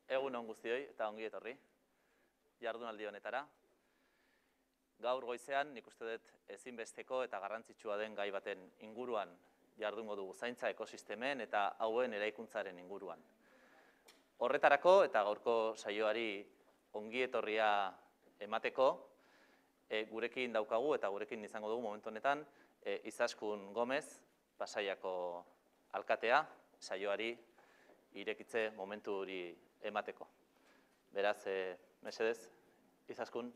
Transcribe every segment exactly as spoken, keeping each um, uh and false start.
Egun on guztioi eta ongi etorri jardunaldi honetara. Gaur goizean nik uste dut ezinbesteko eta garrantzitsua den gai baten inguruan jardungo dugu, zaintza ekosistemen eta hauen eraikuntzaren inguruan. Horretarako eta gaurko saioari ongi etorria emateko, e, gurekin daukagu eta gurekin izango dugu momentu honetan e, Izaskun Gomez, Pasaiako alkatea, saioari irekitze momentu hori emateko. Beraz, e, mesedez, Izaskun.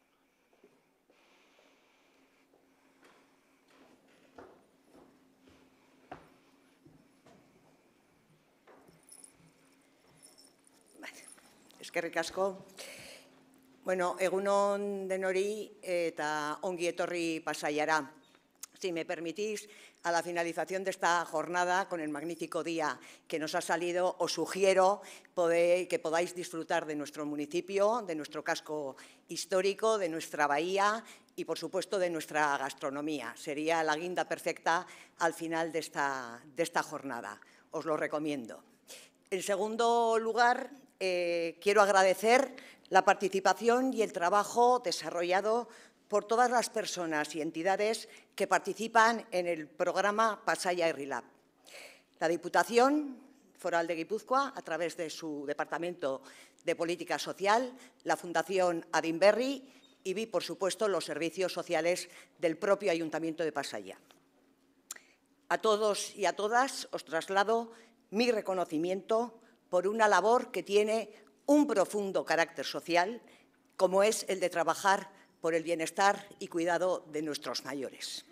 Eskerrik asko. Bueno, egun on denori eta ongi etorri Pasaiara. Si me permitís, a la finalización de esta jornada, con el magnífico día que nos ha salido, os sugiero poder, que podáis disfrutar de nuestro municipio, de nuestro casco histórico, de nuestra bahía y, por supuesto, de nuestra gastronomía. Sería la guinda perfecta al final de esta, de esta jornada. Os lo recomiendo. En segundo lugar, eh, quiero agradecer la participación y el trabajo desarrollado por todas las personas y entidades que participan en el programa Pasaia Herri Lab. La Diputación Foral de Guipúzcoa, a través de su Departamento de Política Social, la Fundación Adinberri y, por supuesto, los servicios sociales del propio Ayuntamiento de Pasaia. A todos y a todas os traslado mi reconocimiento por una labor que tiene un profundo carácter social, como es el de trabajar por el bienestar y cuidado de nuestros mayores.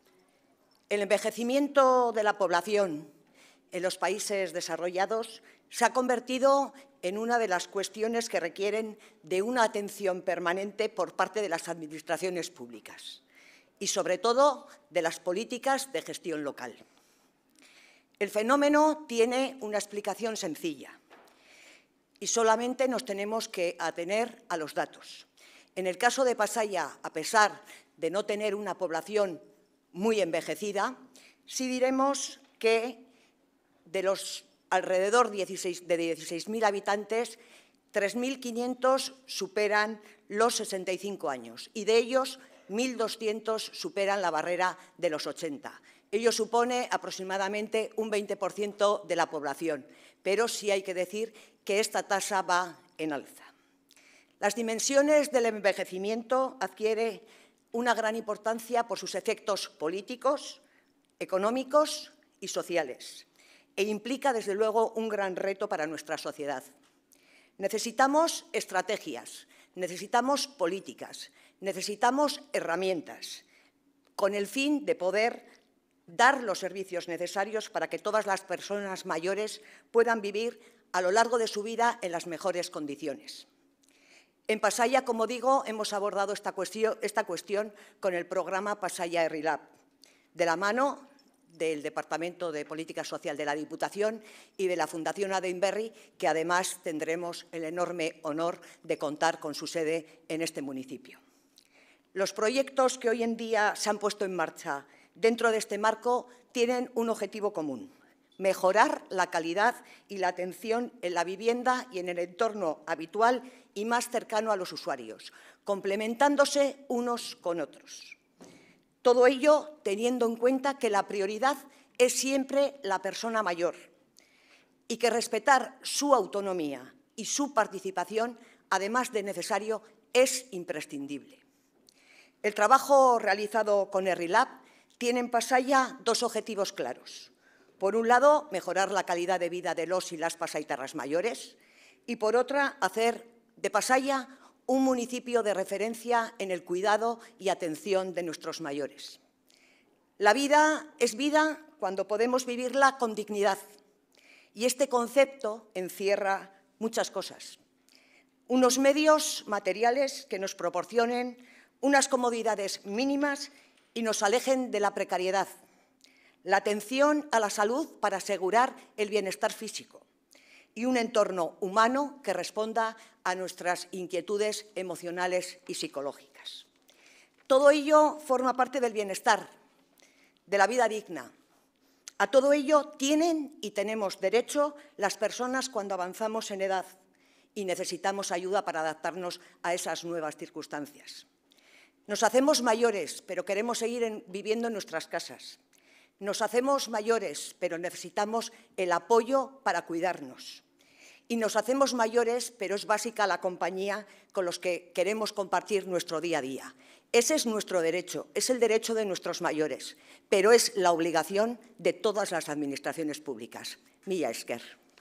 El envejecimiento de la población en los países desarrollados se ha convertido en una de las cuestiones que requieren de una atención permanente por parte de las administraciones públicas y, sobre todo, de las políticas de gestión local. El fenómeno tiene una explicación sencilla y solamente nos tenemos que atener a los datos. En el caso de Pasaia, a pesar de no tener una población muy envejecida, sí diremos que de los alrededor de dieciséis mil habitantes, tres mil quinientos superan los sesenta y cinco años y de ellos mil doscientos superan la barrera de los ochenta. Ello supone aproximadamente un veinte por ciento de la población, pero sí hay que decir que esta tasa va en alza. Las dimensiones del envejecimiento adquieren una gran importancia por sus efectos políticos, económicos y sociales e implica, desde luego, un gran reto para nuestra sociedad. Necesitamos estrategias, necesitamos políticas, necesitamos herramientas con el fin de poder dar los servicios necesarios para que todas las personas mayores puedan vivir a lo largo de su vida en las mejores condiciones. En Pasaia, como digo, hemos abordado esta cuestión, esta cuestión con el programa Pasaia Herri Lab, de la mano del Departamento de Política Social de la Diputación y de la Fundación Adinberri, que además tendremos el enorme honor de contar con su sede en este municipio. Los proyectos que hoy en día se han puesto en marcha dentro de este marco tienen un objetivo común: mejorar la calidad y la atención en la vivienda y en el entorno habitual y más cercano a los usuarios, complementándose unos con otros. Todo ello teniendo en cuenta que la prioridad es siempre la persona mayor y que respetar su autonomía y su participación, además de necesario, es imprescindible. El trabajo realizado con Herri Lab tiene en Pasaia dos objetivos claros. Por un lado, mejorar la calidad de vida de los y las pasaitarras mayores y, por otra, hacer de Pasaia un municipio de referencia en el cuidado y atención de nuestros mayores. La vida es vida cuando podemos vivirla con dignidad y este concepto encierra muchas cosas. Unos medios materiales que nos proporcionen unas comodidades mínimas y nos alejen de la precariedad. La atención a la salud para asegurar el bienestar físico y un entorno humano que responda a nuestras inquietudes emocionales y psicológicas. Todo ello forma parte del bienestar, de la vida digna. A todo ello tienen y tenemos derecho las personas cuando avanzamos en edad y necesitamos ayuda para adaptarnos a esas nuevas circunstancias. Nos hacemos mayores, pero queremos seguir en, viviendo en nuestras casas. Nos hacemos mayores, pero necesitamos el apoyo para cuidarnos. Y nos hacemos mayores, pero es básica la compañía con los que queremos compartir nuestro día a día. Ese es nuestro derecho, es el derecho de nuestros mayores, pero es la obligación de todas las administraciones públicas. Mila esker.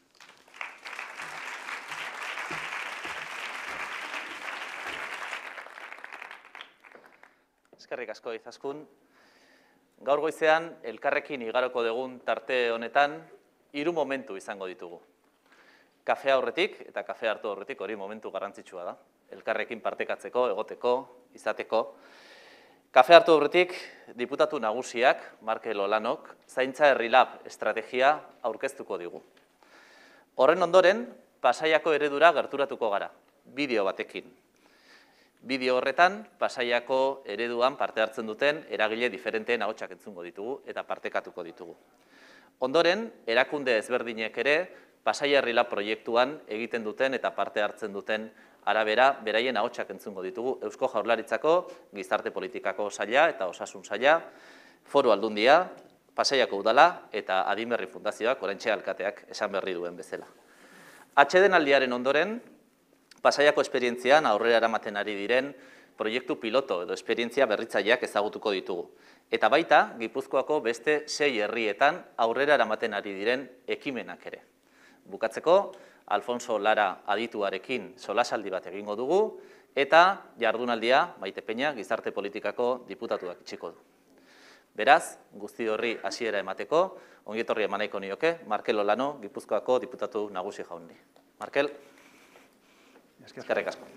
Eskerrik asko Izaskun. Gaur goizean, elkarrekin igaroko dugun tarte honetan, hiru momentu izango ditugu. Kafea aurretik eta kafea hartu aurretik hori momentu garrantzitsua da. Elkarrekin partekatzeko, egoteko, izateko. Kafea hartu aurretik, diputatu nagusiak, Markel Olanok, Zaintza Herri Lab estrategia aurkeztuko digu. Horren ondoren, Pasaiako eredura gerturatuko gara, bideo batekin. Bideo horretan, Pasaiako ereduan parte hartzen duten eragile diferenteen ahotsak entzungo ditugu eta partekatuko ditugu. Ondoren, erakunde ezberdinek ere, Pasai Herri Lab proiektuan egiten duten eta parte hartzen duten arabera beraien ahotsak entzungo ditugu Eusko Jaurlaritzako Gizarte Politikako saila eta Osasun saila, Foru Aldundia, Pasaiako Udala eta Adinberri Fundazioak, oraintxe alkateak esan berri duen bezala. Atsedenaldiaren ondoren, Pasaiako esperientzian aurrera eramaten ari diren proiektu piloto edo esperientzia berritzaileak ezagutuko ditugu. Eta baita, Gipuzkoako beste sei herrietan aurrera eramaten ari diren ekimenak ere. Bukatzeko, Alfonso Lara adituarekin solasaldi bat egingo dugu, eta jardunaldia Maite Peña Gizarte Politikako diputatuak itxiko du. Beraz, guzti horri hasiera emateko, ongietorri emaneko nioke, Markel Olano, Gipuzkoako diputatu nagusi jaundi. Markel, eskerrik asko.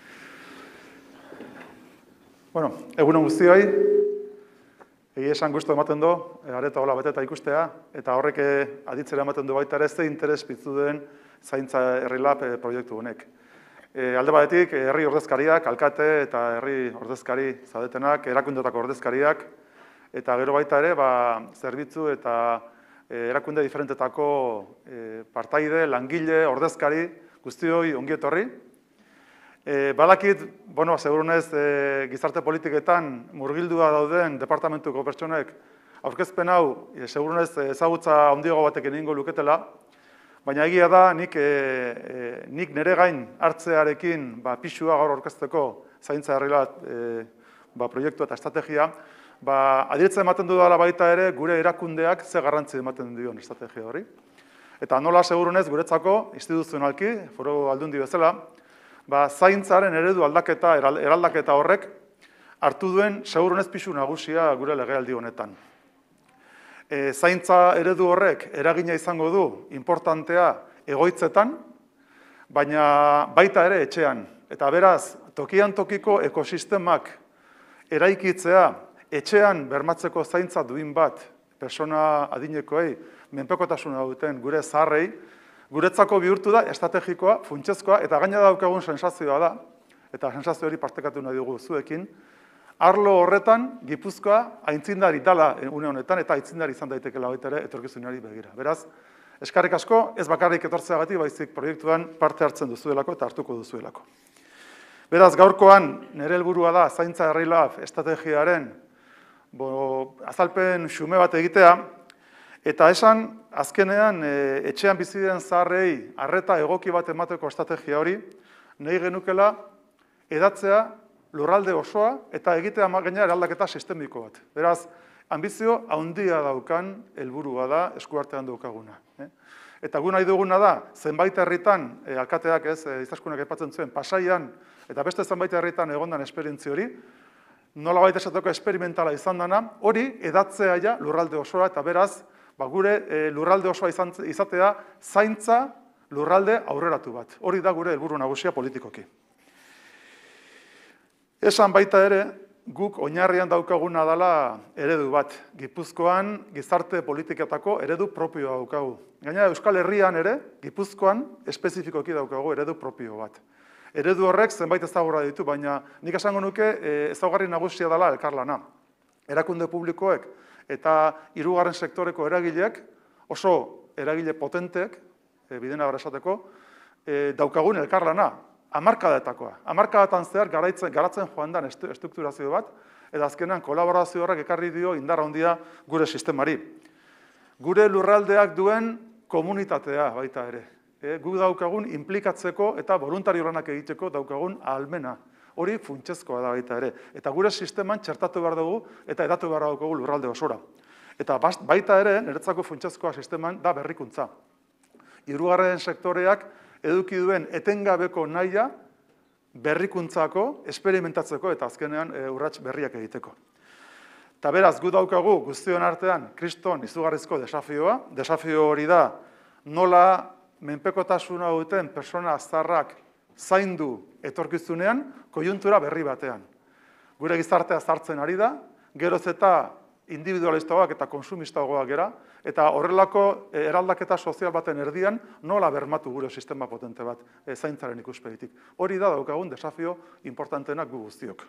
Bueno, egunon guztioi, egia esan gustu ematen du, areta hola beteta ikustea, eta horrek aditzera ematen du baita ere ez interes piztu den Zaintza Herri Lab proiektu honek. Alde batetik, herri ordezkariak, alkate eta herri ordezkari zaudetenak, erakundetako ordezkariak, eta gero baita ere, zerbitzu eta erakunde diferentetako partaide, langile, ordezkari, guztioi ongietorri. Badakit, bueno, segurunez, gizarte politiketan murgildua dauden departamentuko pertsonek aurkezpen hau, segurunez, ezagutza handiago batekin egingo luketela, baina egia da, nik nire gain hartzearekin pixua gaur aurkezteko Zaintza Herri Lab proiektu eta estrategia, adieratzen ematen dudala baita ere gure erakundeak ze garrantzi ematen dion estrategia hori. Eta nola segurunez guretzako, instituzionalki, Foru Aldundi bezala, zaintzaren eredu aldaketa, eraldaketa horrek hartu duen segurunez pixu nagusia gure legealdi honetan. Zaintza eredu horrek eragina izango du importantea egoitzetan, baina baita ere etxean. Eta beraz, tokian tokiko ekosistemak eraikitzea, etxean bermatzeko zaintza duin bat, persona adinekoei, menpekotasuna duten gure zaharrei, guretzako bihurtu da estrategikoa, funtsezkoa, eta gaina daukagun sensazioa da, eta sensazio hori partekatu nahi dugu zuekin, arlo horretan Gipuzkoa aitzindari dala une honetan, eta aitzindari izan daitekela baita ere etorkizunari begira. Beraz, eskerrik asko, ez bakarrik etortzeagatik, baizik proiektuan parte hartzen duzuelako eta hartuko duzuelako. Beraz, gaurkoan nire helburua da Zaintza Herri Lab estrategiaren azalpen xume bat egitea, eta esan, azkenean, etxean bizi den zaharrei arreta egoki bat emateko estrategia hori, nahi genukela edatzea lurralde osoa eta egitea gainera eraldaketa sistemiko bat. Beraz, ambizio handia daukan helburua da eskuartean daukaguna. Eta gu nahi duguna da, zenbait herritan, alkateak ez, Izaskunak aipatzen zuen, Pasaian, eta beste zenbait herritan egondan esperientzia hori, nola baita esateko esperimentala izan dana, hori edatzea ja lurralde osoa, eta beraz, gure lurralde osoa izatea zaintza lurralde aurreratu bat. Hori da gure helburu nagusia politikoki. Esan baita ere, guk oinarrian daukaguna dela eredu bat. Gipuzkoan gizarte politiketako eredu propioa daukagu. Gainera Euskal Herrian ere, Gipuzkoan espezifikoki daukagu eredu propio bat. Eredu horrek zenbait ezagurra ditu, baina nik esango nuke ezaugarri nagusia dela elkarlana. Erakunde publikoek eta hirugarren sektoreko eragileak oso eragile potenteek, bidena gara esateko, e, daukagun elkarlana, hamarkadetakoa. Hamarkadatan zehar garaitzen, garatzen joan den estrukturazio bat, eta azkenean kolaborazio horrek ekarri dio indar handia gure sistemari. Gure lurraldeak duen komunitatea baita ere. E, gu daukagun implikatzeko eta voluntario lanak egiteko daukagun ahalmena. Hori funtsezkoa da baita ere. Eta gure sisteman txertatu behar dugu eta edatu behar daukagu lurralde osora. Eta baita ere, niretzako funtsezkoa sisteman da berrikuntza. Hirugarren sektoreak eduki duen etengabeko nahia berrikuntzako, esperimentatzeko eta azkenean e, urrats berriak egiteko. Eta beraz, gu daukagu guztion artean kriston izugarrizko desafioa. Desafio hori da nola menpekotasuna duten persona zaharrak zaindu etorkizunean, kojuntura berri batean. Gure gizartea zartzen ari da, geroz eta individualistagoak eta konsumistagoak gera, eta horrelako eraldaketa sozial baten erdian nola bermatu gure sistema potente bat e, zaintzaren ikuspegitik. Hori da daukagun desafio importanteenak gu guztiok.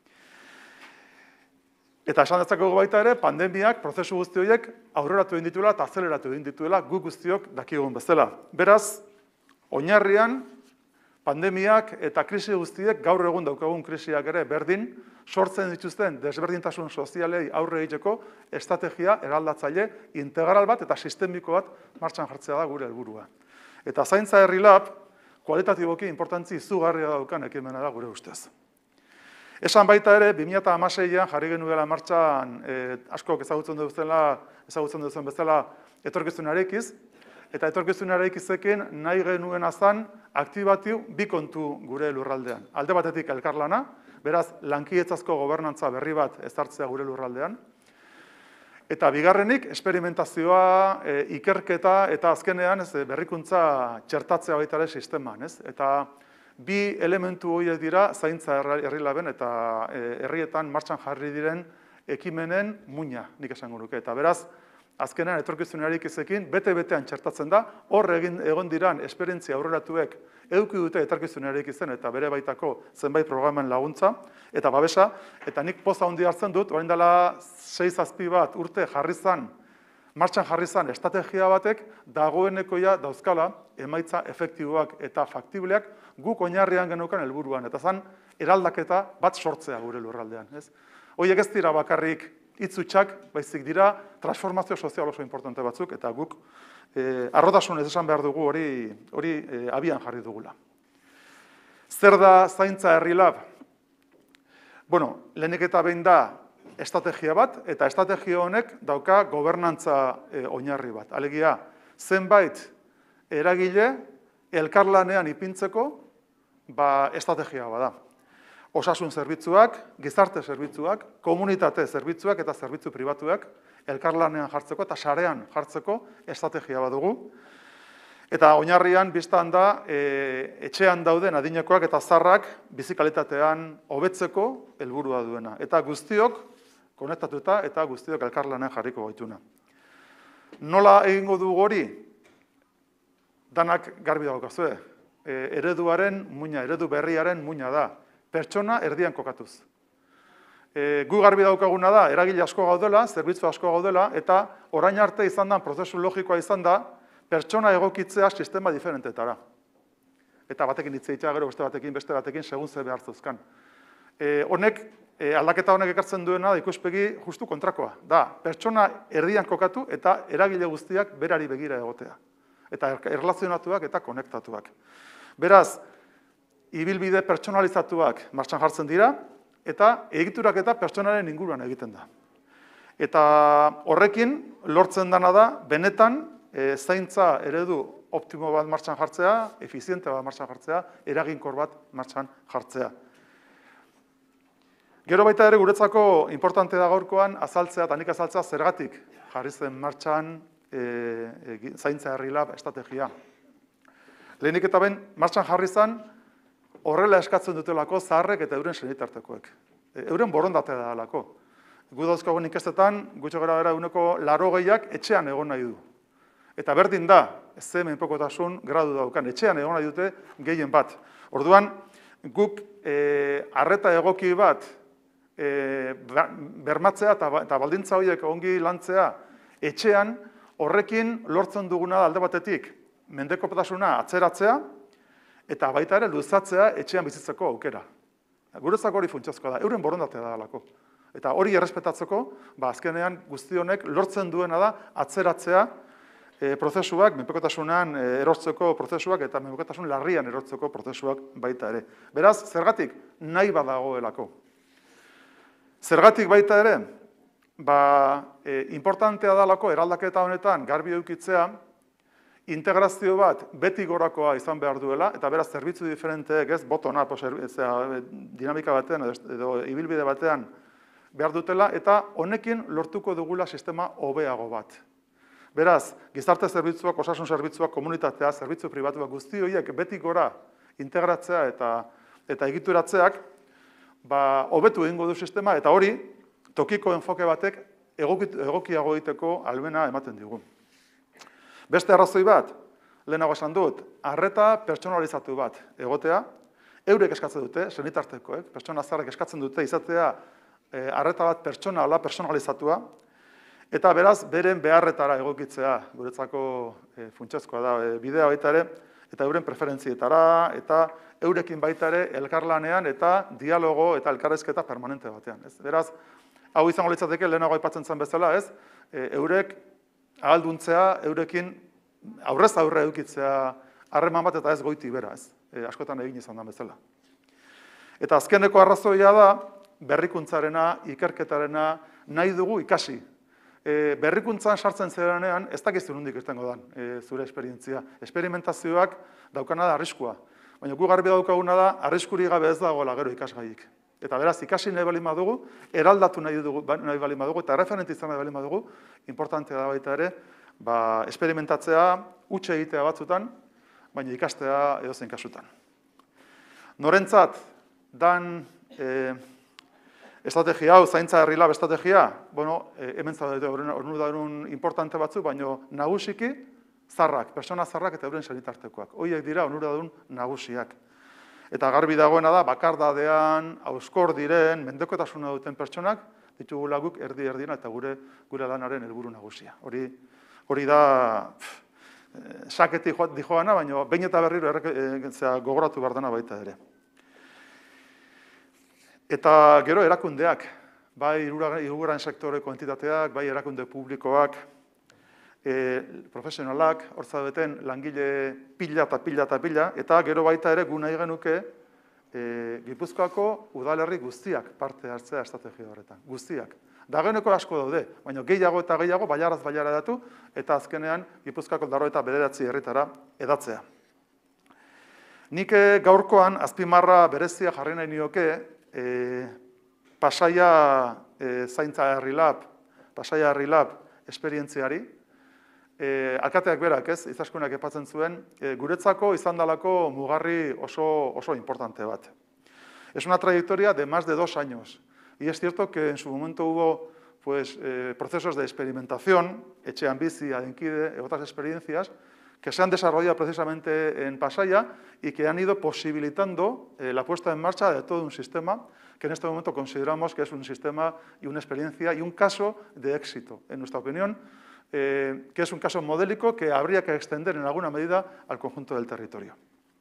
Eta esan dezakegu baita ere, pandemiak, prozesu guzti horiek aurreratu egin dituela eta azeleratu egin dituela gu guztiok dakigun bezala. Beraz, oinarrian, pandemiak eta krisi guztiek gaur egun daukagun krisiak ere berdin, sortzen dituzten desberdintasun sozialei aurre egiteko estrategia eraldatzaile integral bat eta sistemiko bat martxan jartzea da gure helburua. Eta zaintza herri lab, kualitatiboki importantzi izugarria daukan ekimena da gure ustez. Esan baita ere, bi mila hamaseian jarri genuela martxan, eh, askok ezagutzen duzela, ezagutzen duzen bezala etorkizunarekiz, eta etorkizunarekizekin nahi genuen azan aktibatu bi kontu gure lurraldean. Alde batetik elkarlana, beraz, lankietzazko gobernantza berri bat ezartzea gure lurraldean. Eta bigarrenik, esperimentazioa, e, ikerketa eta azkenean ez, berrikuntza txertatzea baita ere sisteman. Ez? Eta bi elementu horiek dira zaintza herri laben eta e, herrietan martxan jarri diren ekimenen muina, nik esango nuke. Eta beraz, azkenean etorkizunarik izekin, bete-betean txertatzen da, hor egin egon diran esperientzia aurreratuek eduki dute etorkizunarik izen eta bere baitako zenbait programen laguntza, eta babesa, eta nik poza handi hartzen dut, orain dela sei zazpi bat urte jarri zan, martxan jarri zan estrategia batek, dagoenekoia dauzkala, emaitza efektiboak eta faktibleak guk oinarrian geneukan helburuan, eta zan eraldaketa bat sortzea gure lurraldean. Horiek ez dira bakarrik hitz hutsak, baizik dira transformazio sozial oso importante batzuk, eta guk eh, arrotasunez esan behar dugu hori, hori eh, abian jarri dugula. Zer da zaintza herri lab? Bueno, lehenik eta behin da estrategia bat, eta estrategia honek dauka gobernantza eh, oinarri bat. Alegia, zenbait eragile elkarlanean ipintzeko ba, estrategia bada. Osasun zerbitzuak, gizarte zerbitzuak, komunitate zerbitzuak eta zerbitzu pribatuak elkarlanean jartzeko eta sarean jartzeko estrategia bat dugu. Eta oinarrian biztan da e, etxean dauden adinekoak eta zaharrak bizikalitatean hobetzeko helburua duena. Eta guztiok konektatuta eta guztiok elkarlanean jarriko gaituna. Nola egingo dugu hori? Danak garbi daukazue. E, ereduaren muina, eredu berriaren muina da. Pertsona erdian kokatuz. E, gu garbi daukaguna da, eragile asko gaudela, zerbitzu asko gaudela, eta orain arte izan da, prozesu logikoa izan da, pertsona egokitzea sistema diferentetara. Eta batekin hitz egitea gero, beste batekin, beste batekin, segun ze behar zuzkan. E, honek, e, aldaketa honek ekartzen duena, da ikuspegi justu kontrakoa. Da, pertsona erdian kokatu eta eragile guztiak berari begira egotea. Eta erlazionatuak eta konektatuak. Beraz, ibilbide pertsonalizatuak martxan jartzen dira, eta egiturak eta pertsonaren inguruan egiten da. Eta horrekin, lortzen dana da, benetan, e, zaintza eredu optimo bat martxan jartzea, efiziente bat martxan jartzea, eraginkor bat martxan jartzea. Gero baita ere guretzako importante da gaurkoan, azaltzea, eta nik azaltzea zergatik jarri zen martxan e, e, zaintza herri lab estrategia. Lehenik eta ben, martxan jarri zen, horrela eskatzen dutelako zaharrek eta euren senitartekoek. Euren borondatea da alako. Gu dauzkagun inkestetan, gutxo gara bera eguneko laro gehiak etxean egon nahi du. Eta berdin da, ez ze menpekotasun gradu daukan, etxean egon nahi dute gehien bat. Orduan, guk arreta egoki bat e, bermatzea eta, eta baldintza horiek ongi lantzea etxean, horrekin lortzen duguna da alde batetik, mendekotasuna atzeratzea, eta baita ere luzatzea etxean bizitzeko aukera. Guretzako hori funtsezkoa da, euren borondatea da dalako. Eta hori errespetatzeko, ba, azkenean guzti honek lortzen duena da atzeratzea e, prozesuak, menpekotasunean e, erortzeko prozesuak eta menpekotasun larrian erortzeko prozesuak baita ere. Beraz, zergatik nahi badagoelako. Zergatik baita ere, ba, e, importantea dalako eraldaketa honetan garbi edukitzea, integrazio bat beti gorakoa izan behar duela, eta beraz, zerbitzu diferenteek ez, botona, dinamika batean edo ibilbide batean behar dutela, eta honekin lortuko dugula sistema hobeago bat. Beraz, gizarte zerbitzuak, osasun zerbitzuak, komunitatea, zerbitzu pribatuak guzti horiek beti gora integratzea eta, eta egituratzeak, ba, hobetu egingo du sistema, eta hori, tokiko enfoke batek egokiago egiteko albena ematen digu. Beste arrazoi bat, lehenago esan dut, arreta pertsonalizatu bat egotea, eurek eskatzen dute, senitartekoek, pertsona zaharrek eskatzen dute izatea e, arreta bat pertsonala, personalizatua, eta beraz, beren beharretara egokitzea, guretzako e, funtsezkoa da, e, bidea baita ere, eta euren preferentzietara, eta eurekin baita ere elkarlanean eta dialogo eta elkarrezketa permanente batean. Ez? Beraz, hau izango litzateke lehenago aipatzen zen bezala, ez? E, eurek ahalduntzea, eurekin aurrez aurre edukitzea harreman bat eta ez goiti bera, ez? E, askotan egin izan da bezala. Eta azkeneko arrazoia da, berrikuntzarena, ikerketarena, nahi dugu ikasi. E, berrikuntzan sartzen zerenean, ez dakizu nondik irtengo dan, e, zure esperientzia. Esperimentazioak daukana da arriskua. Baina gu garbi daukaguna da, arriskuri gabe ez dagoela gero ikasgaiik. Eta beraz, ikasi nahi balin badugu, eraldatu nahi, dugu, nahi balin badugu, eta referente izan nahi balin badugu, importantea da baita ere, ba, esperimentatzea, utxe egitea batzutan, baina ikastea edozein kasutan. Norentzat, dan e, estrategia hau, zaintza herri lab estrategia, bueno, e, hemen zaudete onuradun importante batzuk, baina nagusiki, zarrak, persona zarrak eta euren senitartekoak. Horiek dira onuradun nagusiak. Eta garbi dagoena da, bakardadean, hauskor diren, mendekotasuna duten pertsonak, ditugula guk erdi erdiena eta gure gure lanaren helburu nagusia. Hori, hori da, pff, saketi dijoana, baina behin eta berriro e, gogoratu behar dena baita ere. Eta gero erakundeak, bai hirugarren sektoreko entitateak, bai erakunde publikoak, e, profesionalak, hor zaudeten langile pila eta pila eta pila, eta gero baita ere gu nahi genuke e, Gipuzkoako udalerri guztiak parte hartzea estrategia horretan, guztiak. Dagoeneko asko daude, baina gehiago eta gehiago baiaraz baiara datu, eta azkenean Gipuzkoako laurogeita bederatzi herritara edatzea. Nik gaurkoan azpimarra berezia jarri nahi nioke, e, Pasaia e, zaintza herri lab, Pasaia herri lab esperientziari, E, alkateak berak, ez, Izaskunak epatzen zuen, e, guretzako izan dalako mugarri oso, oso importante bat. Es una trayectoria de más de dos años. Y es cierto que en su momento hubo pues, eh, procesos de experimentación, etxean bizi, adenkide, y otras experiencias, que se han desarrollado precisamente en Pasaia y que han ido posibilitando eh, la puesta en marcha de todo un sistema que en este momento consideramos que es un sistema y una experiencia y un caso de éxito, en nuestra opinión, Eh, que es un caso modélico que habría que extender en alguna medida al conjunto del territorio.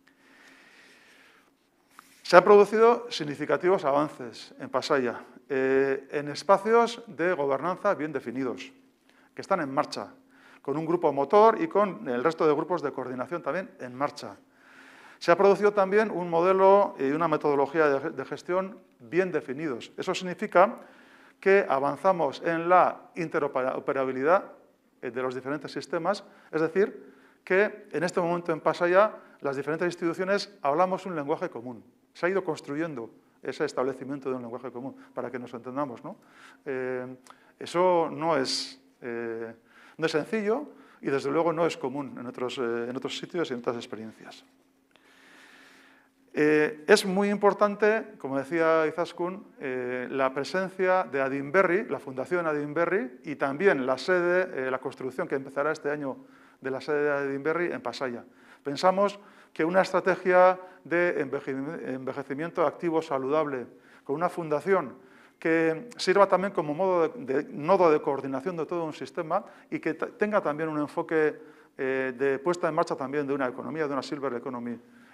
Se han producido significativos avances en Pasaia, eh, en espacios de gobernanza bien definidos, que están en marcha, con un grupo motor y con el resto de grupos de coordinación también en marcha. Se ha producido también un modelo y una metodología de, de gestión bien definidos. Eso significa que avanzamos en la interoperabilidad de los diferentes sistemas, es decir, que en este momento en Pasaia las diferentes instituciones hablamos un lenguaje común. Se ha ido construyendo ese establecimiento de un lenguaje común, para que nos entendamos, ¿no? Eh, eso no es, eh, no es sencillo y desde luego no es común en otros, eh, en otros sitios y en otras experiencias. Eh, es muy importante, como decía Izaskun, eh, la presencia de Adinberri, la Fundación Adinberri, y también la sede, eh, la construcción que empezará este año de la sede de Adinberri en Pasaia. Pensamos que una estrategia de envejecimiento activo saludable, con una fundación que sirva también como modo de, de, nodo de coordinación de todo un sistema y que tenga también un enfoque eh, de puesta en marcha también de una economía, de una silver economy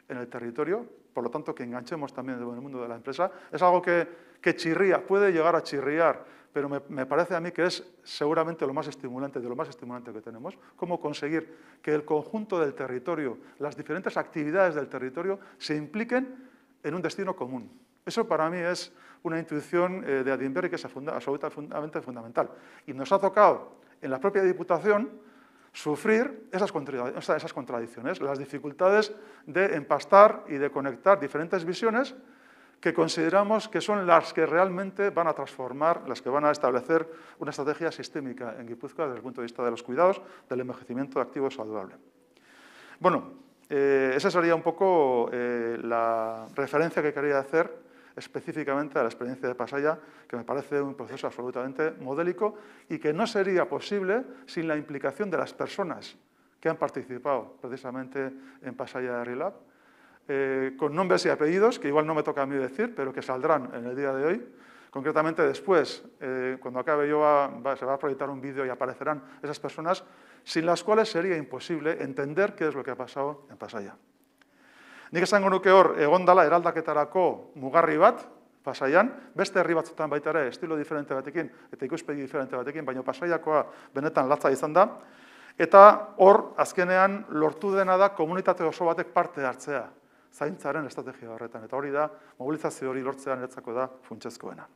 en el territorio, por lo tanto que enganchemos también en el mundo de la empresa. Es algo que, que chirría, puede llegar a chirriar, pero me, me parece a mí que es seguramente lo más estimulante, de lo más estimulante que tenemos, cómo conseguir que el conjunto del territorio, las diferentes actividades del territorio se impliquen en un destino común. Eso para mí es una intuición eh, de Adinberri que es funda, absolutamente fundamental. Y nos ha tocado en la propia Diputación sufrir esas, esas contradicciones, las dificultades de empastar y de conectar diferentes visiones que consideramos que son las que realmente van a transformar, las que van a establecer una estrategia sistémica en Guipúzcoa desde el punto de vista de los cuidados, del envejecimiento activo saludable. Bueno, eh, esa sería un poco eh, la referencia que quería hacer específicamente a la experiencia de Pasaia, que me parece un proceso absolutamente modélico y que no sería posible sin la implicación de las personas que han participado precisamente en Pasaia Herri Lab, eh, con nombres y apellidos, que igual no me toca a mí decir, pero que saldrán en el día de hoy. Concretamente después, eh, cuando acabe yo, va, va, se va a proyectar un vídeo y aparecerán esas personas, sin las cuales sería imposible entender qué es lo que ha pasado en Pasaia. Nik esango nuke hor, egon dala eraldaketarako mugarri bat, Pasaian, beste herri batzutan baita ere, estilo diferente batekin, eta ikuspegi diferente batekin, baina Pasaiakoa benetan latza izan da, eta hor, azkenean, lortu dena da komunitate oso batek parte hartzea, zaintzaren estrategia horretan, eta hori da, mobilizazio hori lortzea niretzako da funtsezkoena.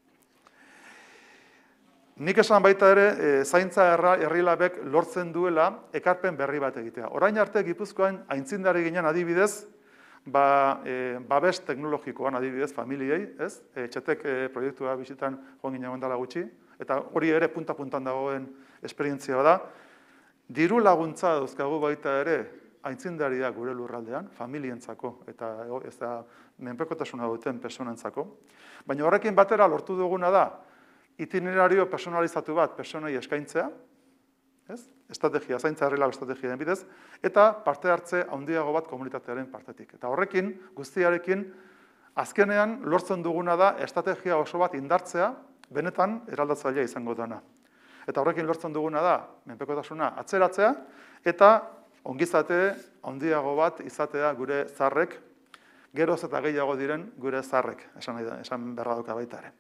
Nik esan baita ere, e, zaintza herri labek lortzen duela ekarpen berri bat egitea. Orain arte Gipuzkoan aintzindari ginen adibidez, ba, e, babes teknologikoan adibidez familiei, ez? E, txetek e, proiektua bizitan joan ginen dela gutxi, eta hori ere punta-puntan dagoen esperientzia da. Diru laguntza dauzkagu baita ere aintzindaria gure lurraldean, familientzako eta ez da menpekotasuna duten personentzako. Baina horrekin batera lortu duguna da itinerario personalizatu bat personei eskaintzea, ez? Estrategia, zaintza herri lab estrategiaren bidez, eta parte hartze handiago bat komunitatearen partetik. Eta horrekin, guztiarekin, azkenean lortzen duguna da estrategia oso bat indartzea, benetan eraldatzailea izango dena. Eta horrekin lortzen duguna da, menpekotasuna atzeratzea, eta ongizate handiago bat izatea gure zarrek, geroz eta gehiago diren gure zarrek, esan, esan berra dauka baita ere.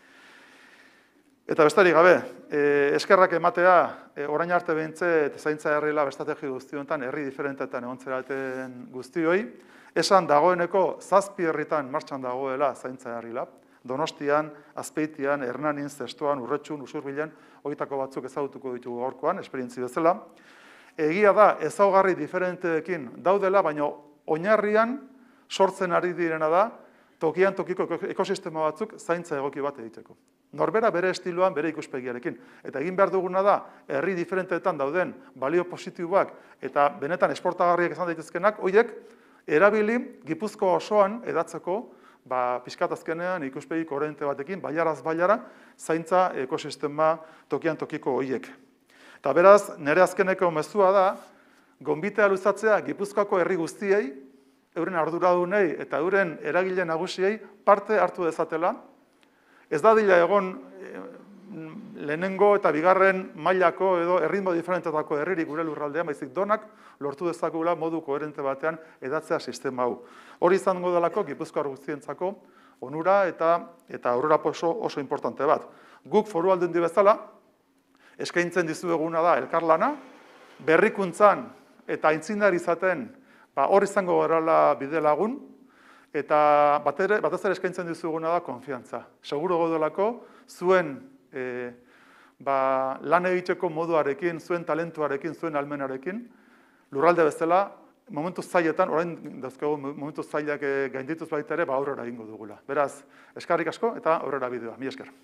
Eta besterik gabe, eh, eskerrak ematea, eh, orain arte behintzet zaintza herri lab estrategi guztionetan, herri diferentetan egon zeraten guztioi, esan dagoeneko zazpi herritan martxan dagoela zaintza herri lab, Donostian, Azpeitian, Hernanin, Zestoan, Urretxun, Usurbilen, horietako batzuk ezagutuko ditugu gaurkoan, esperientzi bezala. Egia da, ezaugarri diferenteekin daudela, baina oinarrian sortzen ari direna da, tokian tokiko ekosistema batzuk zaintza egoki bat egiteko. Norbera bere estiloan, bere ikuspegiarekin. Eta egin behar duguna da, herri diferenteetan dauden balio positiboak eta benetan esportagarriak izan daitezkenak, horiek erabili Gipuzko osoan edatzeko, ba, pixkat azkenean ikuspegi koherente batekin, baiaraz baiara, zaintza ekosistema tokian tokiko horiek. Eta beraz, nire azkeneko mezua da, gonbitea luzatzea Gipuzkoako herri guztiei, euren arduradunei eta euren eragile nagusiei parte hartu dezatela. Ez da dila egon lehenengo eta bigarren mailako edo erritmo diferentetako herririk gure lurraldean, baizik donak lortu dezakula modu koherente batean edatzea sistema hau. Hori izango delako Gipuzkoar guztientzako onura eta eta aurrerapo oso oso importante bat. Guk foru aldundi bezala eskaintzen dizueguna da elkarlana, berrikuntzan eta aintzindari izaten ba, hor izango garala bide lagun, eta batez ere eskaintzen dizuguna da konfiantza. Seguro godelako, zuen e, ba, lan egiteko moduarekin, zuen talentuarekin, zuen almenarekin, lurralde bezala, momentu zailetan, orain dauzkagu momentu zailak gaindituz baita ere, ba, aurrera egingo dugula. Beraz, eskarrik asko eta aurrera bideoa. Mi esker.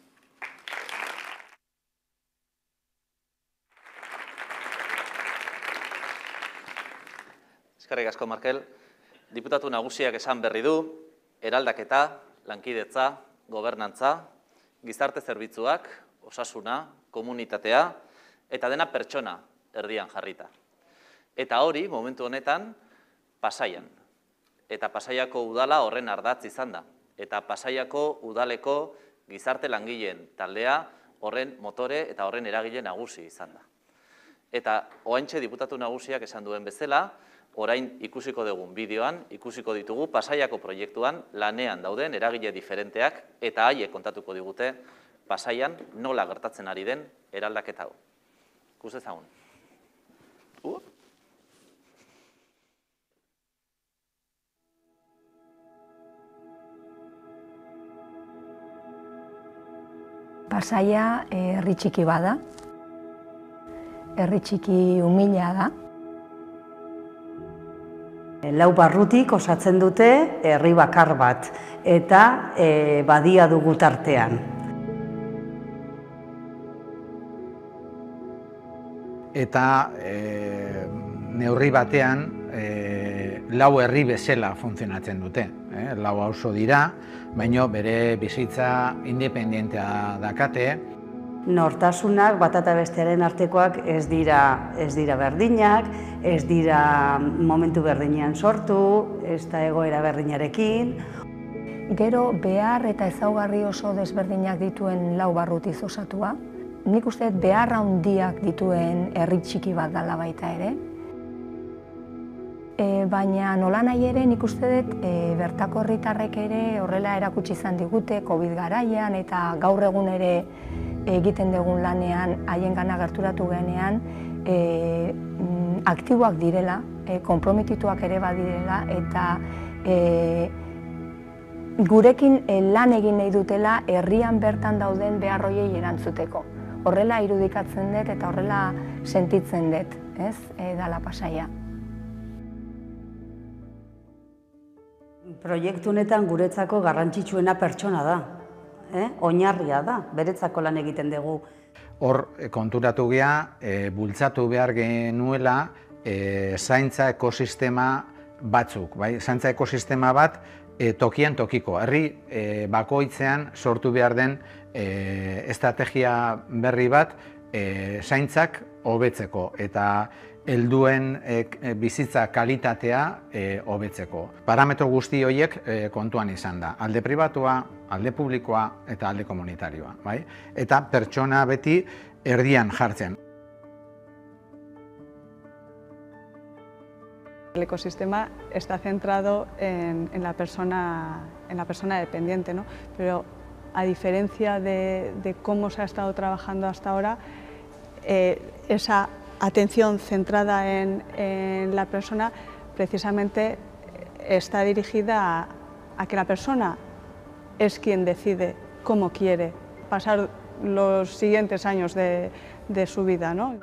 Eskerrik asko, Markel. Diputatu nagusiak esan berri du, eraldaketa, lankidetza, gobernantza, gizarte zerbitzuak, osasuna, komunitatea, eta dena pertsona erdian jarrita. Eta hori, momentu honetan, Pasaian. Eta Pasaiako udala horren ardatz izan da. Eta Pasaiako udaleko gizarte langileen taldea horren motore eta horren eragile nagusi izan da. Eta oaintxe diputatu nagusiak esan duen bezala, orain ikusiko dugun bideoan, ikusiko ditugu Pasaiako proiektuan lanean dauden eragile diferenteak eta haiek kontatuko digute Pasaian nola gertatzen ari den eraldaketa hau. Ikus dezagun. Uh. Pasaia herri txiki bada, herri txiki umila da. Lau barrutik osatzen dute herri bakar bat eta e, badia dugu tartean. Eta e, neurri batean e, lau herri bezala funtzionatzen dute. E, lau auzo dira, baina bere bizitza independentea dakate. Nortasunak bat eta bestearen artekoak ez dira, ez dira berdinak, ez dira momentu berdinean sortu, ez da egoera berdinarekin. Gero behar eta ezaugarri oso desberdinak dituen lau barrutiz osatua. Nik uste dut behar handiak dituen herri txiki bat dela baita ere. E, baina nola nahi ere nik uste dut e, bertako herritarrek ere horrela erakutsi izan digute Covid garaian eta gaur egun ere egiten dugun lanean, haiengana gerturatu genean, e, aktiboak direla, e, konprometituak ere badirela, eta e, gurekin e, lan egin nahi dutela herrian bertan dauden behar horiei erantzuteko. Horrela irudikatzen dut eta horrela sentitzen dut, ez, e, dala Pasaia. Proiektu honetan guretzako garrantzitsuena pertsona da. Eh? Oinarria da, beretzako lan egiten dugu. Hor konturatu gea, e, bultzatu behar genuela e, zaintza ekosistema batzuk. Bai? Zaintza ekosistema bat e, tokian tokiko. Herri e, bakoitzean sortu behar den e, estrategia berri bat e, zaintzak hobetzeko eta helduen e, bizitza kalitatea e, hobetzeko. Parametro guzti horiek e, kontuan izan da. Alde pribatua, alde publikoa eta alde komunitarioa. Bai? Eta pertsona beti erdian jartzen. El ecosistema está centrado en, en, la, persona, en la persona dependiente, ¿no? Pero a diferencia de, de cómo se ha estado trabajando hasta ahora, eh, esa atención centrada en, en la persona precisamente está dirigida a, a que la persona es quien decide cómo quiere pasar los siguientes años de, de su vida, ¿no?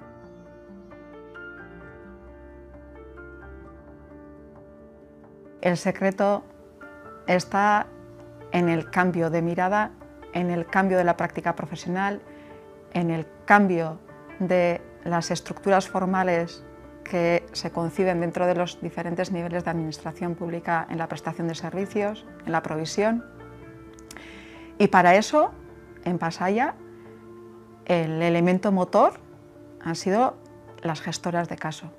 El secreto está en el cambio de mirada, en el cambio de la práctica profesional, en el cambio de las estructuras formales que se conciben dentro de los diferentes niveles de administración pública en la prestación de servicios, en la provisión. Y para eso, en Pasaia, el elemento motor han sido las gestoras de caso.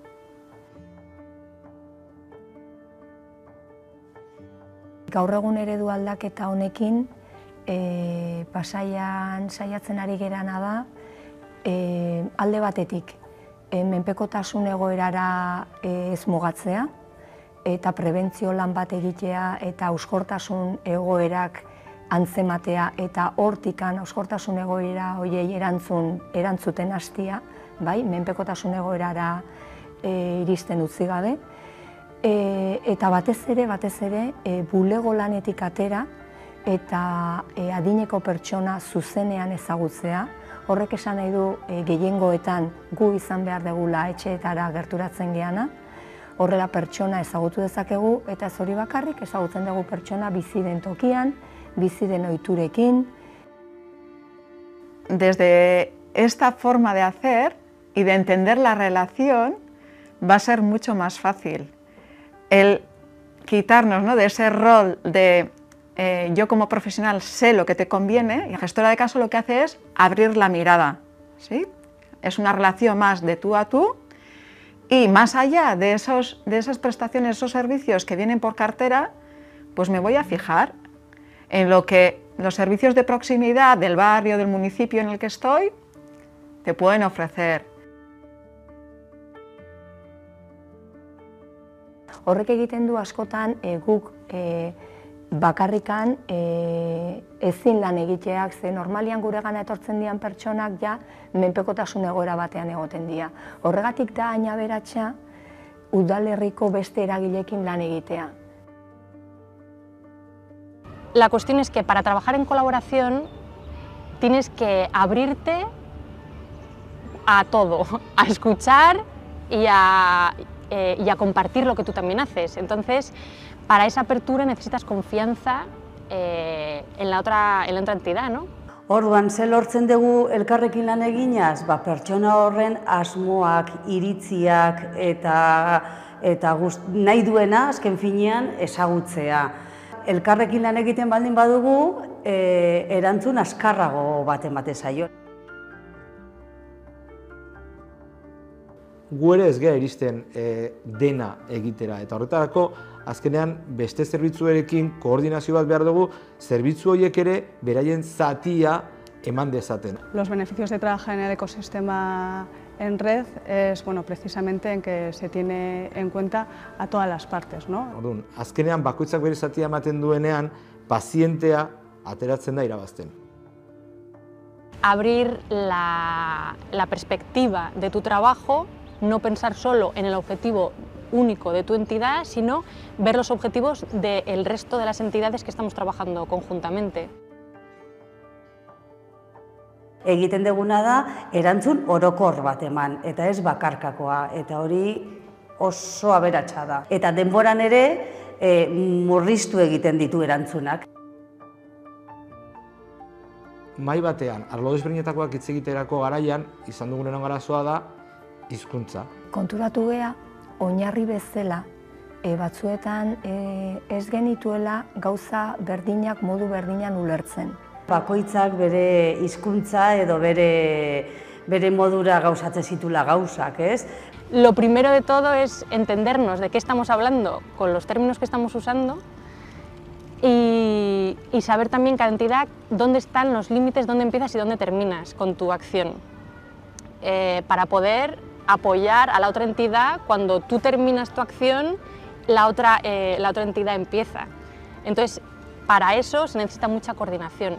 Gaur egun eredu aldaketa honekin, e, Pasaian saiatzen ari gerana da, e, alde batetik, e, menpekotasun egoerara e, ez mugatzea, eta prebentzio lan bat egitea eta hauskortasun egoerak antzematea eta hortikan hauskortasun egoera horiei erantzun, erantzuten hastia, bai, menpekotasun egoerara e, iristen utzi gabe. E, eta batez ere, batez ere, e, bulego lanetik atera eta e, adineko pertsona zuzenean ezagutzea. Horrek esan nahi du e, gehiengoetan gu izan behar degula etxeetara gerturatzen geana. Horrela pertsona ezagutu dezakegu eta ez hori bakarrik ezagutzen dugu pertsona bizi den tokian, bizi den ohiturekin. Desde esta forma de hacer y de entender la relación va a ser mucho más fácil el quitarnos, ¿no?, de ese rol de eh, yo como profesional sé lo que te conviene, y la gestora de caso lo que hace es abrir la mirada, ¿sí? Es una relación más de tú a tú y más allá de, esos, de esas prestaciones, esos servicios que vienen por cartera, pues me voy a fijar en lo que los servicios de proximidad del barrio, del municipio en el que estoy, te pueden ofrecer. Horrek egiten du askotan e, guk e, bakarrikan e, ezin lan egiteak, ze normalian guregana etortzen dian pertsonak ja menpekotasun egoera batean egoten dira. Horregatik da hain aberatsa udalerriko beste eragileekin lan egitea. La cuestión es que para trabajar en colaboración tienes que abrirte a todo, a escuchar y a, eh, y a compartir lo que tú también haces. Entonces, para esa apertura necesitas confianza eh, en, la otra, en la otra entidad, ¿no? Orduan, ze lortzen dugu elkarrekin lan eginaz? Ba, pertsona horren asmoak, iritziak eta, eta gust, nahi duena, azken finean, ezagutzea. Elkarrekin lan egiten baldin badugu, e, erantzun azkarrago bat emate zaio. Gu ere ez gea iristen e, dena egitera, eta horretarako azkenean beste zerbitzuerekin koordinazio bat behar dugu, zerbitzu horiek ere beraien zatia eman dezaten. Los beneficios de trabajar en el ecosistema en red es, bueno, precisamente en que se tiene en cuenta a todas las partes, ¿no? Orduan, azkenean bakoitzak bere zatia ematen duenean, pazientea ateratzen da irabazten. Abrir la, la perspectiva de tu trabajo, no pensar solo en el objetivo único de tu entidad, sino ver los objetivos del resto de las entidades que estamos trabajando conjuntamente. Egiten duguna da, erantzun orokor bat eman, eta ez bakarkakoa, eta hori oso aberatsa da. Eta denboran ere, e, murriztu egiten ditu erantzunak. Mahai batean, arlo desberdinetakoak hitz egiterako garaian, izan dugunen arazoa da, hizkuntza. Konturatu gea, oinarri bezala, e, batzuetan e, ez genituela gauza berdinak modu berdinan ulertzen. Bakoitzak bere hizkuntza edo bere, bere modura gauzatzen zitula gauzak, ez? Lo primero de todo es entendernos de qué estamos hablando con los términos que estamos usando y, y saber también cada entidad dónde están los límites, dónde empiezas y dónde terminas con tu acción, eh, para poder apoyar a la otra entidad cuando tú terminas tu acción, la otra, eh, la otra entidad empieza. Entonces, para eso se necesita mucha coordinación.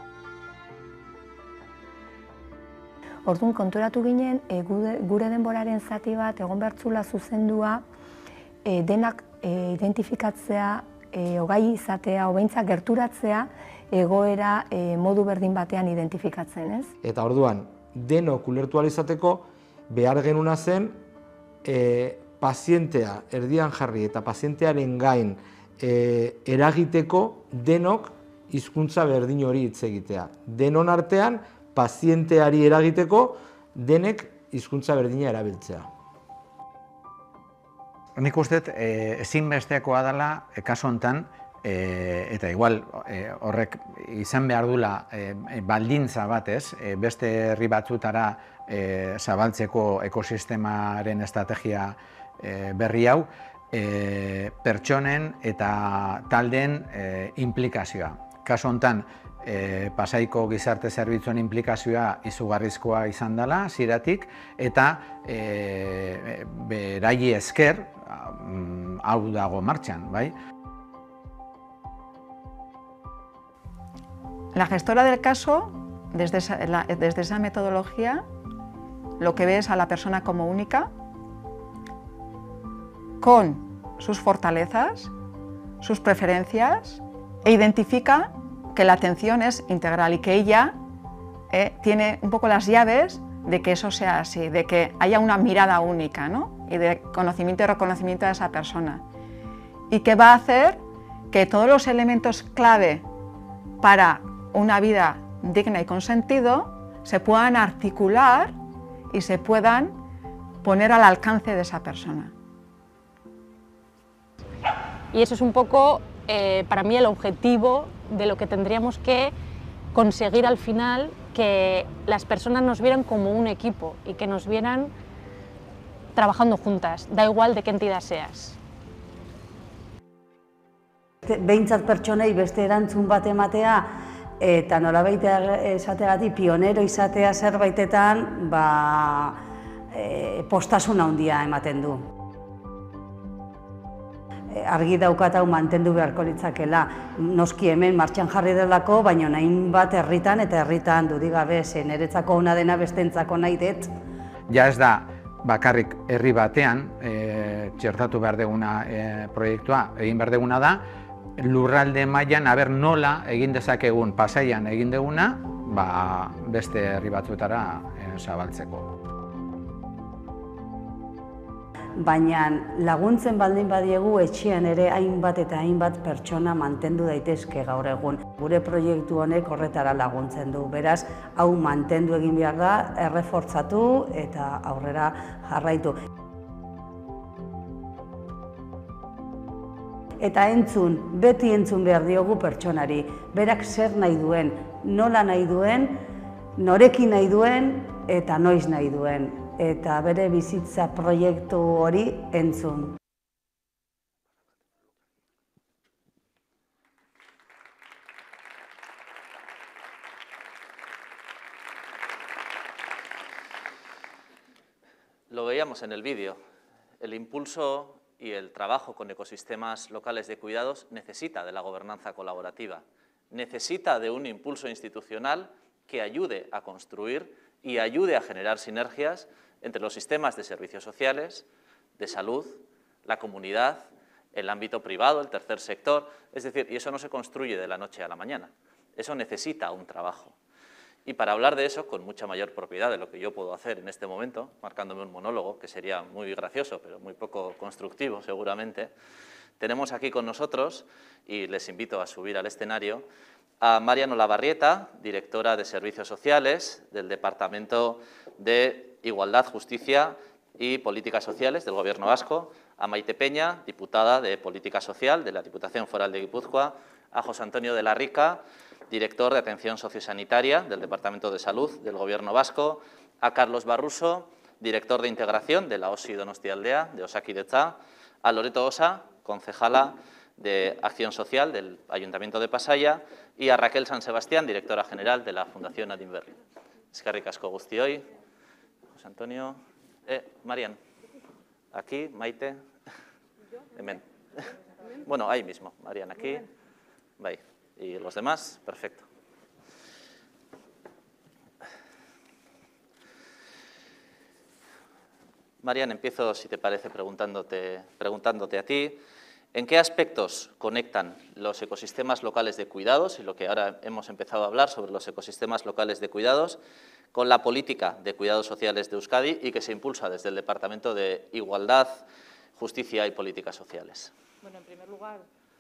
Orduan konturatu ginen, e, gure, gure denboraren zati bat egon bertzula zuzendua e, denak e, identifikatzea, e, ogai izatea, obeintza gerturatzea egoera e, modu berdin batean identifikatzen, ez? Eta orduan, denok ulertu ahal izateko behar genuna zen e, pazientea erdian jarri eta pazientearen gain e, eragiteko denok hizkuntza berdin hori hitz egitea. Denon artean, pazienteari eragiteko denek hizkuntza berdina erabiltzea. Nik uste e, ezinbestekoa dela, e, kasu honetan, e, eta igual e, horrek izan behar dula e, baldintza bat, ez, e, beste herri batzutara e, zabaltzeko ekosistemaren estrategia e, berri hau, e, pertsonen eta taldeen e, implikazioa. Kasu honetan, E, Pasaiko gizarte zerbitzuen implikazioa izugarrizkoa izan dela, ziratik, eta e, berai esker hau dago martxan, bai? La gestora del caso, desde esa, la, desde esa metodología, lo que ve es a la persona como única, con sus fortalezas, sus preferencias, e identifica que la atención es integral y que ella eh, tiene un poco las llaves de que eso sea así, de que haya una mirada única, ¿no? Y de conocimiento y reconocimiento de esa persona. Y que va a hacer que todos los elementos clave para una vida digna y con sentido se puedan articular y se puedan poner al alcance de esa persona. Y eso es un poco, eh, para mí, el objetivo de lo que tendríamos que conseguir al final, que las personas nos vieran como un equipo y que nos vieran trabajando juntas, da igual de qué entidad seas. Behintzat pertsonei beste erantzun bat ematea eta nolabait esateagatik pionero izatea zerbaitetan, ba, e, postasun handia ematen du. argi daukat hau mantendu beharko litzakela. Noski hemen martxan jarri delako, baina nahin bat herritan eta herritan dudigabe, zen eretzako ona dena bestentzako nahi dut. Ja ez da bakarrik herri batean e, txertatu behar deguna e, proiektua, egin behar deguna da, lurralde mailan aber nola egin dezakegun Pasaian egin deguna, ba, beste herri batzuetara e, zabaltzeko. Baina laguntzen baldin badiegu etxean ere hainbat eta hainbat pertsona mantendu daitezke gaur egun. Gure proiektu honek horretara laguntzen du. Beraz, hau mantendu egin behar da, errefortzatu eta aurrera jarraitu. Eta entzun, beti entzun behar diogu pertsonari. Berak zer nahi duen, nola nahi duen, norekin nahi duen eta noiz nahi duen. Eta bere bizitza proiektu hori entzun. Lo veíamos en el vídeo. El impulso y el trabajo con ecosistemas locales de cuidados necesita de la gobernanza colaborativa, necesita de un impulso institucional que ayude a construir y ayude a generar sinergias entre los sistemas de servicios sociales, de salud, la comunidad, el ámbito privado, el tercer sector. Es decir, y eso no se construye de la noche a la mañana, eso necesita un trabajo. Y para hablar de eso, con mucha mayor propiedad de lo que yo puedo hacer en este momento, marcándome un monólogo, que sería muy gracioso, pero muy poco constructivo seguramente, tenemos aquí con nosotros, y les invito a subir al escenario, a Marian Olavarrieta, directora de Servicios Sociales del Departamento de Igualdad, Justicia y Políticas Sociales del Gobierno vasco, a Maite Peña, diputada de Política Social de la Diputación Foral de Guipúzcoa, a José Antonio de la Rica, director de Atención Sociosanitaria del Departamento de Salud del Gobierno vasco, a Carlos Barruso, director de Integración de la O S I Donostialdea, de Osakidetza, a Loreto Osa, concejala de Acción Social del Ayuntamiento de Pasaia, y a Raquel San Sebastián, directora general de la Fundación Adinberri. Eskerrik asko guztioi. José Antonio. Eh, Marian. Aquí, Maite. Hemen. Bueno, ahí mismo. Marian aquí. Bye. Y los demás, perfecto. Marian, empiezo, si te parece, preguntándote, preguntándote a ti. ¿En qué aspectos conectan los ecosistemas locales de cuidados, y lo que ahora hemos empezado a hablar sobre los ecosistemas locales de cuidados, con la política de cuidados sociales de Euskadi y que se impulsa desde el Departamento de Igualdad, Justicia y Políticas Sociales? Bueno, en primer lugar,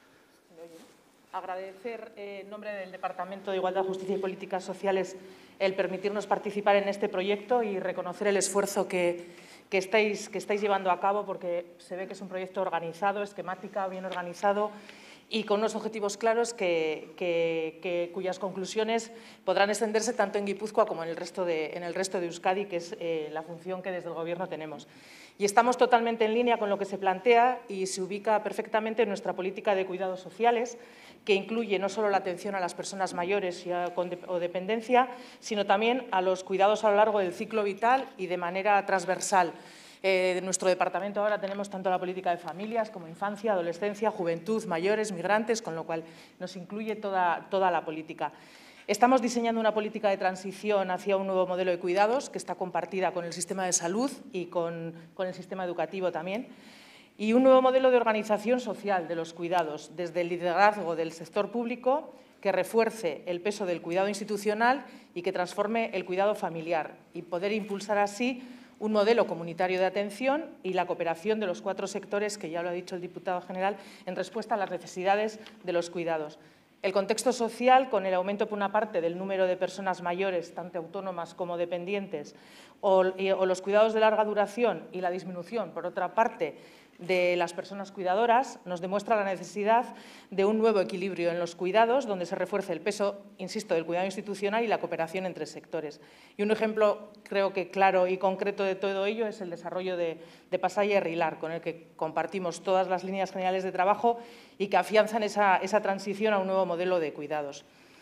agradecer eh, en nombre del Departamento de Igualdad, Justicia y Políticas Sociales el permitirnos participar en este proyecto y reconocer el esfuerzo que, que, estáis, que estáis llevando a cabo, porque se ve que es un proyecto organizado, esquemática, bien organizado y con unos objetivos claros que, que, que, cuyas conclusiones podrán extenderse tanto en Guipúzcoa como en el resto de, en el resto de Euskadi, que es eh, la función que desde el Gobierno tenemos. Y estamos totalmente en línea con lo que se plantea y se ubica perfectamente en nuestra política de cuidados sociales, que incluye no solo la atención a las personas mayores y a, con de, o dependencia, sino también a los cuidados a lo largo del ciclo vital y de manera transversal. Eh, en nuestro departamento ahora tenemos tanto la política de familias como infancia, adolescencia, juventud, mayores, migrantes, con lo cual nos incluye toda, toda la política. Estamos diseñando una política de transición hacia un nuevo modelo de cuidados que está compartida con el sistema de salud y con, con el sistema educativo también. Y un nuevo modelo de organización social de los cuidados, desde el liderazgo del sector público, que refuerce el peso del cuidado institucional y que transforme el cuidado familiar, y poder impulsar así un modelo comunitario de atención y la cooperación de los cuatro sectores, que ya lo ha dicho el diputado general, en respuesta a las necesidades de los cuidados. El contexto social, con el aumento, por una parte, del número de personas mayores, tanto autónomas como dependientes, o, o los cuidados de larga duración y la disminución, por otra parte, de las personas cuidadoras, nos demuestra la necesidad de un nuevo equilibrio en los cuidados, donde se refuerce el peso, insisto, del cuidado institucional y la cooperación entre sectores. Y un ejemplo, creo que claro y concreto de todo ello, es el desarrollo de, de Pasaia y Rilar, con el que compartimos todas las líneas generales de trabajo y que afianzan esa, esa transición a un nuevo modelo de cuidados.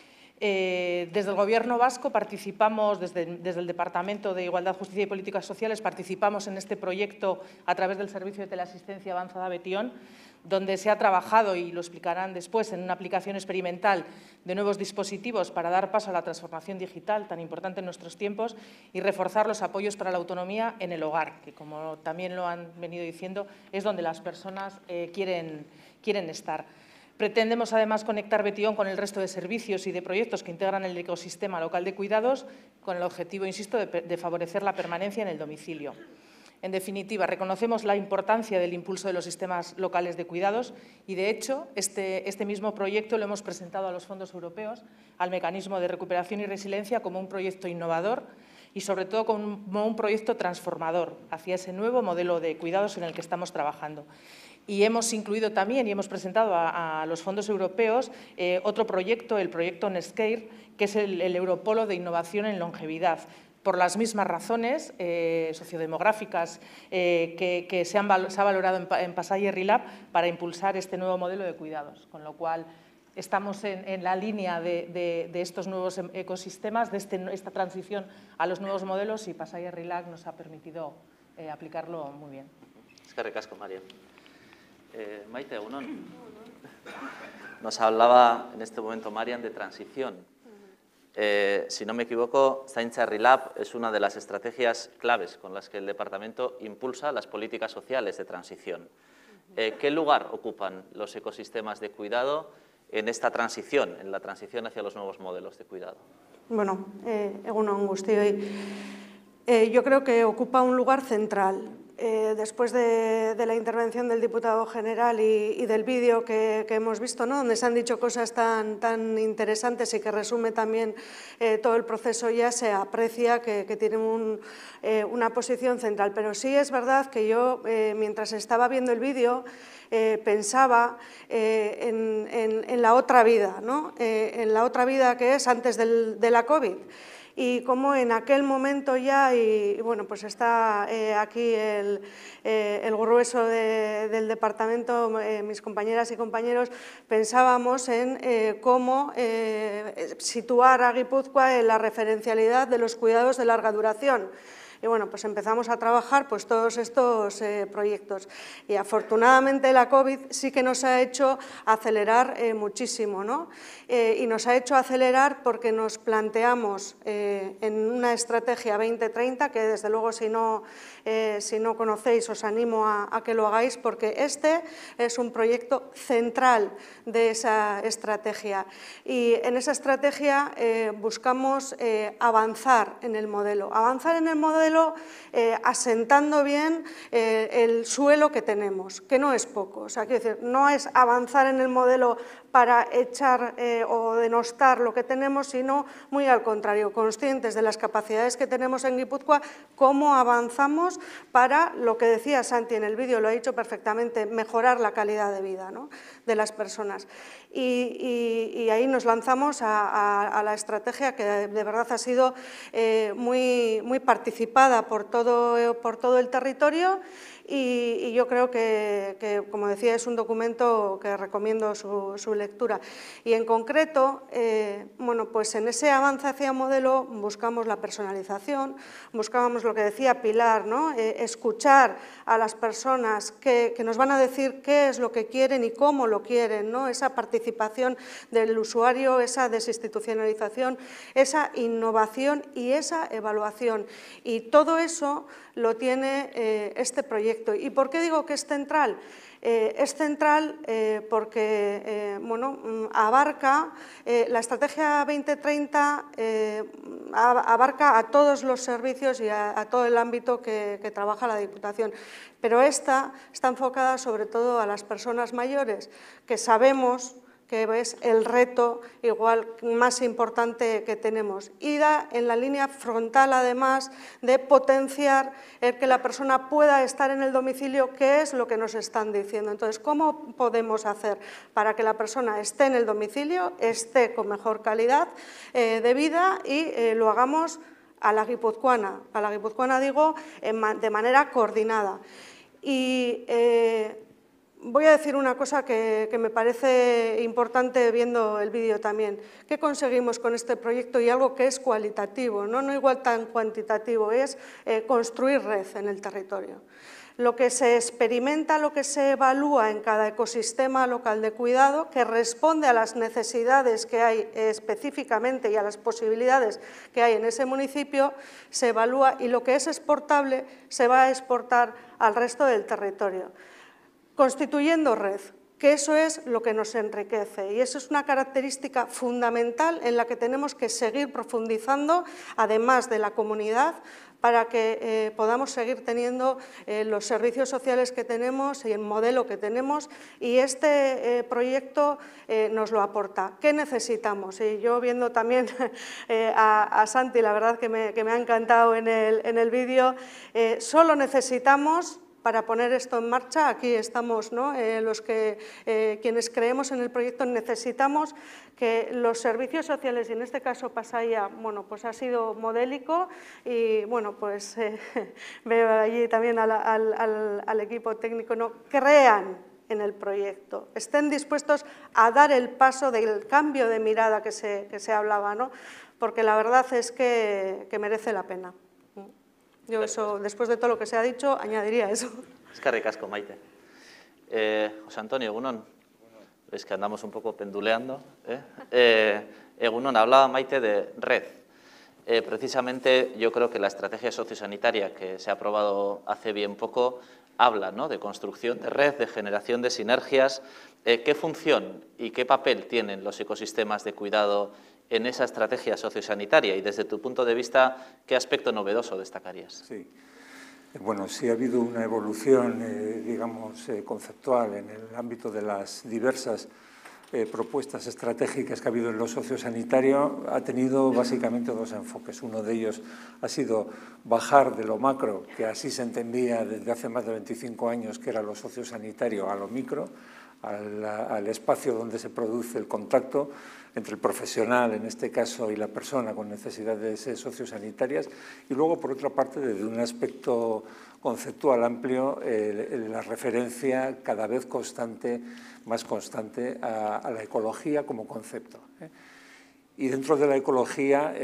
Eh, desde el Gobierno vasco participamos, desde, desde el Departamento de Igualdad, Justicia y Políticas Sociales, participamos en este proyecto a través del Servicio de Teleasistencia Avanzada Betión, donde se ha trabajado, y lo explicarán después, en una aplicación experimental de nuevos dispositivos para dar paso a la transformación digital, tan importante en nuestros tiempos, y reforzar los apoyos para la autonomía en el hogar, que, como también lo han venido diciendo, es donde las personas eh, quieren, quieren estar. Pretendemos, además, conectar Betión con el resto de servicios y de proyectos que integran el ecosistema local de cuidados, con el objetivo, insisto, de, de favorecer la permanencia en el domicilio. En definitiva, reconocemos la importancia del impulso de los sistemas locales de cuidados y, de hecho, este, este mismo proyecto lo hemos presentado a los fondos europeos, al Mecanismo de Recuperación y Resiliencia, como un proyecto innovador y, sobre todo, como un proyecto transformador hacia ese nuevo modelo de cuidados en el que estamos trabajando. Y hemos incluido también y hemos presentado a, a los fondos europeos eh, otro proyecto, el proyecto Nescare, que es el, el Europolo de Innovación en Longevidad, por las mismas razones eh, sociodemográficas eh, que, que se, han, se ha valorado en, en Pasaia RILAB para impulsar este nuevo modelo de cuidados, con lo cual estamos en, en la línea de, de, de estos nuevos ecosistemas, de este, esta transición a los nuevos modelos, y Pasaia RILAB nos ha permitido eh, aplicarlo muy bien. Es que ricasco, María. Eh, Maite, Egunon. Nos hablaba en este momento Marian de transición. Eh, si no me equivoco, Zaintza RILAB es una de las estrategias claves con las que el departamento impulsa las políticas sociales de transición. Eh, ¿Qué lugar ocupan los ecosistemas de cuidado en esta transición, en la transición hacia los nuevos modelos de cuidado? Bueno, eh, Egunon guztioi. Eh, yo creo que ocupa un lugar central. Eh, después de, de la intervención del diputado general y, y del vídeo que, que hemos visto, ¿no?, donde se han dicho cosas tan, tan interesantes y que resume también eh, todo el proceso, ya se aprecia que, que tienen un, eh, una posición central. Pero sí es verdad que yo, eh, mientras estaba viendo el vídeo, eh, pensaba eh, en, en, en la otra vida, ¿no?, eh, en la otra vida que es antes del, de la COVID. Y como en aquel momento ya, y, y bueno, pues está eh, aquí el, eh, el grueso de, del departamento, eh, mis compañeras y compañeros, pensábamos en eh, cómo eh, situar a Guipúzcoa en la referencialidad de los cuidados de larga duración. Y bueno, pues empezamos a trabajar pues, todos estos eh, proyectos. Y afortunadamente la COVID sí que nos ha hecho acelerar eh, muchísimo, ¿no? Eh, y nos ha hecho acelerar porque nos planteamos eh, en una estrategia veinte treinta, que desde luego si no, eh, si no conocéis os animo a, a que lo hagáis, porque este es un proyecto central de esa estrategia. Y en esa estrategia eh, buscamos eh, avanzar en el modelo, avanzar en el modelo Eh, asentando bien eh, el suelo que tenemos, que no es poco. O sea, quiero decir, no es avanzar en el modelo para echar eh, o denostar lo que tenemos, sino muy al contrario, conscientes de las capacidades que tenemos en Guipúzcoa, cómo avanzamos para, lo que decía Santi en el vídeo, lo ha dicho perfectamente, mejorar la calidad de vida, ¿no?, de las personas. Y, y, y ahí nos lanzamos a, a, a la estrategia que de verdad ha sido eh, muy, muy participada por todo, por todo el territorio. Y, y yo creo que, que, como decía, es un documento que recomiendo su, su lectura. Y en concreto, eh, bueno, pues en ese avance hacia modelo buscamos la personalización, buscábamos lo que decía Pilar, ¿no?, eh, escuchar a las personas que, que nos van a decir qué es lo que quieren y cómo lo quieren, ¿no?, esa participación del usuario, esa desinstitucionalización, esa innovación y esa evaluación. Y todo eso lo tiene eh, este proyecto. ¿Y por qué digo que es central? Eh, es central eh, porque eh, bueno, abarca, eh, la estrategia veinte treinta eh, abarca a todos los servicios y a, a todo el ámbito que, que trabaja la Diputación, pero esta está enfocada sobre todo a las personas mayores, que sabemos que es el reto igual más importante que tenemos. Y da en la línea frontal, además, de potenciar el que la persona pueda estar en el domicilio, que es lo que nos están diciendo. Entonces, ¿cómo podemos hacer para que la persona esté en el domicilio, esté con mejor calidad eh, de vida y eh, lo hagamos a la guipuzcoana? A la guipuzcoana digo, en, de manera coordinada. Y... Eh, voy a decir una cosa que, que me parece importante viendo el vídeo también. ¿Qué conseguimos con este proyecto? Y algo que es cualitativo, no, no igual tan cuantitativo, es eh, construir red en el territorio. Lo que se experimenta, lo que se evalúa en cada ecosistema local de cuidado, que responde a las necesidades que hay específicamente y a las posibilidades que hay en ese municipio, se evalúa y lo que es exportable se va a exportar al resto del territorio, constituyendo red, que eso es lo que nos enriquece y eso es una característica fundamental en la que tenemos que seguir profundizando, además de la comunidad, para que eh, podamos seguir teniendo eh, los servicios sociales que tenemos y el modelo que tenemos, y este eh, proyecto eh, nos lo aporta. ¿Qué necesitamos? Y yo viendo también eh, a, a Santi, la verdad que me, que me ha encantado en el, en el vídeo, eh, solo necesitamos, para poner esto en marcha, aquí estamos, ¿no? eh, los que, eh, quienes creemos en el proyecto, necesitamos que los servicios sociales, y en este caso Pasaia, bueno, pues ha sido modélico y bueno, pues eh, veo allí también al, al, al, al equipo técnico, ¿no? Crean en el proyecto, estén dispuestos a dar el paso del cambio de mirada que se, que se hablaba, ¿no? Porque la verdad es que, que merece la pena. Yo eso, después de todo lo que se ha dicho, añadiría eso. Eskerrik asko, Maite. Eh, José Antonio, egunon. Es que andamos un poco penduleando. ¿eh? Eh, egunon, hablaba Maite de red. Eh, precisamente yo creo que la estrategia sociosanitaria que se ha aprobado hace bien poco habla, ¿no?, de construcción de red, de generación de sinergias. Eh, ¿Qué función y qué papel tienen los ecosistemas de cuidado en esa estrategia sociosanitaria? Y desde tu punto de vista, ¿qué aspecto novedoso destacarías? Sí. Bueno, sí ha habido una evolución, eh, digamos, eh, conceptual en el ámbito de las diversas eh, propuestas estratégicas que ha habido en lo sociosanitario. Ha tenido básicamente dos enfoques. Uno de ellos ha sido bajar de lo macro, que así se entendía desde hace más de veinticinco años, que era lo sociosanitario, a lo micro, al, al espacio donde se produce el contacto entre el profesional, en este caso, y la persona con necesidades sociosanitarias, y luego, por otra parte, desde un aspecto conceptual amplio, eh, la referencia cada vez constante, más constante, a, a la ecología como concepto. ¿eh? Y dentro de la ecología,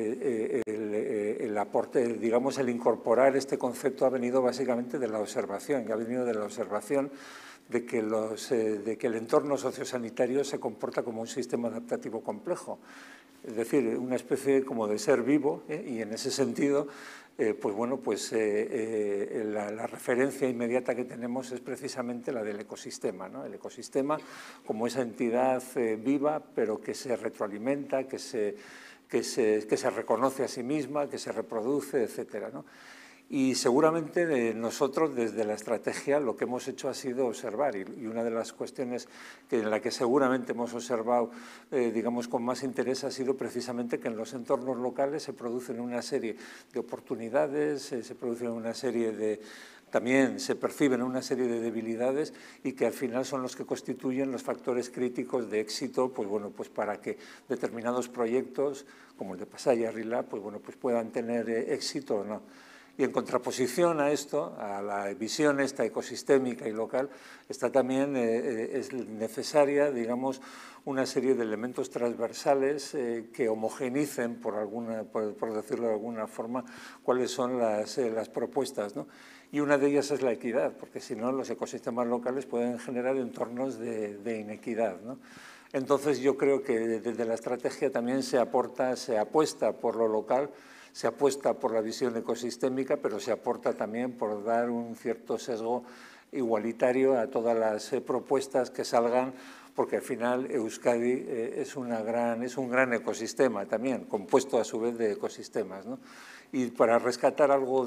eh, el, el aporte, digamos, el incorporar este concepto ha venido básicamente de la observación, que ha venido de la observación de que, los, eh, de que el entorno sociosanitario se comporta como un sistema adaptativo complejo, es decir, una especie como de ser vivo, ¿eh? Y en ese sentido, eh, pues bueno, pues eh, eh, la, la referencia inmediata que tenemos es precisamente la del ecosistema, ¿no? El ecosistema como esa entidad eh, viva, pero que se retroalimenta, que se, que, se, que se reconoce a sí misma, que se reproduce, etcétera, ¿no? Y seguramente eh, nosotros desde la estrategia lo que hemos hecho ha sido observar, y, y una de las cuestiones que, en la que seguramente hemos observado eh, digamos con más interés ha sido precisamente que en los entornos locales se producen una serie de oportunidades, eh, se producen una serie de... también se perciben una serie de debilidades y que al final son los que constituyen los factores críticos de éxito, pues bueno, pues para que determinados proyectos, como el de Pasaia Rilá, pues bueno, pues puedan tener eh, éxito o no. Y en contraposición a esto, a la visión esta ecosistémica y local, está también, eh, es necesaria, digamos, una serie de elementos transversales eh, que homogenicen, por, alguna, por, por decirlo de alguna forma, cuáles son las, eh, las propuestas, ¿no? Y una de ellas es la equidad, porque si no los ecosistemas locales pueden generar entornos de, de inequidad, ¿no? Entonces yo creo que desde la estrategia también se aporta, se apuesta por lo local, se apuesta por la visión ecosistémica, pero se aporta también por dar un cierto sesgo igualitario a todas las eh, propuestas que salgan, porque al final Euskadi eh, es, una gran, es un gran ecosistema también, compuesto a su vez de ecosistemas, ¿no? Y para rescatar algo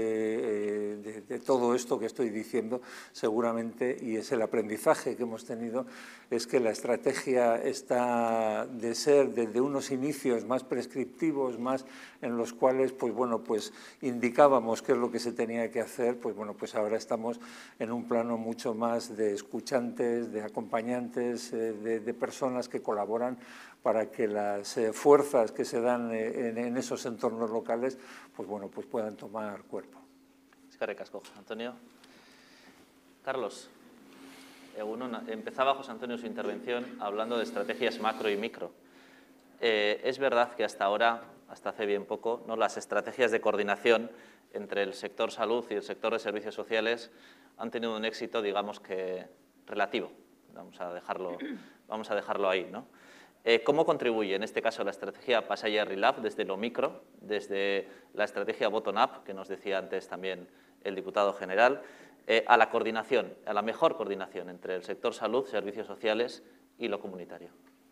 de, de, de todo esto que estoy diciendo, seguramente, y es el aprendizaje que hemos tenido, es que la estrategia está de ser desde unos inicios más prescriptivos, más en los cuales, pues bueno, pues indicábamos qué es lo que se tenía que hacer, pues bueno, pues ahora estamos en un plano mucho más de escuchantes, de acompañantes, de, de personas que colaboran para que las eh, fuerzas que se dan eh, en, en esos entornos locales, pues bueno, pues puedan tomar cuerpo. Eskerrik asko, Antonio. Carlos. Egunon, empezaba José Antonio su intervención hablando de estrategias macro y micro. Eh, es verdad que hasta ahora, hasta hace bien poco, ¿no?, las estrategias de coordinación entre el sector salud y el sector de servicios sociales han tenido un éxito, digamos que relativo. Vamos a dejarlo, vamos a dejarlo ahí, ¿no? Eh, ¿Cómo contribuye, en este caso, la estrategia Pasaia RILAB desde lo micro, desde la estrategia bottom-up, que nos decía antes también el diputado general, eh, a la coordinación, a la mejor coordinación entre el sector salud, servicios sociales y lo comunitario?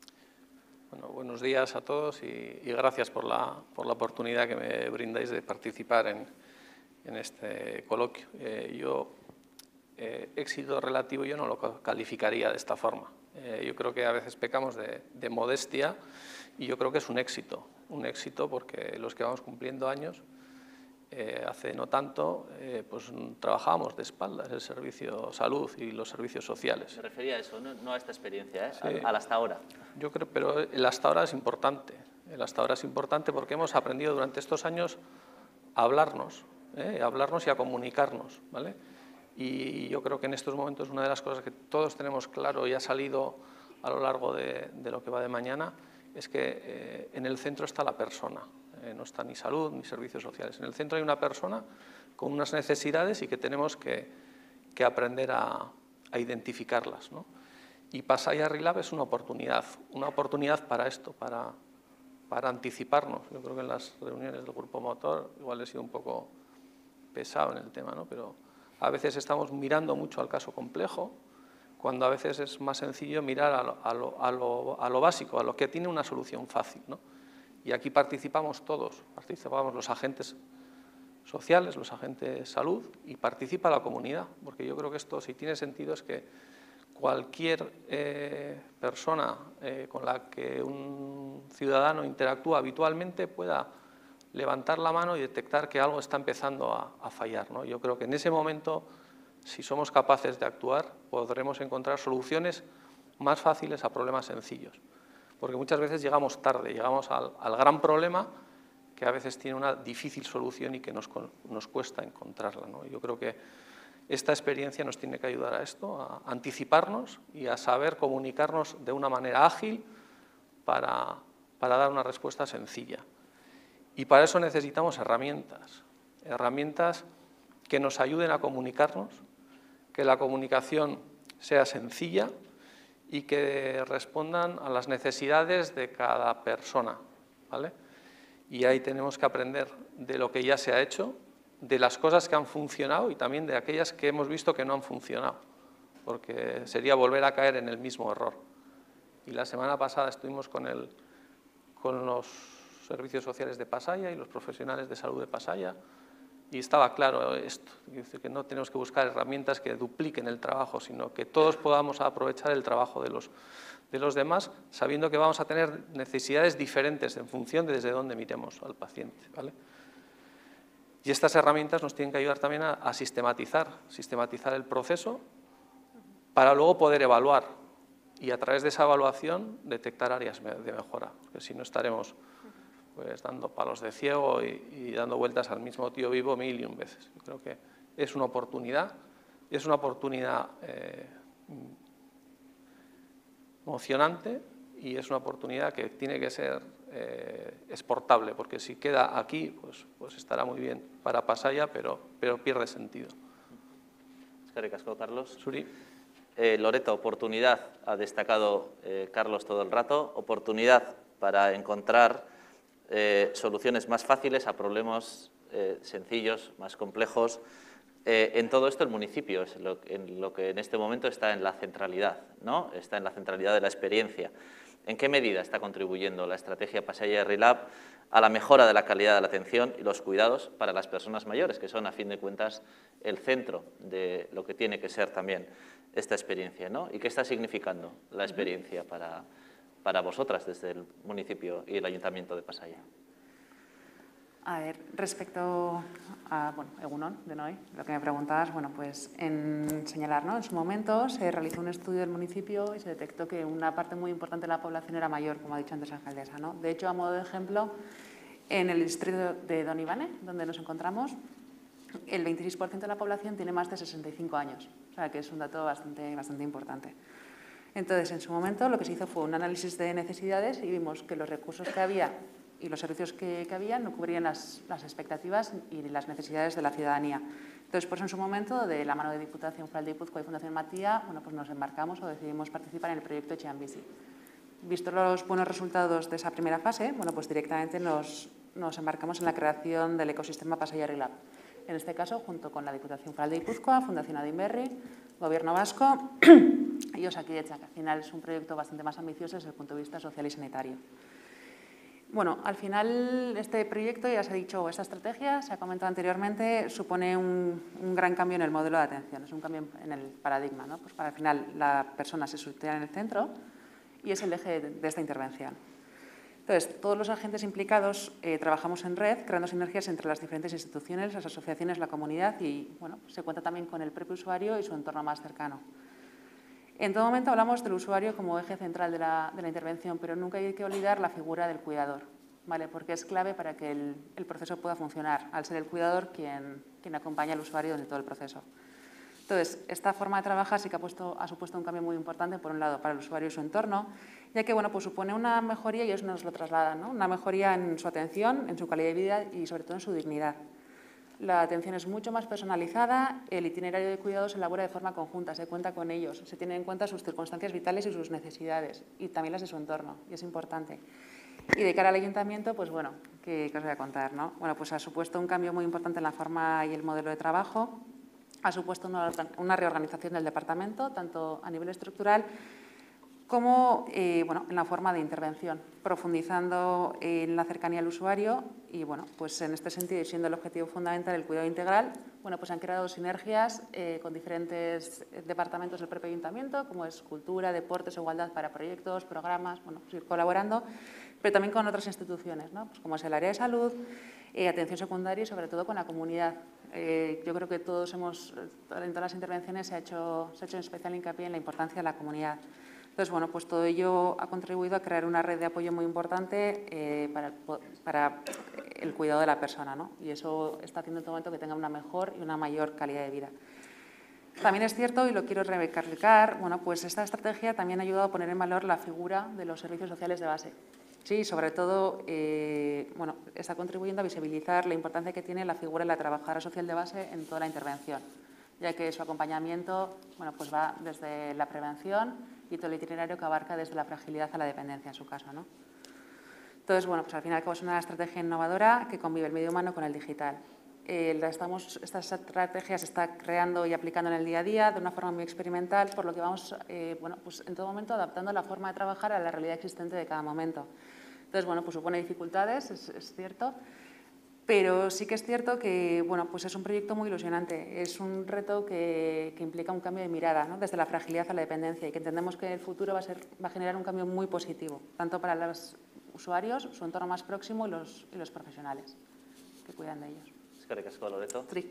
Bueno, buenos días a todos y, y gracias por la, por la oportunidad que me brindáis de participar en, en este coloquio. Eh, yo, eh, éxito relativo yo no lo calificaría de esta forma. Eh, yo creo que a veces pecamos de, de modestia y yo creo que es un éxito, un éxito porque los que vamos cumpliendo años, eh, hace no tanto, eh, pues trabajábamos de espaldas el servicio salud y los servicios sociales. Me refería a eso, no, no a esta experiencia, ¿eh? Sí. al, al hasta ahora. Yo creo, pero el hasta ahora es importante, el hasta ahora es importante porque hemos aprendido durante estos años a hablarnos, ¿eh? a hablarnos y a comunicarnos, ¿vale? Y yo creo que en estos momentos una de las cosas que todos tenemos claro y ha salido a lo largo de, de lo que va de mañana es que eh, en el centro está la persona, eh, no está ni salud ni servicios sociales. En el centro hay una persona con unas necesidades y que tenemos que, que aprender a, a identificarlas, ¿no? Y Pasaia RILAB es una oportunidad, una oportunidad para esto, para, para anticiparnos. Yo creo que en las reuniones del grupo motor igual he sido un poco pesado en el tema, ¿no? Pero a veces estamos mirando mucho al caso complejo, cuando a veces es más sencillo mirar a lo, a lo, a lo, a lo básico, a lo que tiene una solución fácil, ¿no? Y aquí participamos todos, participamos los agentes sociales, los agentes salud y participa la comunidad, porque yo creo que esto, si tiene sentido, es que cualquier eh, persona eh, con la que un ciudadano interactúa habitualmente pueda levantar la mano y detectar que algo está empezando a, a fallar, ¿no? Yo creo que en ese momento, si somos capaces de actuar, podremos encontrar soluciones más fáciles a problemas sencillos. Porque muchas veces llegamos tarde, llegamos al, al gran problema que a veces tiene una difícil solución y que nos, nos cuesta encontrarla, ¿no? Yo creo que esta experiencia nos tiene que ayudar a esto, a anticiparnos y a saber comunicarnos de una manera ágil para, para dar una respuesta sencilla. Y para eso necesitamos herramientas, herramientas que nos ayuden a comunicarnos, que la comunicación sea sencilla y que respondan a las necesidades de cada persona, ¿vale? Y ahí tenemos que aprender de lo que ya se ha hecho, de las cosas que han funcionado y también de aquellas que hemos visto que no han funcionado, porque sería volver a caer en el mismo error. Y la semana pasada estuvimos con, el, con los servicios sociales de Pasaia y los profesionales de salud de Pasaia y estaba claro esto, es decir, que no tenemos que buscar herramientas que dupliquen el trabajo, sino que todos podamos aprovechar el trabajo de los, de los demás, sabiendo que vamos a tener necesidades diferentes en función de desde dónde miremos al paciente, ¿vale? Y estas herramientas nos tienen que ayudar también a, a sistematizar, sistematizar el proceso para luego poder evaluar y a través de esa evaluación detectar áreas de mejora, porque si no estaremos pues dando palos de ciego y, y dando vueltas al mismo tío vivo mil y un veces. Yo creo que es una oportunidad, es una oportunidad eh, emocionante y es una oportunidad que tiene que ser eh, exportable, porque si queda aquí, pues, pues estará muy bien para Pasaia, pero, pero pierde sentido. Eskerrik asko, Carlos. Suri. Eh, Loreto, oportunidad, ha destacado eh, Carlos todo el rato, oportunidad para encontrar Eh, soluciones más fáciles a problemas eh, sencillos, más complejos. Eh, en todo esto el municipio es lo, en lo que en este momento está en la centralidad, ¿no? Está en la centralidad de la experiencia. ¿En qué medida está contribuyendo la estrategia Pasaia RILAB a la mejora de la calidad de la atención y los cuidados para las personas mayores, que son, a fin de cuentas, el centro de lo que tiene que ser también esta experiencia, ¿no? ¿Y qué está significando la experiencia para para vosotras desde el municipio y el Ayuntamiento de Pasaia? A ver, respecto a, bueno, Egunon, de Noé, lo que me preguntabas, bueno, pues en señalar, ¿no? En su momento se realizó un estudio del municipio y se detectó que una parte muy importante de la población era mayor, como ha dicho antes la alcaldesa, ¿no? De hecho, a modo de ejemplo, en el distrito de Don Ivane, donde nos encontramos, el veintiséis por ciento de la población tiene más de sesenta y cinco años, o sea que es un dato bastante, bastante importante. Entonces, en su momento lo que se hizo fue un análisis de necesidades y vimos que los recursos que había y los servicios que, que había no cubrían las, las expectativas y las necesidades de la ciudadanía. Entonces, pues en su momento, de la mano de Diputación Foral de Guipúzcoa y Fundación Matía, bueno, pues nos embarcamos o decidimos participar en el proyecto Etxean Bizi. Visto los buenos resultados de esa primera fase, bueno, pues directamente nos, nos embarcamos en la creación del ecosistema Pasaia-Rilap. En este caso, junto con la Diputación Foral de Guipúzcoa, Fundación Adinberri, Gobierno Vasco y Osakidetza, que al final es un proyecto bastante más ambicioso desde el punto de vista social y sanitario. Bueno, al final este proyecto, ya se ha dicho, esta estrategia, se ha comentado anteriormente, supone un, un gran cambio en el modelo de atención, es un cambio en el paradigma, ¿no? Pues para al final la persona se sitúa en el centro y es el eje de, de esta intervención. Entonces, todos los agentes implicados eh, trabajamos en red, creando sinergias entre las diferentes instituciones, las asociaciones, la comunidad y, bueno, se cuenta también con el propio usuario y su entorno más cercano. En todo momento hablamos del usuario como eje central de la, de la intervención, pero nunca hay que olvidar la figura del cuidador, ¿vale? Porque es clave para que el, el proceso pueda funcionar, al ser el cuidador quien, quien acompaña al usuario durante todo el proceso. Entonces, esta forma de trabajar sí que ha, puesto, ha supuesto un cambio muy importante, por un lado, para el usuario y su entorno, ya que bueno, pues supone una mejoría, y ellos nos lo trasladan, ¿no? Una mejoría en su atención, en su calidad de vida y sobre todo en su dignidad. La atención es mucho más personalizada, el itinerario de cuidado se elabora de forma conjunta, se cuenta con ellos, se tienen en cuenta sus circunstancias vitales y sus necesidades, y también las de su entorno, y es importante. Y de cara al ayuntamiento, pues bueno, ¿qué, qué os voy a contar, no? Bueno, pues ha supuesto un cambio muy importante en la forma y el modelo de trabajo, ha supuesto una, una reorganización del departamento, tanto a nivel estructural como eh, bueno, en la forma de intervención, profundizando en la cercanía al usuario y, bueno, pues en este sentido, y siendo el objetivo fundamental el cuidado integral, bueno, pues han creado sinergias eh, con diferentes departamentos del propio ayuntamiento, como es cultura, deportes, igualdad para proyectos, programas, bueno, pues ir colaborando, pero también con otras instituciones, ¿no? Pues como es el área de salud, eh, atención secundaria y sobre todo con la comunidad. Eh, yo creo que todos hemos, en todas las intervenciones se ha hecho, se ha hecho especial hincapié en la importancia de la comunidad. Entonces, bueno, pues todo ello ha contribuido a crear una red de apoyo muy importante eh, para, para el cuidado de la persona, ¿no? Y eso está haciendo en todo momento que tenga una mejor y una mayor calidad de vida. También es cierto, y lo quiero recalcar, bueno, pues esta estrategia también ha ayudado a poner en valor la figura de los servicios sociales de base. Sí, sobre todo, eh, bueno, está contribuyendo a visibilizar la importancia que tiene la figura de la trabajadora social de base en toda la intervención, ya que su acompañamiento, bueno, pues va desde la prevención y todo el itinerario que abarca desde la fragilidad a la dependencia, en su caso, ¿no? Entonces, bueno, pues al final es una estrategia innovadora que convive el medio humano con el digital. Eh, la estamos, esta estrategia se está creando y aplicando en el día a día de una forma muy experimental, por lo que vamos, eh, bueno, pues en todo momento adaptando la forma de trabajar a la realidad existente de cada momento. Entonces, bueno, pues supone dificultades, es, es cierto, pero sí que es cierto que, bueno, pues es un proyecto muy ilusionante, es un reto que, que implica un cambio de mirada, ¿no? Desde la fragilidad a la dependencia, y que entendemos que en el futuro va a, ser, va a generar un cambio muy positivo, tanto para los usuarios, su entorno más próximo y los, y los profesionales que cuidan de ellos. Eskerrik asko, Loreto. Sí.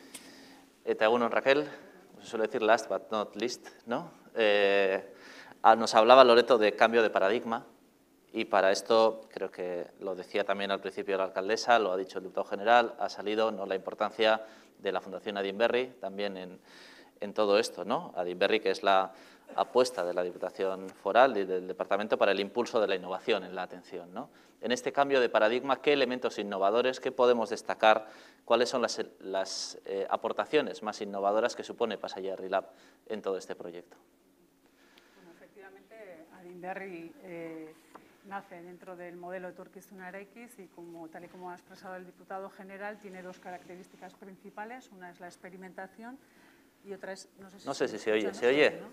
Eta egunon, Raquel, se suele decir last but not least, ¿no? Eh, nos hablaba Loreto de cambio de paradigma. Y para esto, creo que lo decía también al principio la alcaldesa, lo ha dicho el diputado general, ha salido, ¿no?, la importancia de la Fundación Adinberri también en, en todo esto, ¿no? Adinberri, que es la apuesta de la Diputación Foral y del Departamento para el impulso de la innovación en la atención, ¿no? En este cambio de paradigma, ¿qué elementos innovadores, qué podemos destacar, cuáles son las, las eh, aportaciones más innovadoras que supone Pasaia-Rilap en todo este proyecto? Bueno, efectivamente, Adinberri eh, nace dentro del modelo Etorkizuna Eraikiz y, como, tal y como ha expresado el diputado general, tiene dos características principales. Una es la experimentación y otra es... No sé si, no sé se, si se oye. ¿no? ¿Se oye? ¿No?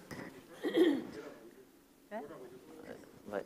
¿Eh? Vale.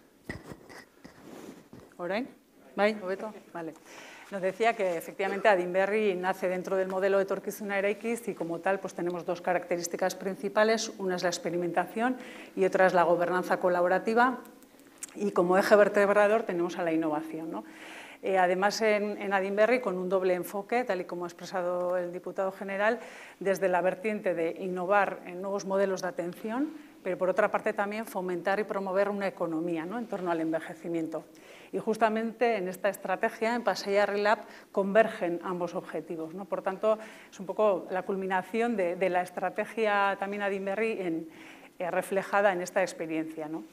¿Orain? ¿Bai? ¿Hobeto? Vale. Nos decía que efectivamente Adinberri nace dentro del modelo Etorkizuna Eraikiz y, como tal, pues tenemos dos características principales. Una es la experimentación y otra es la gobernanza colaborativa. Y como eje vertebrador tenemos a la innovación, ¿no? Eh, además, en, en Adinberri, con un doble enfoque, tal y como ha expresado el diputado general, desde la vertiente de innovar en nuevos modelos de atención, pero por otra parte también fomentar y promover una economía, ¿no?, en torno al envejecimiento. Y justamente en esta estrategia, en Pasaia Herri-Lab, convergen ambos objetivos, ¿no? Por tanto, es un poco la culminación de, de la estrategia también Adinberri en, eh, reflejada en esta experiencia, ¿no?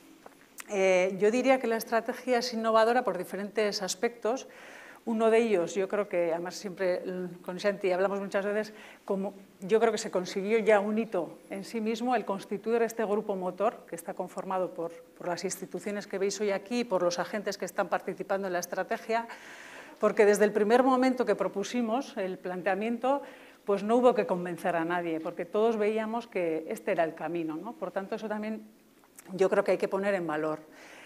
Eh, yo diría que la estrategia es innovadora por diferentes aspectos. Uno de ellos, yo creo que, además siempre con Santi hablamos muchas veces, como yo creo que se consiguió ya un hito en sí mismo, el constituir este grupo motor, que está conformado por, por las instituciones que veis hoy aquí y por los agentes que están participando en la estrategia, porque desde el primer momento que propusimos el planteamiento, pues no hubo que convencer a nadie, porque todos veíamos que este era el camino, ¿no? Por tanto, eso también yo creo que hay que poner en valor.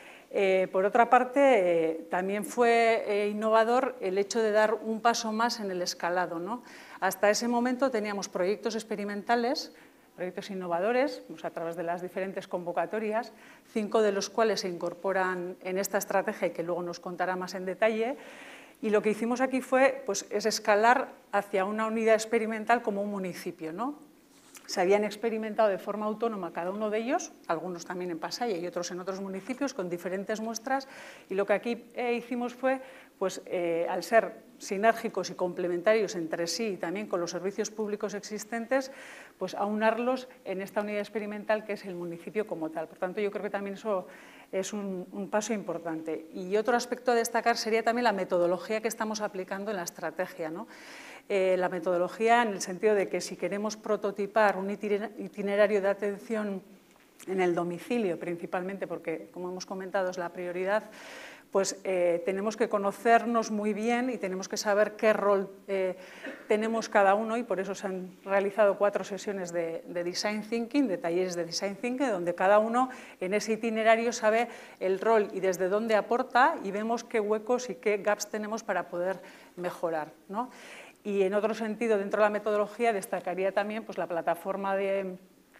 Eh, por otra parte, eh, también fue eh, innovador el hecho de dar un paso más en el escalado, ¿no? Hasta ese momento teníamos proyectos experimentales, proyectos innovadores, pues a través de las diferentes convocatorias, cinco de los cuales se incorporan en esta estrategia y que luego nos contará más en detalle. Y lo que hicimos aquí fue, pues, es escalar hacia una unidad experimental como un municipio, ¿no? Se habían experimentado de forma autónoma cada uno de ellos, algunos también en Pasaia y otros en otros municipios, con diferentes muestras, y lo que aquí eh, hicimos fue, pues, eh, al ser sinérgicos y complementarios entre sí y también con los servicios públicos existentes, pues aunarlos en esta unidad experimental que es el municipio como tal. Por tanto, yo creo que también eso es un, un paso importante. Y otro aspecto a destacar sería también la metodología que estamos aplicando en la estrategia, ¿no? Eh, la metodología en el sentido de que si queremos prototipar un itinerario de atención en el domicilio, principalmente porque, como hemos comentado, es la prioridad, pues eh, tenemos que conocernos muy bien y tenemos que saber qué rol eh, tenemos cada uno, y por eso se han realizado cuatro sesiones de, de Design Thinking, de talleres de Design Thinking, donde cada uno en ese itinerario sabe el rol y desde dónde aporta, y vemos qué huecos y qué gaps tenemos para poder mejorar, ¿no? Y en otro sentido, dentro de la metodología, destacaría también, pues, la plataforma de,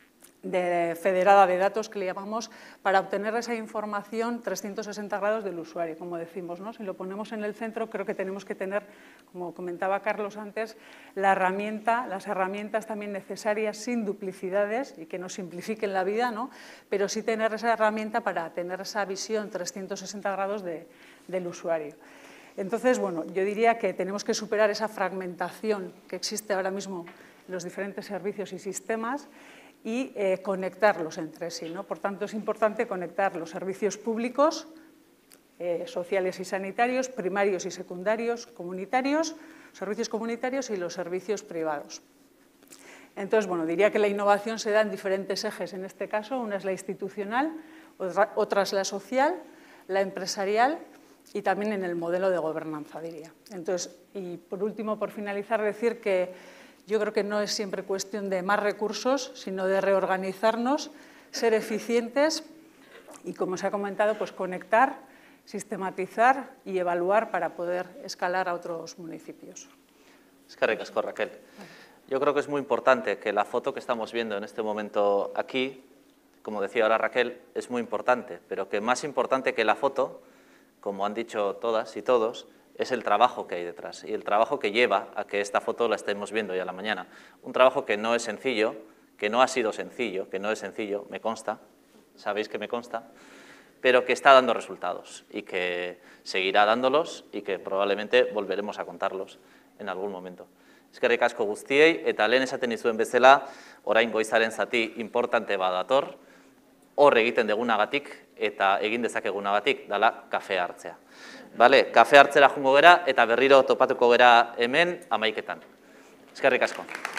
de federada de datos que le llamamos, para obtener esa información trescientos sesenta grados del usuario, como decimos, ¿no? Si lo ponemos en el centro, creo que tenemos que tener, como comentaba Carlos antes, la herramienta, las herramientas también necesarias, sin duplicidades y que nos simplifiquen la vida, ¿no? Pero sí tener esa herramienta para tener esa visión trescientos sesenta grados de, del usuario. Entonces, bueno, yo diría que tenemos que superar esa fragmentación que existe ahora mismo en los diferentes servicios y sistemas y eh, conectarlos entre sí, ¿no? Por tanto, es importante conectar los servicios públicos, eh, sociales y sanitarios, primarios y secundarios, comunitarios, servicios comunitarios y los servicios privados. Entonces, bueno, diría que la innovación se da en diferentes ejes en este caso. Una es la institucional, otra, otra es la social, la empresarial y también en el modelo de gobernanza, diría. Entonces, y por último, por finalizar, decir que yo creo que no es siempre cuestión de más recursos, sino de reorganizarnos, ser eficientes y, como se ha comentado, pues conectar, sistematizar y evaluar para poder escalar a otros municipios. Eskerrik asko, Raquel. Yo creo que es muy importante que la foto que estamos viendo en este momento aquí, como decía ahora Raquel, es muy importante, pero que más importante que la foto, como han dicho todas y todos, es el trabajo que hay detrás y el trabajo que lleva a que esta foto la estemos viendo ya a la mañana. Un trabajo que no es sencillo, que no ha sido sencillo, que no es sencillo, me consta, sabéis que me consta, pero que está dando resultados y que seguirá dándolos y que probablemente volveremos a contarlos en algún momento. Eskerrik asko guztiei, eta lehen esaten dizuen bezala, orain goizaren zati importante badator, hor egiten degunagatik eta egin dezakegunagatik dala kafea hartzea. Bale, kafea hartzera jungo gera eta berriro topatuko gera hemen hamaiketan. Eskerrik asko.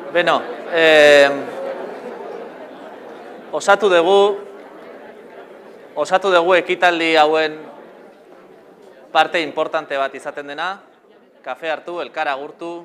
Beno, eh, osatu dugu, osatu dugu ekitaldi hauen parte importante bat izaten dena, kafe hartu, elkar agurtu,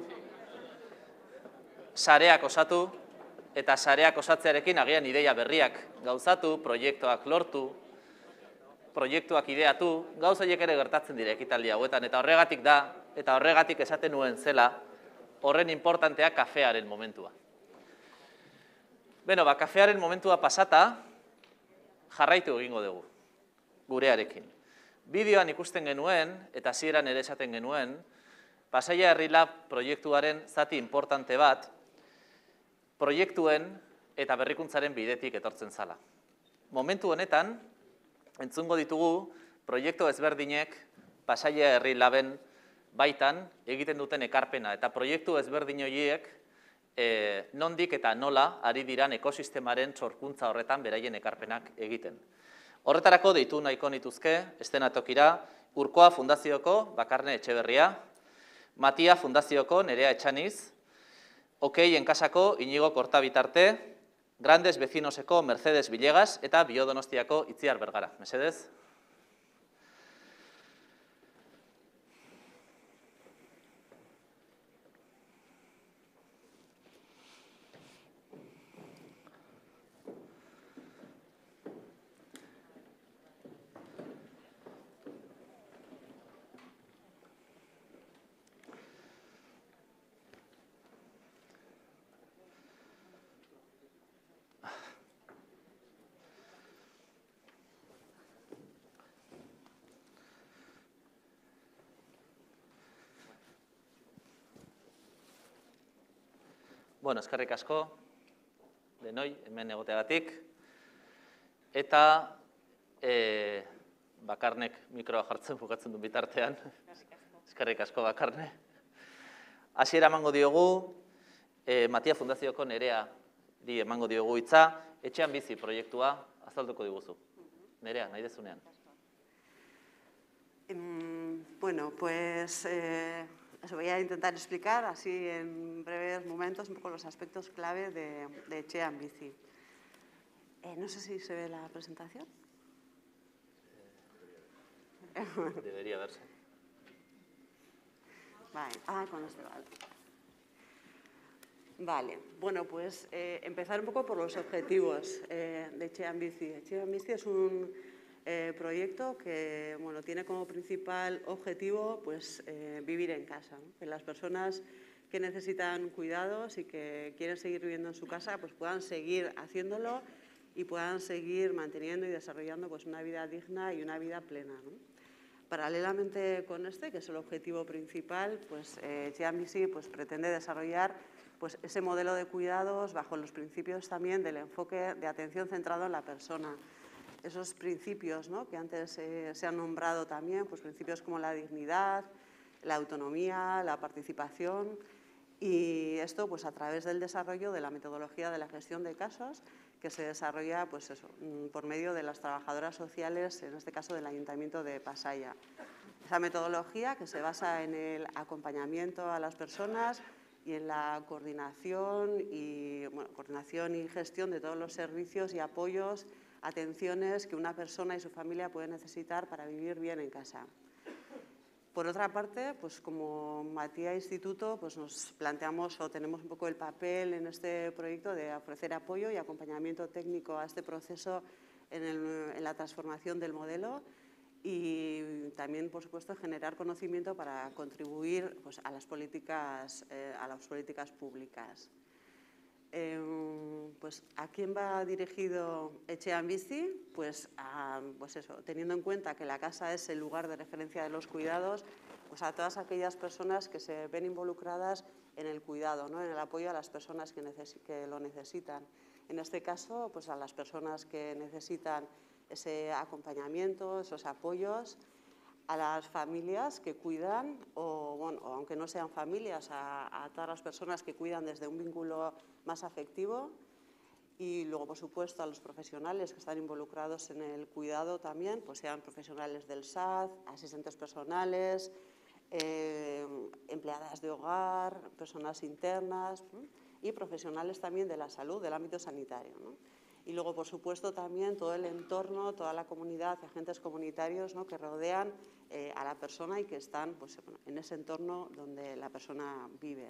sareak osatu, eta sareak osatzearekin agian ideia berriak gauzatu, proiektuak lortu, proiektuak ideatu, gauzaiek ere gertatzen dira ekitaldi hauetan, eta horregatik da, eta horregatik esaten nuen zela, horren importantea kafearen momentua. Beno, ba, kafearen momentua pasata, jarraitu egingo dugu, gurearekin. Bideoan ikusten genuen, eta hasieran ere esaten genuen, Pasaia Herri Lab proiektuaren zati importante bat, proiektuen eta berrikuntzaren bidetik etortzen zala. Momentu honetan, entzungo ditugu, proiektu ezberdinek Pasaia Herri Laben baitan egiten duten ekarpena, eta proiektu ezberdin horiek e, nondik eta nola ari diran ekosistemaren sorkuntza horretan beraien ekarpenak egiten. Horretarako deitu nahiko nituzke, estenatokira, Urkoa Fundazioko Bakarne Etxeberria, Matia Fundazioko Nerea Etxaniz, Okei Enkasako Inigo Kortabitarte, Grandes Vecinoseko Mercedes Villegas eta Biodonostiako Itziar Bergara. Mesedez? Bueno, eskerrik asko, denoi, hemen egoteagatik. Eta e, Bakarnek mikroa jartzen bukatzen du bitartean. Eskerrik asko, Bakarne. Hasiera emango diogu, e, Matia Fundazioko Nerea di emango diogu hitza, Etxean Bizi proiektua azalduko diguzu. Nerea, nahi dezunean. Bueno, pues... Eh... Os voy a intentar explicar así en breves momentos un poco los aspectos clave de, de Etxean Bizi. Eh, no sé si se ve la presentación. Eh, debería verse. Vale, ah, con este vale. Vale, bueno, pues eh, empezar un poco por los objetivos eh, de Etxean Bizi. Etxean Bizi es un Eh, proyecto que bueno, tiene como principal objetivo pues, eh, vivir en casa, ¿no? Que las personas que necesitan cuidados y que quieren seguir viviendo en su casa pues, puedan seguir haciéndolo y puedan seguir manteniendo y desarrollando pues, una vida digna y una vida plena, ¿no? Paralelamente con este, que es el objetivo principal, pues, eh, Etxean Bizi pues, pretende desarrollar pues, ese modelo de cuidados bajo los principios también del enfoque de atención centrado en la persona. Esos principios, ¿no? Que antes eh, se han nombrado también, pues principios como la dignidad, la autonomía, la participación, y esto pues a través del desarrollo de la metodología de la gestión de casos que se desarrolla pues eso, por medio de las trabajadoras sociales, en este caso del Ayuntamiento de Pasaia. Esa metodología que se basa en el acompañamiento a las personas y en la coordinación y, bueno, coordinación y gestión de todos los servicios y apoyos, atenciones que una persona y su familia pueden necesitar para vivir bien en casa. Por otra parte, pues como Matia Instituto, pues nos planteamos o tenemos un poco el papel en este proyecto de ofrecer apoyo y acompañamiento técnico a este proceso en, el, en la transformación del modelo y también, por supuesto, generar conocimiento para contribuir pues, a, las políticas, eh, a las políticas públicas. Eh, pues, ¿a quién va dirigido Etxean Bizi? Pues, a, pues eso, teniendo en cuenta que la casa es el lugar de referencia de los cuidados, pues a todas aquellas personas que se ven involucradas en el cuidado, ¿no? En el apoyo a las personas que, neces que lo necesitan. En este caso, pues a las personas que necesitan ese acompañamiento, esos apoyos, a las familias que cuidan, o, bueno, o aunque no sean familias, a, a todas las personas que cuidan desde un vínculo más afectivo, y luego, por supuesto, a los profesionales que están involucrados en el cuidado también, pues sean profesionales del S A D, asistentes personales, eh, empleadas de hogar, personas internas, ¿eh? y profesionales también de la salud, del ámbito sanitario, ¿no? Y luego, por supuesto, también todo el entorno, toda la comunidad, agentes comunitarios, ¿no?, que rodean eh, a la persona y que están pues, bueno, en ese entorno donde la persona vive.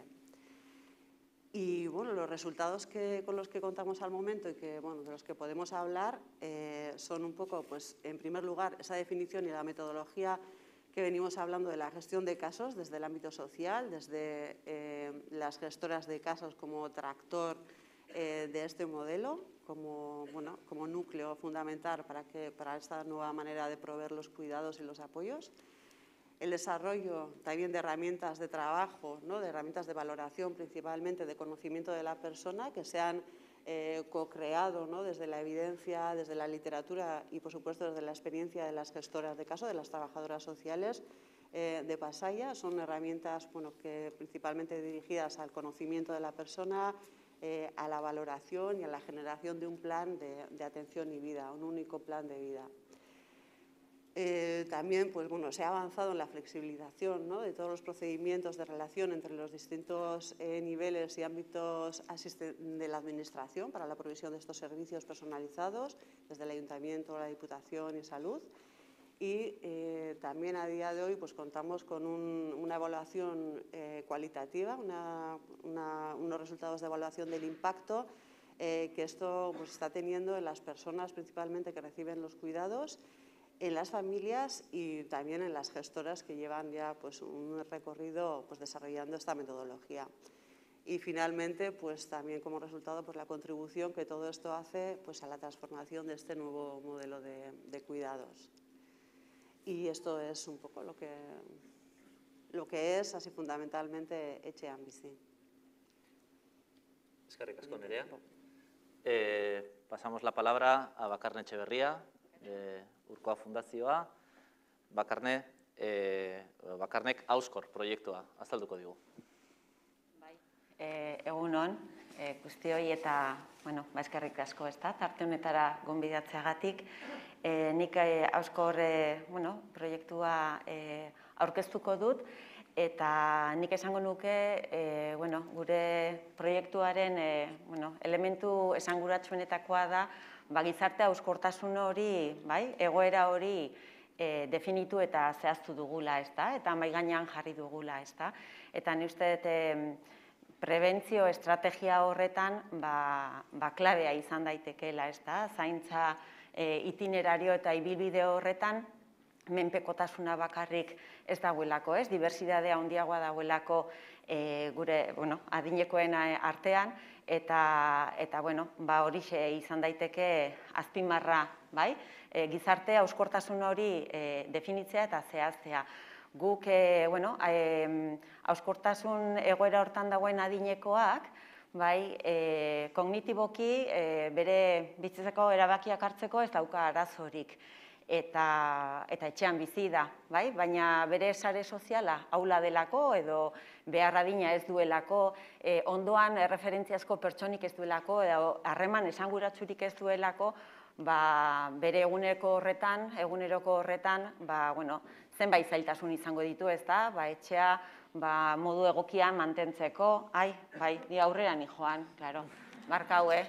Y bueno, los resultados que, con los que contamos al momento y que, bueno, de los que podemos hablar eh, son un poco, pues, en primer lugar, esa definición y la metodología que venimos hablando de la gestión de casos desde el ámbito social, desde eh, las gestoras de casos como tractor eh, de este modelo, como, bueno, como núcleo fundamental para, que, para esta nueva manera de proveer los cuidados y los apoyos. El desarrollo también de herramientas de trabajo, ¿no?, de herramientas de valoración, principalmente de conocimiento de la persona, que se han eh, co-creado, ¿no?, desde la evidencia, desde la literatura y, por supuesto, desde la experiencia de las gestoras de caso, de las trabajadoras sociales eh, de Pasaia. Son herramientas, bueno, que principalmente dirigidas al conocimiento de la persona, eh, a la valoración y a la generación de un plan de, de atención y vida, un único plan de vida. Eh, también pues, bueno, se ha avanzado en la flexibilización, ¿no?, de todos los procedimientos de relación entre los distintos eh, niveles y ámbitos de la Administración para la provisión de estos servicios personalizados, desde el Ayuntamiento, la Diputación y Salud. Y eh, también a día de hoy pues, contamos con un, una evaluación eh, cualitativa, una, una, unos resultados de evaluación del impacto eh, que esto pues, está teniendo en las personas principalmente que reciben los cuidados, en las familias y también en las gestoras que llevan ya pues, un recorrido pues, desarrollando esta metodología. Y finalmente, pues, también como resultado, pues, la contribución que todo esto hace pues, a la transformación de este nuevo modelo de, de cuidados. Y esto es un poco lo que, lo que es, así fundamentalmente, Etxean Bizi. Eskerrik asko, Nerea. Eh, pasamos la palabra a Bakarne Etxeberria, de Urkoa Fundazioa. Bakarne, eh, Bakarnek Auskor proiektua azalduko digu. Bai, eh, egun on, eh, guztioi eta, bueno, ba, eskerrik asko, ez da, tarte honetara gonbidatzeagatik. Eh, nik eh, Auskor eh, bueno, proiektua eh, aurkeztuko dut, eta nik esango nuke eh, bueno, gure proiektuaren eh, bueno, elementu esanguratsuenetakoa da ba, gizarte hauskortasun hori, bai, egoera hori e, definitu eta zehaztu dugula, ez da, eta mahai gainean jarri dugula, ez da. Eta ni uste dut e, prebentzio estrategia horretan ba, ba, klabea izan daitekeela, ez da, zaintza e, itinerario eta ibilbide horretan menpekotasuna bakarrik ez dagoelako, ez, diversitatea handiagoa dagoelako e, gure, bueno, adinekoen artean, eta, eta bueno, ba, horixe izan daiteke azpimarra, bai, e, gizarte hauskortasun hori e, definitzea eta zehaztea. Guk, e, bueno, e, hauskortasun egoera hortan dagoen adinekoak, bai, e, kognitiboki e, bere bizitzeko erabakiak hartzeko ez dauka arazorik. Eta, eta etxean bizi da, bai? Baina bere sare soziala aula delako edo behar adina ez duelako, e, ondoan erreferentziazko pertsonik ez duelako edo harreman esanguratsurik ez duelako, ba, bere eguneko horretan, eguneroko horretan, ba, bueno, zenbait zailtasun izango ditu, ez da? Ba, etxea ba, modu egokian mantentzeko, ai, bai, ni aurrera ni joan, claro, markau, eh?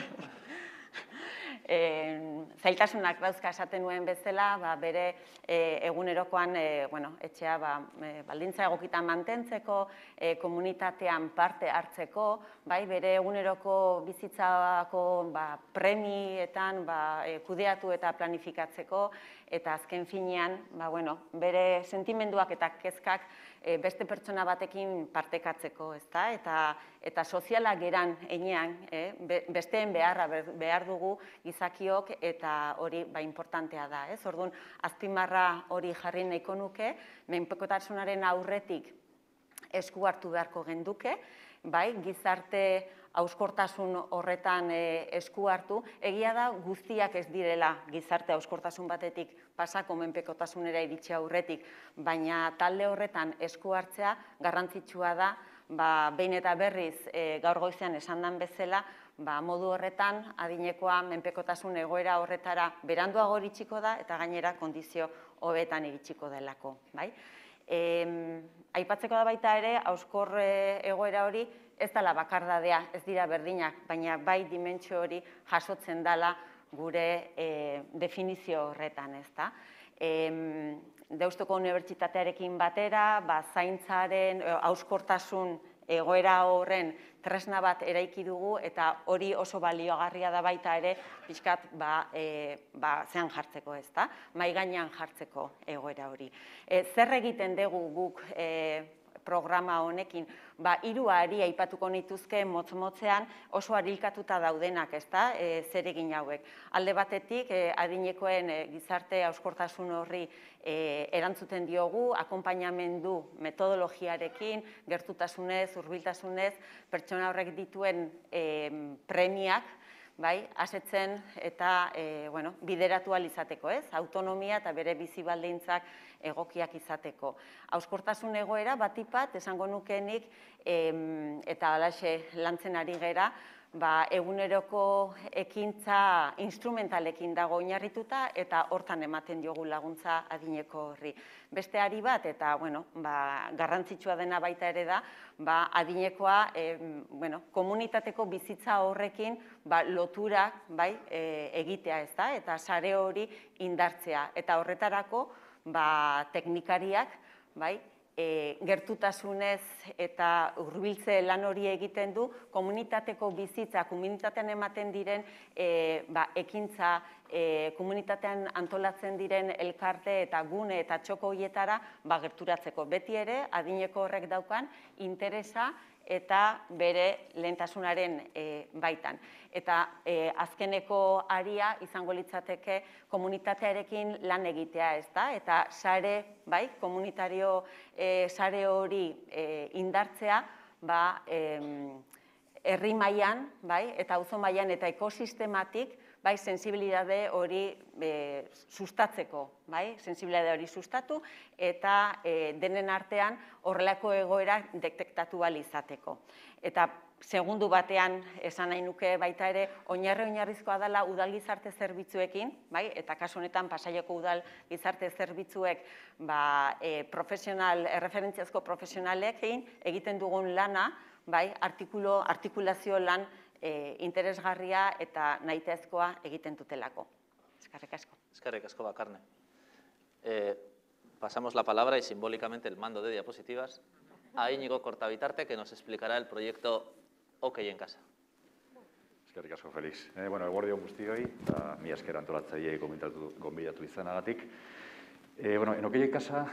E, zailtasunak dauzka esaten nuen bezala, ba, bere e, egunerokoan e, bueno, etxea ba, e, baldintza egokitan mantentzeko, e, komunitatean parte hartzeko, bai, bere eguneroko bizitzako ba, premietan ba, e, kudeatu eta planifikatzeko, eta azken finean ba, bueno, bere sentimenduak eta kezkak e, beste pertsona batekin partekatzeko, ezta? Eta, eta soziala geran enean, eh, besteen beharra behar dugu gizakiok eta hori ba, importantea da. Ez? Orduan, azpimarra hori jarri nahiko nuke, menpekotasunaren aurretik esku hartu beharko genduke, bai, gizarte hauskortasun horretan e, esku hartu, egia da guztiak ez direla gizarte hauskortasun batetik pasako menpekotasunera iritsi aurretik, baina talde horretan esku hartzea garrantzitsua da, ba, behin eta berriz e, gaur goizean esan dan bezala, ba, modu horretan adinekoa menpekotasun egoera horretara beranduago iritsiko da eta gainera kondizio hobetan iritsiko delako, bai? E, aipatzeko da baita ere, hauskor egoera hori ez dela bakardadea, ez dira berdinak, baina bai dimentsio hori jasotzen dela gure definizio horretan, ez da. Deustuko Unibertsitatearekin batera, zaintzaren, hauskortasun egoera horren tresna bat eraiki dugu, eta hori oso baliogarria da baita ere, pixkat, zean jartzeko, ez da, mai gainean jartzeko egoera hori. Zer egiten dugu guk programa honekin, ba, hiru ari aipatuko nituzke motz-motzean oso arilkatuta daudenak, ez da, zer egin hauek. Alde batetik, adinekoen gizarte hauskortasun horri erantzuten diogu, akonpainamendu metodologiarekin, gertutasunez, hurbiltasunez, pertsona horrek dituen premiak, bai, asetzen eta bideratu ahal izateko, ez? Autonomia eta bere bizi baldintzak egokiak izateko. Hauskortasun egoera batipat, esango nukenik, eta halaxe lantzen ari gera, eguneroko ekintza instrumentalekin dago oinarrituta eta hortan ematen diogu laguntza adineko horri. Beste ari bat, eta garrantzitsua dena baita ere da, adinekoa komunitateko bizitza horrekin loturak egitea, ez da, eta sare hori indartzea. Eta horretarako teknikariak gertutasunez eta hurbiltze lan hori egiten du, komunitateko bizitza, komunitatean ematen diren ekintza, komunitatean antolatzen diren elkarte eta gune eta txoko horietara gerturatzeko. Beti ere, adineko horrek daukan interesa eta bere lehentasunaren baitan. Eta azkeneko aria izango litzateke komunitatearekin lan egitea, ez da? Eta sare, bai, komunitario sare hori indartzea, herri mailan, bai, eta auzo mailan eta ekosistematik, bai, sensibilidade hori sustatzeko, bai, sensibilidade hori sustatu, eta denen artean horrelako egoera detektatu ahal izateko. Eta segundu batean esan nahi nuke baita ere, oinarri oinarrizkoa dela udal gizarte zerbitzuekin, bai, eta kasu honetan Pasaiako udal gizarte zerbitzuek profesional, erreferentziazko profesionalekin egiten dugun lana, bai, artikulazio lan interesgarria eta nahitaezkoa egiten dutelako. Eskerrik asko. Eskerrik asko, Bakarne. Pasamos la palabra y simbólicamente el mando de diapositivas a Íñigo Cortabitarte, que nos explicará el proyecto OK en Casa. Eskerrik asko, Felix. Bueno, eguerdi on guztioi, eta mila esker antolatzaileei gonbidatu izanagatik. Bueno, en OK en Casa,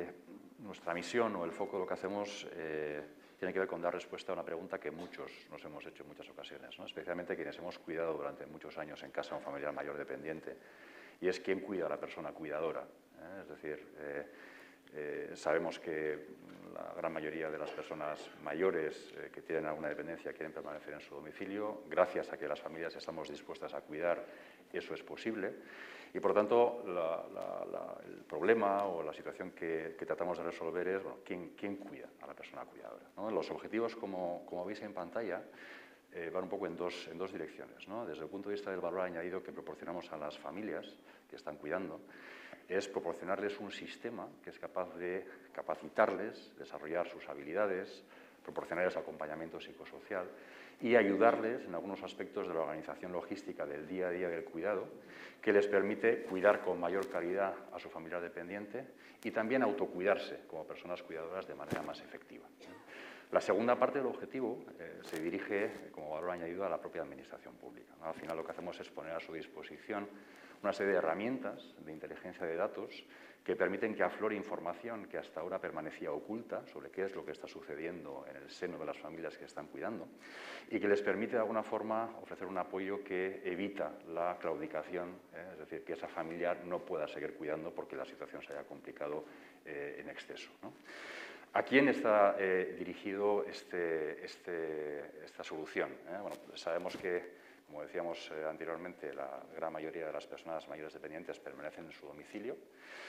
nuestra misión o el foco de lo que hacemos tiene que ver con dar respuesta a una pregunta que muchos nos hemos hecho en muchas ocasiones, ¿no? Especialmente quienes hemos cuidado durante muchos años en casa a un familiar mayor dependiente, y es quién cuida a la persona cuidadora, ¿eh? Es decir, eh, eh, sabemos que la gran mayoría de las personas mayores eh, que tienen alguna dependencia quieren permanecer en su domicilio. Gracias a que las familias estamos dispuestas a cuidar, eso es posible. Y, por tanto, la, la, la, el problema o la situación que, que tratamos de resolver es, bueno, ¿quién, quién cuida a la persona cuidadora, ¿no? Los objetivos, como, como veis en pantalla, eh, van un poco en dos, en dos direcciones, ¿no? Desde el punto de vista del valor añadido que proporcionamos a las familias que están cuidando, es proporcionarles un sistema que es capaz de capacitarles, desarrollar sus habilidades, proporcionarles acompañamiento psicosocial y ayudarles en algunos aspectos de la organización logística del día a día del cuidado, que les permite cuidar con mayor calidad a su familiar dependiente y también autocuidarse como personas cuidadoras de manera más efectiva. La segunda parte del objetivo eh, se dirige, como valor añadido, a la propia administración pública, ¿no? Al final lo que hacemos es poner a su disposición una serie de herramientas de inteligencia de datos que permiten que aflore información que hasta ahora permanecía oculta sobre qué es lo que está sucediendo en el seno de las familias que están cuidando y que les permite de alguna forma ofrecer un apoyo que evita la claudicación, ¿eh? Es decir, que esa familia no pueda seguir cuidando porque la situación se haya complicado eh, en exceso, ¿no? ¿A quién está eh, dirigido este, este, esta solución? ¿Eh? Bueno, sabemos que, como decíamos eh, anteriormente, la gran mayoría de las personas mayores dependientes permanecen en su domicilio.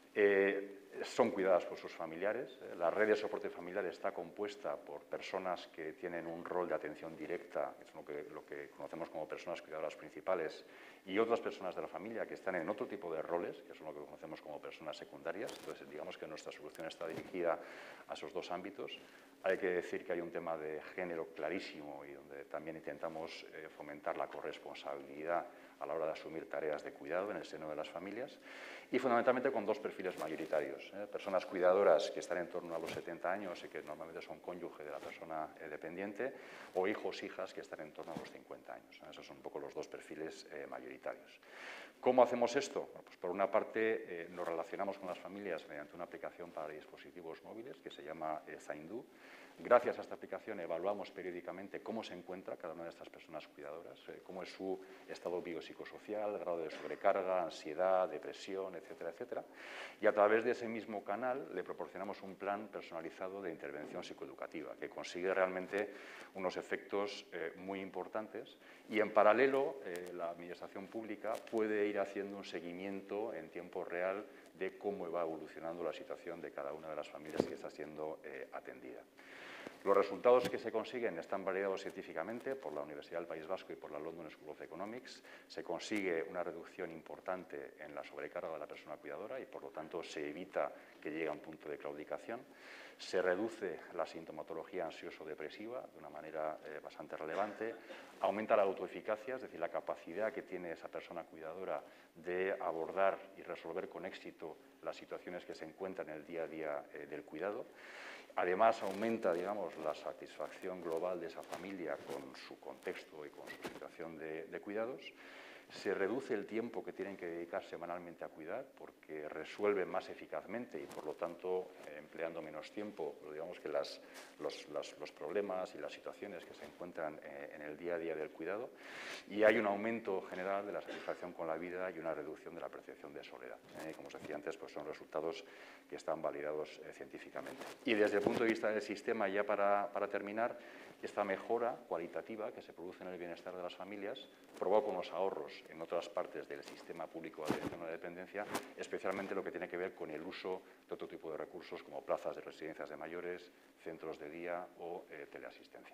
Eh, son cuidadas por sus familiares. La red de soporte familiar está compuesta por personas que tienen un rol de atención directa, es lo que, lo que conocemos como personas cuidadoras principales, y otras personas de la familia que están en otro tipo de roles, que son lo que conocemos como personas secundarias. Entonces, digamos que nuestra solución está dirigida a esos dos ámbitos. Hay que decir que hay un tema de género clarísimo y donde también intentamos eh, fomentar la corresponsabilidad a la hora de asumir tareas de cuidado en el seno de las familias, y fundamentalmente con dos perfiles mayoritarios. ¿eh? Personas cuidadoras que están en torno a los setenta años y que normalmente son cónyuge de la persona eh, dependiente, o hijos, hijas que están en torno a los cincuenta años. ¿eh? Esos son un poco los dos perfiles eh, mayoritarios. ¿Cómo hacemos esto? Bueno, pues por una parte eh, nos relacionamos con las familias mediante una aplicación para dispositivos móviles que se llama eh, Zaindú. Gracias a esta aplicación evaluamos periódicamente cómo se encuentra cada una de estas personas cuidadoras, eh, cómo es su estado biopsicosocial, grado de sobrecarga, ansiedad, depresión, etcétera, etcétera. Y a través de ese mismo canal le proporcionamos un plan personalizado de intervención psicoeducativa que consigue realmente unos efectos eh, muy importantes, y en paralelo eh, la administración pública puede ir haciendo un seguimiento en tiempo real de cómo va evolucionando la situación de cada una de las familias que está siendo eh, atendida. Los resultados que se consiguen están validados científicamente por la Universidad del País Vasco y por la London School of Economics. Se consigue una reducción importante en la sobrecarga de la persona cuidadora y, por lo tanto, se evita que llegue a un punto de claudicación. Se reduce la sintomatología ansioso-depresiva de una manera eh, bastante relevante. Aumenta la autoeficacia, es decir, la capacidad que tiene esa persona cuidadora de abordar y resolver con éxito las situaciones que se encuentran en el día a día eh, del cuidado. Además, aumenta, digamos, la satisfacción global de esa familia con su contexto y con su situación de, de cuidados. Se reduce el tiempo que tienen que dedicar semanalmente a cuidar porque resuelven más eficazmente y, por lo tanto, eh, empleando menos tiempo, digamos que las, los, las, los problemas y las situaciones que se encuentran eh, en el día a día del cuidado. Y hay un aumento general de la satisfacción con la vida y una reducción de la percepción de soledad. Eh, como os decía antes, pues son resultados que están validados eh, científicamente. Y desde el punto de vista del sistema, ya para, para terminar, esta mejora cualitativa que se produce en el bienestar de las familias provoca unos ahorros en otras partes del sistema público de atención a la dependencia, especialmente lo que tiene que ver con el uso de otro tipo de recursos como plazas de residencias de mayores, centros de día o eh, teleasistencia.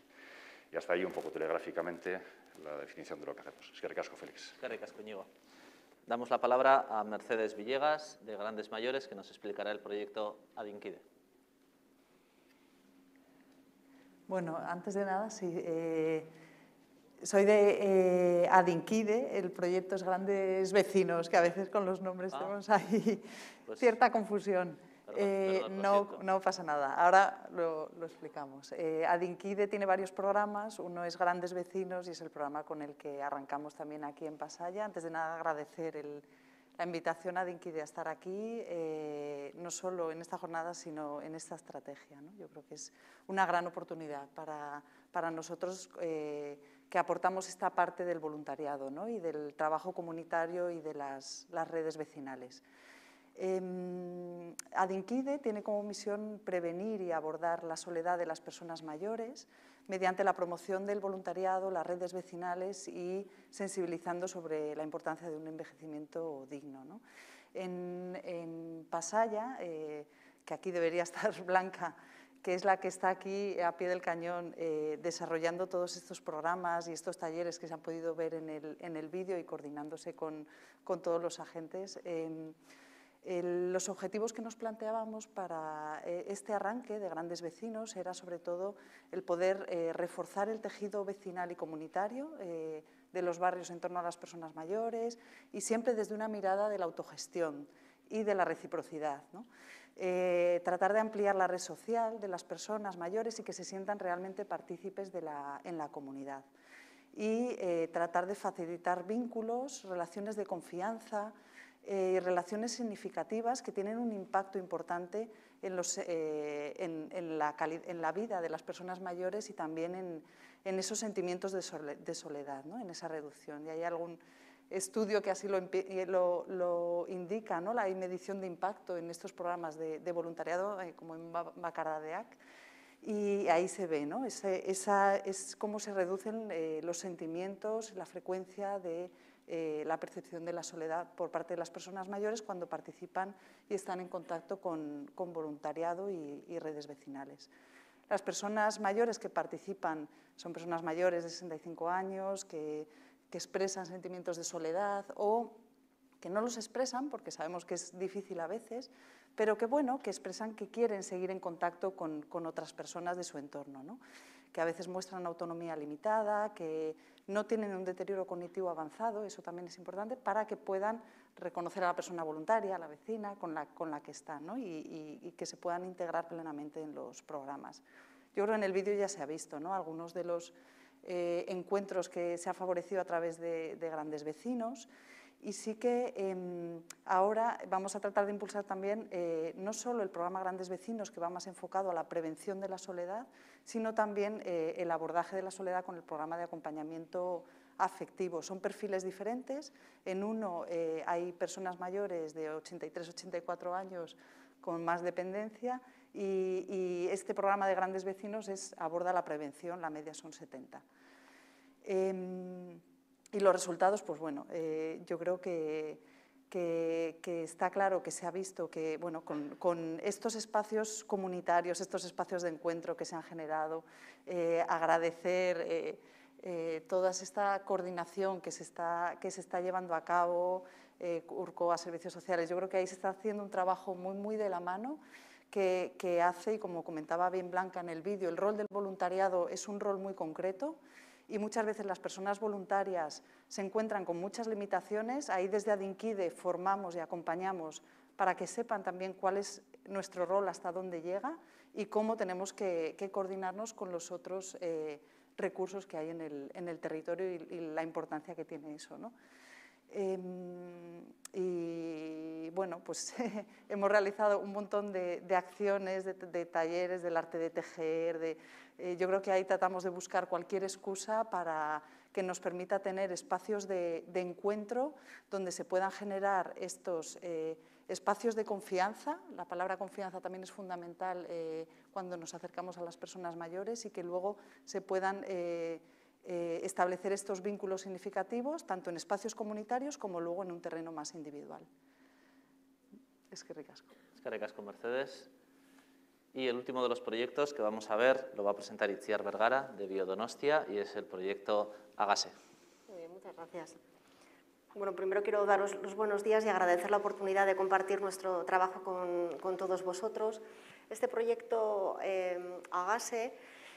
Y hasta ahí un poco telegráficamente la definición de lo que hacemos. Eskerrik asko, Félix. Eskerrik asko, Íñigo. Damos la palabra a Mercedes Villegas, de Grandes Mayores, que nos explicará el proyecto Adinkide. Bueno, antes de nada, sí, eh, soy de eh, Adinkide, el proyecto es Grandes Vecinos, que a veces con los nombres ah, tenemos ahí pues, cierta confusión. Perdón, eh, perdón, no, no pasa nada, ahora lo, lo explicamos. Eh, Adinkide tiene varios programas, uno es Grandes Vecinos y es el programa con el que arrancamos también aquí en Pasaia. Antes de nada, agradecer el, la invitación a Adinkide a estar aquí, eh, no solo en esta jornada, sino en esta estrategia, ¿no? Yo creo que es una gran oportunidad para, para nosotros eh, que aportamos esta parte del voluntariado, ¿no? Y del trabajo comunitario y de las, las redes vecinales. Eh, Adinkide tiene como misión prevenir y abordar la soledad de las personas mayores mediante la promoción del voluntariado, las redes vecinales y sensibilizando sobre la importancia de un envejecimiento digno, ¿no? En, en Pasaia, eh, que aquí debería estar Blanca, que es la que está aquí a pie del cañón eh, desarrollando todos estos programas y estos talleres que se han podido ver en el, en el vídeo y coordinándose con, con todos los agentes. Eh, El, los objetivos que nos planteábamos para eh, este arranque de Grandes Vecinos era sobre todo el poder eh, reforzar el tejido vecinal y comunitario eh, de los barrios en torno a las personas mayores y siempre desde una mirada de la autogestión y de la reciprocidad, ¿no? Eh, tratar de ampliar la red social de las personas mayores y que se sientan realmente partícipes de la, en la comunidad y eh, tratar de facilitar vínculos, relaciones de confianza, Eh, relaciones significativas que tienen un impacto importante en, los, eh, en, en, la en la vida de las personas mayores y también en, en esos sentimientos de, sole de soledad, ¿no? En esa reducción. Y hay algún estudio que así lo, lo, lo indica, ¿no? La medición de impacto en estos programas de, de voluntariado, eh, como en Bakaradeak, y ahí se ve, ¿no? Ese, esa, es cómo se reducen eh, los sentimientos, la frecuencia de eh, la percepción de la soledad por parte de las personas mayores cuando participan y están en contacto con, con voluntariado y, y redes vecinales. Las personas mayores que participan son personas mayores de sesenta y cinco años, que, que expresan sentimientos de soledad o que no los expresan, porque sabemos que es difícil a veces, pero que, bueno, que expresan que quieren seguir en contacto con, con otras personas de su entorno, ¿no? Que a veces muestran una autonomía limitada, que no tienen un deterioro cognitivo avanzado, eso también es importante, para que puedan reconocer a la persona voluntaria, a la vecina con la, con la que están, ¿no? y, y, y que se puedan integrar plenamente en los programas. Yo creo que en el vídeo ya se ha visto, ¿no? Algunos de los eh, encuentros que se ha favorecido a través de, de grandes vecinos. Y sí que eh, ahora vamos a tratar de impulsar también eh, no solo el programa Grandes Vecinos, que va más enfocado a la prevención de la soledad, sino también eh, el abordaje de la soledad con el programa de acompañamiento afectivo. Son perfiles diferentes. En uno eh, hay personas mayores de ochenta y tres, ochenta y cuatro años con más dependencia y, y este programa de Grandes Vecinos es, aborda la prevención, la media son setenta. Eh, Y los resultados, pues bueno, eh, yo creo que, que, que está claro, que se ha visto que, bueno, con, con estos espacios comunitarios, estos espacios de encuentro que se han generado, eh, agradecer eh, eh, toda esta coordinación que se está, que se está llevando a cabo, eh, Urcoa, Servicios Sociales, yo creo que ahí se está haciendo un trabajo muy, muy de la mano, que, que hace, y como comentaba bien Blanca en el vídeo, el rol del voluntariado es un rol muy concreto, y muchas veces las personas voluntarias se encuentran con muchas limitaciones. Ahí desde Adinkide formamos y acompañamos para que sepan también cuál es nuestro rol, hasta dónde llega y cómo tenemos que, que coordinarnos con los otros eh, recursos que hay en el, en el territorio y, y la importancia que tiene eso, ¿no? Eh, y bueno, pues hemos realizado un montón de, de acciones, de, de talleres, del arte de tejer, de, eh, yo creo que ahí tratamos de buscar cualquier excusa para que nos permita tener espacios de, de encuentro donde se puedan generar estos eh, espacios de confianza. La palabra confianza también es fundamental eh, cuando nos acercamos a las personas mayores y que luego se puedan eh, Eh, establecer estos vínculos significativos, tanto en espacios comunitarios como luego en un terreno más individual. Eskerrik asko. Eskerrik asko, Mercedes. Y el último de los proyectos que vamos a ver lo va a presentar Itziar Vergara, de Biodonostia, y es el proyecto Hágase. Muy bien, muchas gracias. Bueno, primero quiero daros los buenos días y agradecer la oportunidad de compartir nuestro trabajo con, con todos vosotros. Este proyecto eh, Hágase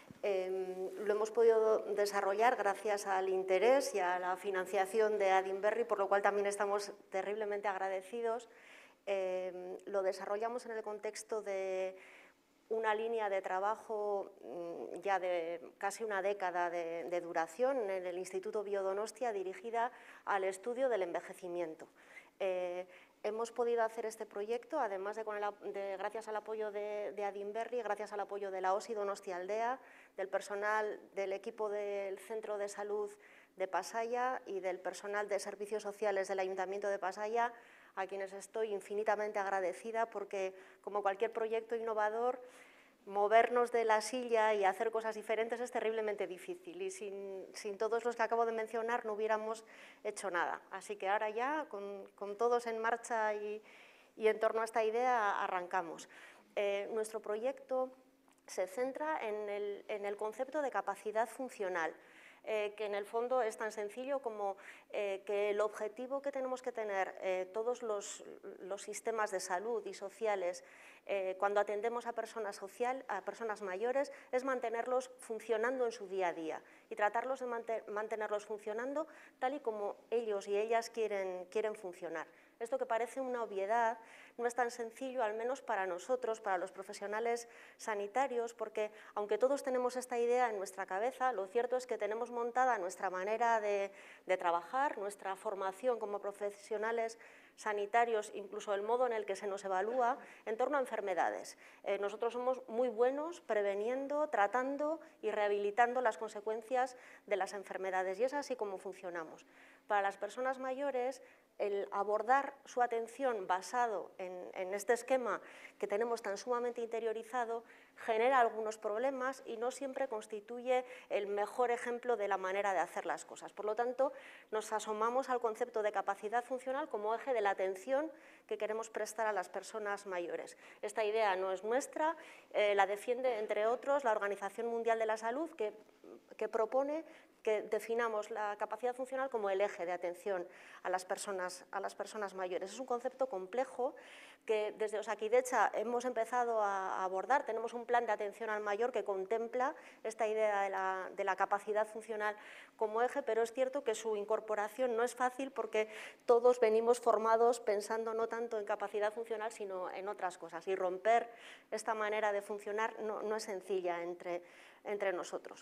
Eh, lo hemos podido desarrollar gracias al interés y a la financiación de Adinberri, por lo cual también estamos terriblemente agradecidos. Eh, lo desarrollamos en el contexto de una línea de trabajo ya de casi una década de, de duración en el Instituto Biodonostia, dirigida al estudio del envejecimiento. Eh, Hemos podido hacer este proyecto, además de, con el, de gracias al apoyo de, de Adinberri, gracias al apoyo de la O S I Donostia Aldea, del personal del equipo del Centro de Salud de Pasaia y del personal de Servicios Sociales del Ayuntamiento de Pasaia, a quienes estoy infinitamente agradecida porque, como cualquier proyecto innovador, movernos de la silla y hacer cosas diferentes es terriblemente difícil y sin, sin todos los que acabo de mencionar no hubiéramos hecho nada. Así que ahora ya, con, con todos en marcha y, y en torno a esta idea, arrancamos. Eh, nuestro proyecto se centra en el, en el concepto de capacidad funcional, eh, que en el fondo es tan sencillo como eh, que el objetivo que tenemos que tener eh, todos los, los sistemas de salud y sociales eh, cuando atendemos a personas, social, a personas mayores es mantenerlos funcionando en su día a día y tratarlos de manten mantenerlos funcionando tal y como ellos y ellas quieren, quieren funcionar. Esto que parece una obviedad no es tan sencillo, al menos para nosotros, para los profesionales sanitarios, porque aunque todos tenemos esta idea en nuestra cabeza, lo cierto es que tenemos montada nuestra manera de, de trabajar, nuestra formación como profesionales sanitarios, incluso el modo en el que se nos evalúa en torno a enfermedades. Eh, nosotros somos muy buenos preveniendo, tratando y rehabilitando las consecuencias de las enfermedades y es así como funcionamos. Para las personas mayores, el abordar su atención basado en, en este esquema que tenemos tan sumamente interiorizado genera algunos problemas y no siempre constituye el mejor ejemplo de la manera de hacer las cosas. Por lo tanto, nos asomamos al concepto de capacidad funcional como eje de la atención que queremos prestar a las personas mayores. Esta idea no es nuestra, eh, la defiende, entre otros, la Organización Mundial de la Salud, que, que propone que definamos la capacidad funcional como el eje de atención a las personas, a las personas mayores. Es un concepto complejo que desde Osakidetza hemos empezado a abordar. Tenemos un plan de atención al mayor que contempla esta idea de la, de la capacidad funcional como eje, pero es cierto que su incorporación no es fácil porque todos venimos formados pensando no tanto en capacidad funcional, sino en otras cosas. Y romper esta manera de funcionar no, no es sencilla entre, entre nosotros.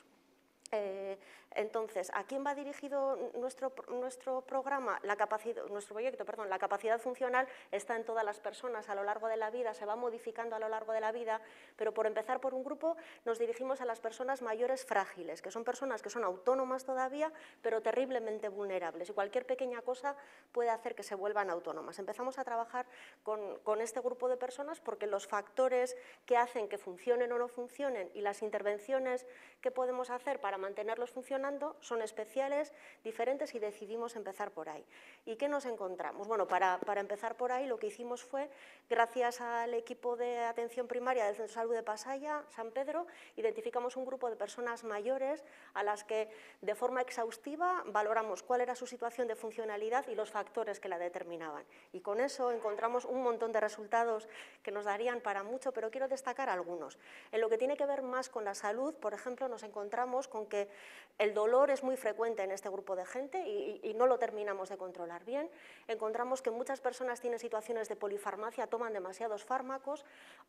Eh, entonces, ¿a quién va dirigido nuestro, nuestro programa? La capacidad, nuestro proyecto, perdón, la capacidad funcional está en todas las personas a lo largo de la vida, se va modificando a lo largo de la vida, pero por empezar por un grupo nos dirigimos a las personas mayores frágiles, que son personas que son autónomas todavía, pero terriblemente vulnerables, y cualquier pequeña cosa puede hacer que se vuelvan autónomas. Empezamos a trabajar con, con este grupo de personas porque los factores que hacen que funcionen o no funcionen y las intervenciones que podemos hacer para mantenerlos funcionando son especiales, diferentes, y decidimos empezar por ahí. ¿Y qué nos encontramos? Bueno, para, para empezar por ahí lo que hicimos fue, gracias al equipo de atención primaria del Centro de Salud de Pasaia, San Pedro, identificamos un grupo de personas mayores a las que de forma exhaustiva valoramos cuál era su situación de funcionalidad y los factores que la determinaban. Y con eso encontramos un montón de resultados que nos darían para mucho, pero quiero destacar algunos. En lo que tiene que ver más con la salud, por ejemplo, nos encontramos con que el dolor es muy frecuente en este grupo de gente y, y no lo terminamos de controlar bien. Encontramos que muchas personas tienen situaciones de polifarmacia, toman demasiados fármacos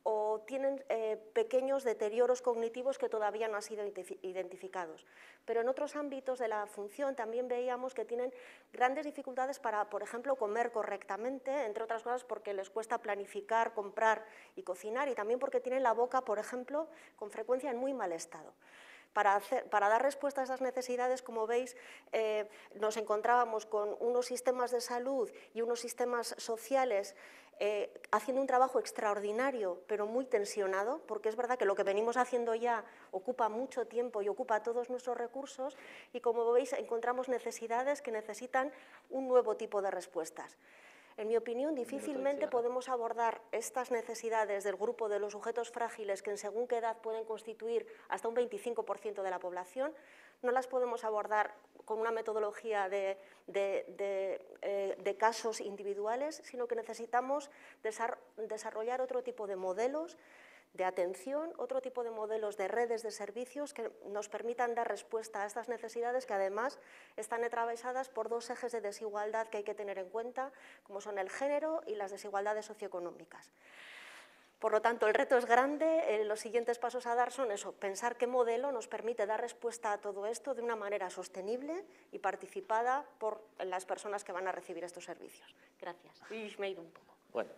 o tienen eh, pequeños deterioros cognitivos que todavía no han sido identificados. Pero en otros ámbitos de la función también veíamos que tienen grandes dificultades para, por ejemplo, comer correctamente, entre otras cosas porque les cuesta planificar, comprar y cocinar, y también porque tienen la boca, por ejemplo, con frecuencia en muy mal estado. Para, hacer, para dar respuesta a esas necesidades, como veis, eh, nos encontrábamos con unos sistemas de salud y unos sistemas sociales eh, haciendo un trabajo extraordinario, pero muy tensionado, porque es verdad que lo que venimos haciendo ya ocupa mucho tiempo y ocupa todos nuestros recursos, y como veis, encontramos necesidades que necesitan un nuevo tipo de respuestas. En mi opinión, difícilmente podemos abordar estas necesidades del grupo de los sujetos frágiles, que en según qué edad pueden constituir hasta un veinticinco por ciento de la población, no las podemos abordar con una metodología de, de, de, eh, de casos individuales, sino que necesitamos desarrollar otro tipo de modelos de atención, otro tipo de modelos de redes de servicios que nos permitan dar respuesta a estas necesidades, que además están atravesadas por dos ejes de desigualdad que hay que tener en cuenta, como son el género y las desigualdades socioeconómicas. Por lo tanto, el reto es grande. Eh, los siguientes pasos a dar son eso, pensar qué modelo nos permite dar respuesta a todo esto de una manera sostenible y participada por las personas que van a recibir estos servicios. Gracias. Y me he ido un poco. Bueno,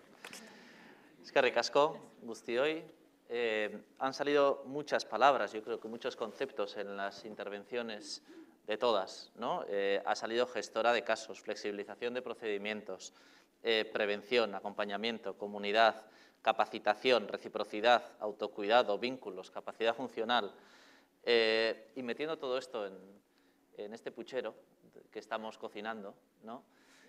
eskerrik asko guztioi. Eh, han salido muchas palabras, yo creo que muchos conceptos en las intervenciones de todas, ¿no? Eh, ha salido gestora de casos, flexibilización de procedimientos, eh, prevención, acompañamiento, comunidad, capacitación, reciprocidad, autocuidado, vínculos, capacidad funcional. Eh, y metiendo todo esto en, en este puchero que estamos cocinando, ¿no?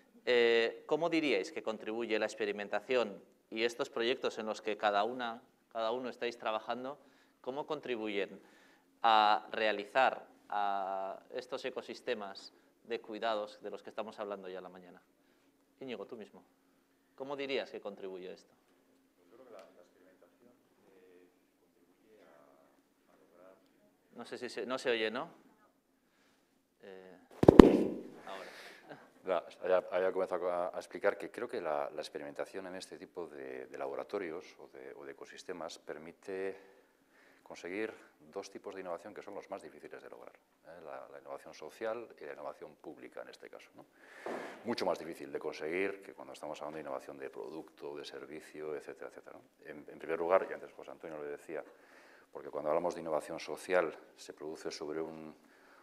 Eh, ¿Cómo diríais que contribuye la experimentación y estos proyectos en los que cada, una, cada uno estáis trabajando, cómo contribuyen a realizar a estos ecosistemas de cuidados de los que estamos hablando ya a la mañana? Íñigo, tú mismo, ¿cómo dirías que contribuye esto? Yo creo que la, la experimentación eh, contribuye a, a lograr... No sé si se, no se oye, ¿no? Eh, ahora. Ya, ya había comenzado a, a explicar que creo que la, la experimentación en este tipo de, de laboratorios o de, o de ecosistemas permite conseguir dos tipos de innovación que son los más difíciles de lograr, ¿eh? la, la innovación social y la innovación pública en este caso, ¿no? Mucho más difícil de conseguir que cuando estamos hablando de innovación de producto, de servicio, etcétera, etcétera, ¿no? En, en primer lugar, y antes José Antonio lo decía, porque cuando hablamos de innovación social se produce sobre un,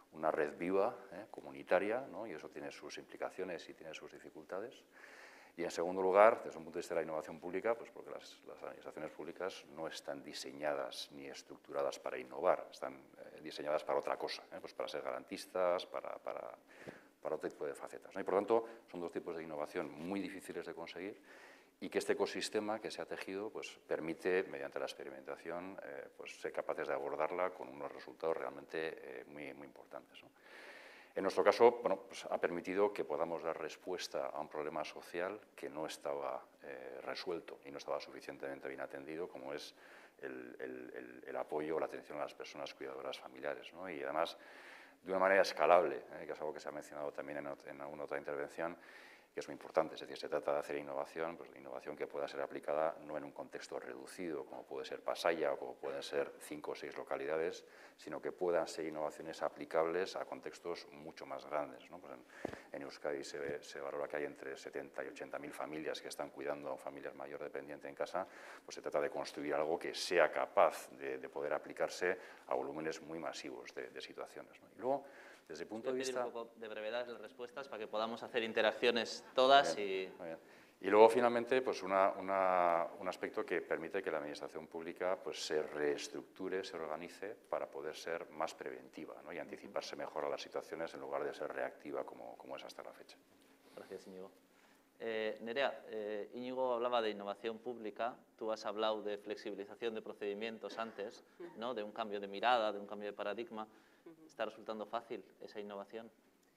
una red viva, ¿eh? comunitaria, ¿no? Y eso tiene sus implicaciones y tiene sus dificultades. Y en segundo lugar, desde un punto de vista de la innovación pública, pues porque las, las administraciones públicas no están diseñadas ni estructuradas para innovar, están eh, diseñadas para otra cosa, ¿eh? Pues para ser garantistas, para, para, para otro tipo de facetas, ¿no? Y por lo tanto, son dos tipos de innovación muy difíciles de conseguir y que este ecosistema que se ha tejido pues, permite, mediante la experimentación, eh, pues, ser capaces de abordarla con unos resultados realmente eh, muy, muy importantes, ¿no? En nuestro caso, bueno, pues ha permitido que podamos dar respuesta a un problema social que no estaba eh, resuelto y no estaba suficientemente bien atendido, como es el, el, el, el apoyo o la atención a las personas cuidadoras familiares, ¿no? Y además, de una manera escalable, ¿eh? Que es algo que se ha mencionado también en, en alguna otra intervención, que es muy importante. Es decir, se trata de hacer innovación, pues innovación que pueda ser aplicada no en un contexto reducido, como puede ser Pasaia o como pueden ser cinco o seis localidades, sino que puedan ser innovaciones aplicables a contextos mucho más grandes, ¿no? Pues en, en Euskadi se, se valora que hay entre setenta y ochenta mil familias que están cuidando a un familiar mayor dependiente en casa, pues se trata de construir algo que sea capaz de, de poder aplicarse a volúmenes muy masivos de, de situaciones, ¿no? Y luego, desde el punto de vista... un poco de brevedad en las respuestas para que podamos hacer interacciones todas. Muy bien, y... muy bien. Y luego, finalmente, pues una, una, un aspecto que permite que la administración pública pues, se reestructure, se organice para poder ser más preventiva, ¿no? Y anticiparse mejor a las situaciones en lugar de ser reactiva como, como es hasta la fecha. Gracias, Íñigo. Eh, Nerea, eh, Íñigo hablaba de innovación pública, tú has hablado de flexibilización de procedimientos antes, ¿no? De un cambio de mirada, de un cambio de paradigma. ¿Está resultando fácil esa innovación?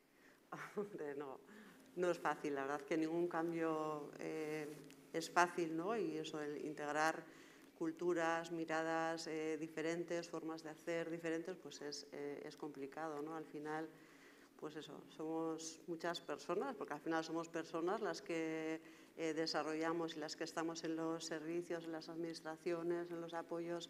No, no es fácil, la verdad que ningún cambio eh, es fácil, ¿no? Y eso, el integrar culturas, miradas eh, diferentes, formas de hacer diferentes, pues es, eh, es complicado, ¿no? Al final, pues eso, somos muchas personas, porque al final somos personas las que eh, desarrollamos y las que estamos en los servicios, en las administraciones, en los apoyos,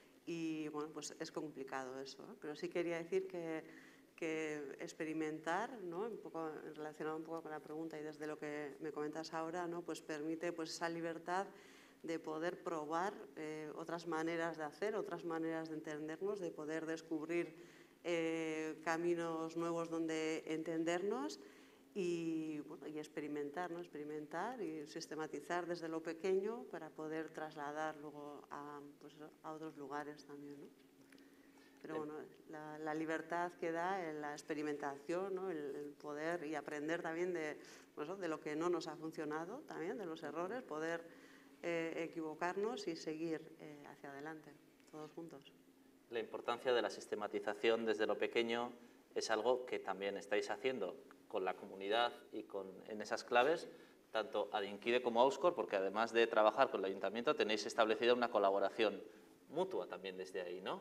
y bueno, pues es complicado eso, ¿eh? Pero sí quería decir que, que experimentar, ¿no? Un poco relacionado un poco con la pregunta y desde lo que me comentas ahora, ¿no? Pues permite pues esa libertad de poder probar eh, otras maneras de hacer, otras maneras de entendernos, de poder descubrir eh, caminos nuevos donde entendernos y, bueno, y experimentar, ¿no? Experimentar y sistematizar desde lo pequeño para poder trasladar luego a, pues, a otros lugares también, ¿no? Pero bueno, la, la libertad que da en la experimentación, ¿no? el, el poder y aprender también de, pues, de lo que no nos ha funcionado, también de los errores, poder eh, equivocarnos y seguir eh, hacia adelante, todos juntos. La importancia de la sistematización desde lo pequeño es algo que también estáis haciendo con la comunidad y con, en esas claves, tanto Adinkide como Auscor, porque además de trabajar con el ayuntamiento tenéis establecida una colaboración mutua también desde ahí, ¿no?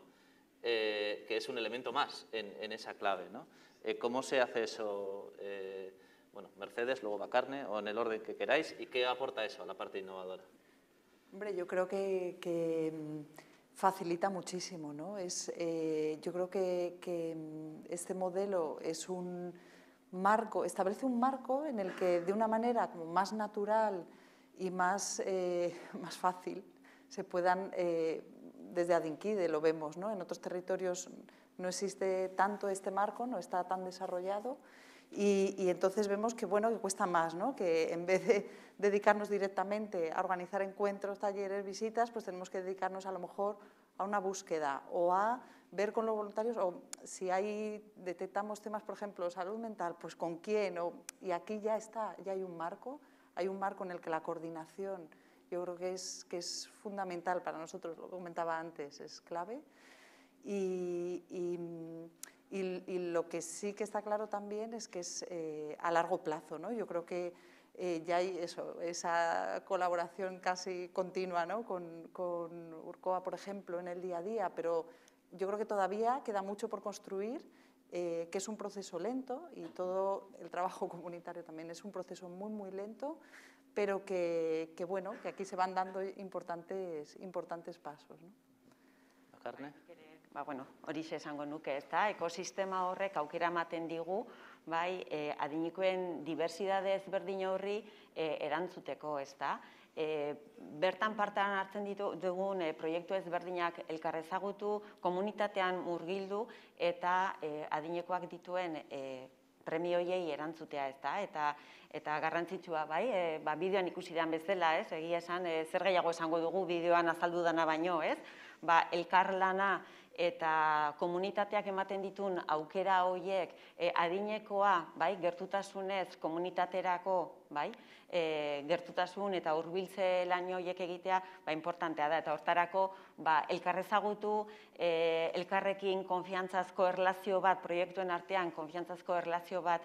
Eh, que es un elemento más en, en esa clave, ¿no? Eh, ¿Cómo se hace eso? Eh, bueno, Mercedes, luego Bacarne, o en el orden que queráis, ¿y qué aporta eso a la parte innovadora? Hombre, yo creo que, que facilita muchísimo, ¿no? Es, eh, yo creo que, que este modelo es un marco, establece un marco en el que de una manera como más natural y más, eh, más fácil se puedan, eh, desde Adinkide lo vemos, ¿no? En otros territorios no existe tanto este marco, no está tan desarrollado y, y entonces vemos que, bueno, que cuesta más, ¿no? Que en vez de dedicarnos directamente a organizar encuentros, talleres, visitas, pues tenemos que dedicarnos a lo mejor a una búsqueda o a ver con los voluntarios, o si hay, detectamos temas, por ejemplo, salud mental, pues con quién, o, y aquí ya está, ya hay un marco, hay un marco en el que la coordinación, yo creo que es, que es fundamental para nosotros, lo comentaba antes, es clave, y, y, y, y lo que sí que está claro también es que es eh, a largo plazo, ¿no? Yo creo que eh, ya hay eso, esa colaboración casi continua, ¿no? con, con Urcoa, por ejemplo, en el día a día, pero yo creo que todavía queda mucho por construir, eh, que es un proceso lento y todo el trabajo comunitario también es un proceso muy, muy lento, pero que, que bueno, que aquí se van dando importantes, importantes pasos, ¿no? Bacarne? Ba, bueno, horixe esango nuke, ez da, ekosistema horrek aukera ematen digu, bai, adinikoen dibertsitate ezberdin horri erantzuteko, ez da. Bertan partean hartzen dugun proiektu ezberdinak elkar ezagutu, komunitatean murgildu eta adinekoak dituen premioiei erantzutea, ez da, eta garrantzitsua, bai, bideoan ikusi den bezala, ez, egia esan, zer gehiago esango dugu bideoan azaldu dana baino, ez, elkarlana eta komunitateak ematen ditun aukera horiek adinekoa, bai, gertutasunez komunitaterako, bai, gertutasun eta hurbiltze lan horiek egitea, ba, importantea da, eta hortarako, ba, elkar ezagutu, elkarrekin konfiantzazko erlazio bat, proiektuen artean konfiantzazko erlazio bat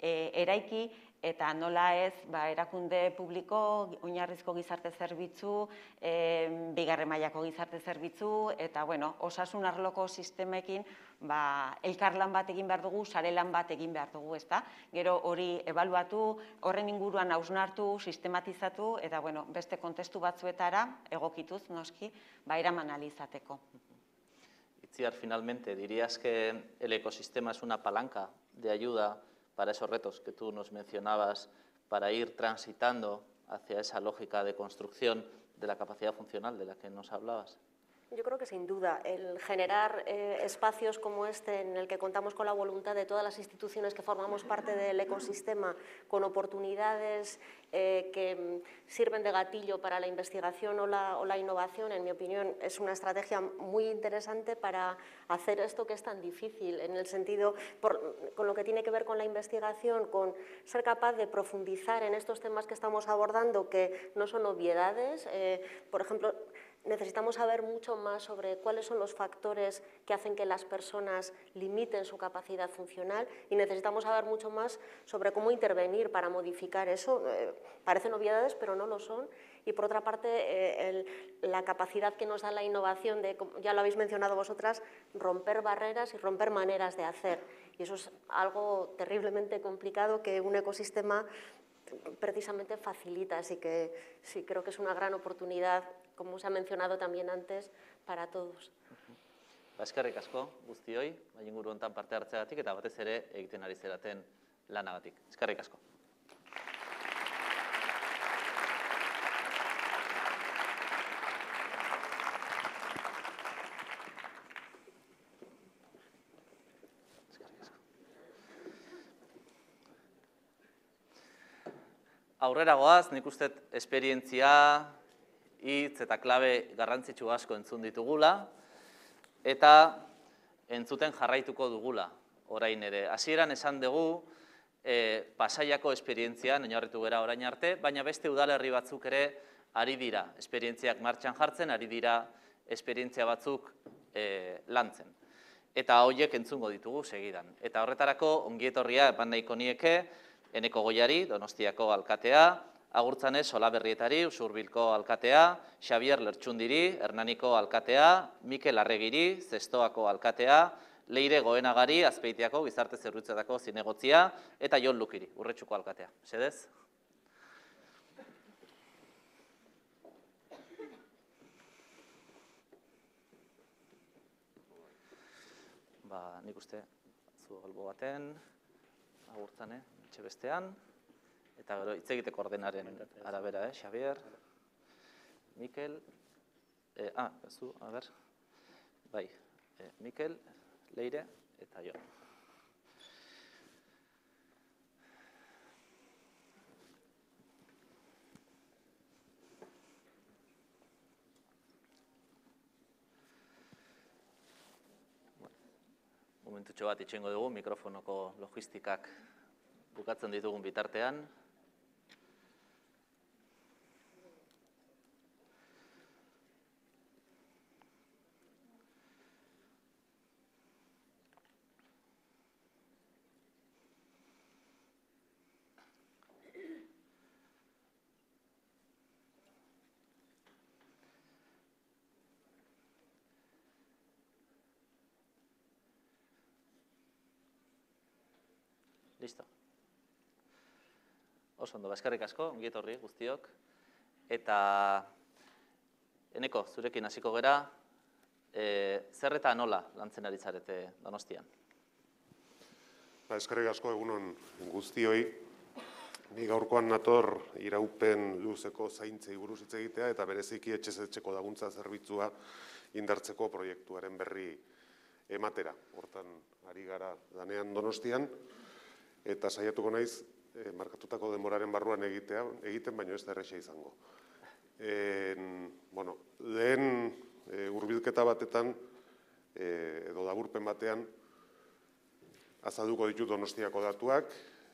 eraiki, eta nola ez, erakunde publiko, oinarrizko gizarte zerbitzu, bigarren mailako gizarte zerbitzu, eta, bueno, osasun arloko sistemekin elkarlan bat egin behar dugu, sare lan bat egin behar dugu, ezta? Gero hori ebaluatu, horren inguruan hausnartu, sistematizatu, eta, bueno, beste kontestu batzuetara egokituz, noski, eraman alizateko. Itziar, finalmente, ¿dirías que el ecosistema es una palanca de ayuda para esos retos que tú nos mencionabas, para ir transitando hacia esa lógica de construcción de la capacidad funcional de la que nos hablabas? Yo creo que sin duda el generar eh, espacios como este en el que contamos con la voluntad de todas las instituciones que formamos parte del ecosistema, con oportunidades eh, que sirven de gatillo para la investigación o la, o la innovación, en mi opinión, es una estrategia muy interesante para hacer esto que es tan difícil, en el sentido, por, con lo que tiene que ver con la investigación, con ser capaz de profundizar en estos temas que estamos abordando, que no son obviedades, eh, por ejemplo, necesitamos saber mucho más sobre cuáles son los factores que hacen que las personas limiten su capacidad funcional y necesitamos saber mucho más sobre cómo intervenir para modificar eso. Eh, parecen obviedades, pero no lo son. Y por otra parte, eh, el, la capacidad que nos da la innovación de, ya lo habéis mencionado vosotras, romper barreras y romper maneras de hacer. Y eso es algo terriblemente complicado que un ecosistema precisamente facilita, así que sí, creo que es una gran oportunidad, como se ha mencionado también antes, para todos. Eskerrik asko guztioi, bai inguru hontan parte hartzeagatik eta batez ere egiten ari zeraten lanagatik. Eskerrik asko. Aurrera goaz, nik uste esperientzia, hitz eta klabe garrantzitsu asko entzun ditugula, eta entzuten jarraituko dugula, orain ere. Hasieran esan dugu, Pasaiako esperientzian, oinarritu gara orain arte, baina beste udalerri batzuk ere ari dira, esperientziak martxan jartzen, ari dira esperientzia batzuk lantzen. Eta horiek entzungo ditugu segidan. Eta horretarako ongietorria epan nahiko nieke, Eneko Goiari, Donostiako alkatea, Agurtzanez Solaberrietari, Usurbilko alkatea, Xabier Lertxundiri, Hernaniko alkatea, Mikel Arregiri, Zestoako alkatea, Leire Goenagari, Azpeitiako Gizarte Zerbitzuetako zinegotzia, eta Jon Lukiri, Urretxuko alkatea. Sedez? Ba, nik uste, zu albo baten, Agurtzane, etxe bestean, eta gero hitz egiteko ordenaren arabera, eh, Xabier, Mikel, ah, zu, a ber, bai, Mikel, Leire eta Jon. Momentutxo bat itxengo dugu, mikrofonoko logistikak bukatzen ditugun bitartean. Listo. Oso ondo, eskerrik asko, ongi etorri guztiok. Eta Eneko, zurekin hasiko gera, zer eta nola lantzen ari zarete Donostian? Eskerrik asko egunon guztioi. Ni gaurkoan nator iraupen luzeko zaintzei buruz hitz egitea eta bereziki etxez etxeko laguntza zerbitzua indartzeko proiektuaren berri ematera. Hortan ari gara lanean Donostian eta saiatuko naiz markatutako denboraren barruan egitea, egiten baino ez da erresa izango. Bueno, lehen hurbilketa batetan edo laburpen batean azalduko ditut Donostiako datuak,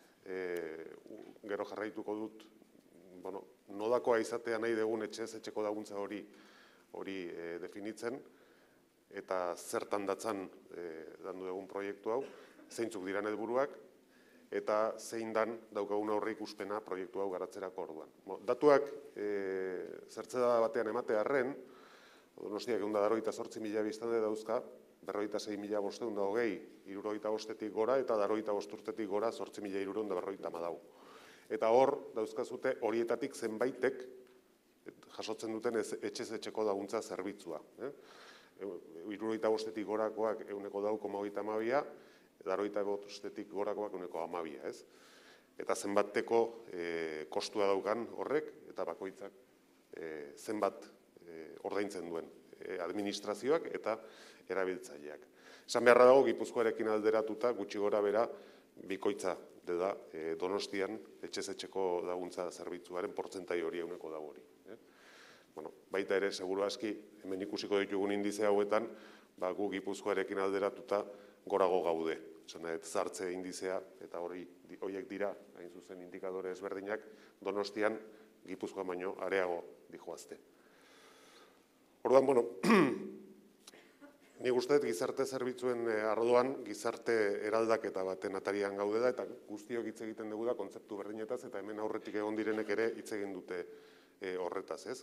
gero jarraituko dut nodakoa izatea nahi dugun etxez etxeko laguntza hori definitzen eta zertan datzan landu dugun proiektu hau, zeintzuk diran helburuak eta zein dan daukagun aurreikuspena proiektu hau garatzerako orduan. Datuak zertzeda batean emate arren, Donostiak ehun eta laurogeita zortzi mila biztanle dauzka, berrogeita sei mila bostehun eta hogei, hirurogeita bostetik gora, eta laurogeita bost urtetik gora, zortzi mila hirurehun eta berrogeita hamalau. Eta hor, dauzkazute horietatik zenbaitek jasotzen duten etxez etxeko laguntza zerbitzua. Hirurogeita bostetik gorakoak ehuneko lau koma hogeita hamabia, laurogeita bostetik gorakoak ehuneko hamabia. Eta zenbateko kostua daukan horrek, eta bakoitzak zenbat ordaintzen duen administrazioak eta erabiltzaileak. Esan beharra dago, Gipuzkoarekin alderatuta, gutxi gora bera, bikoitza dela Donostian etxez etxeko laguntza zerbitzuaren portzentai hori ehuneko lau hori. Baita ere, seguru aski, hemen ikusiko ditugun indize hauetan, gu Gipuzkoarekin alderatuta gorago gaude. Zartze indizea, eta horiek dira, hain zuzen indikadore ezberdinak, Donostian Gipuzkoa baino areago dijoazte. Orduan, bueno, nik uste dut gizarte zerbitzuen arloan gizarte eraldaketa baten atarian gaudela eta guztiok hitz egiten dugu da kontzeptu berdinetaz eta hemen aurretik egon direnek ere hitz egin dute horretaz, ez?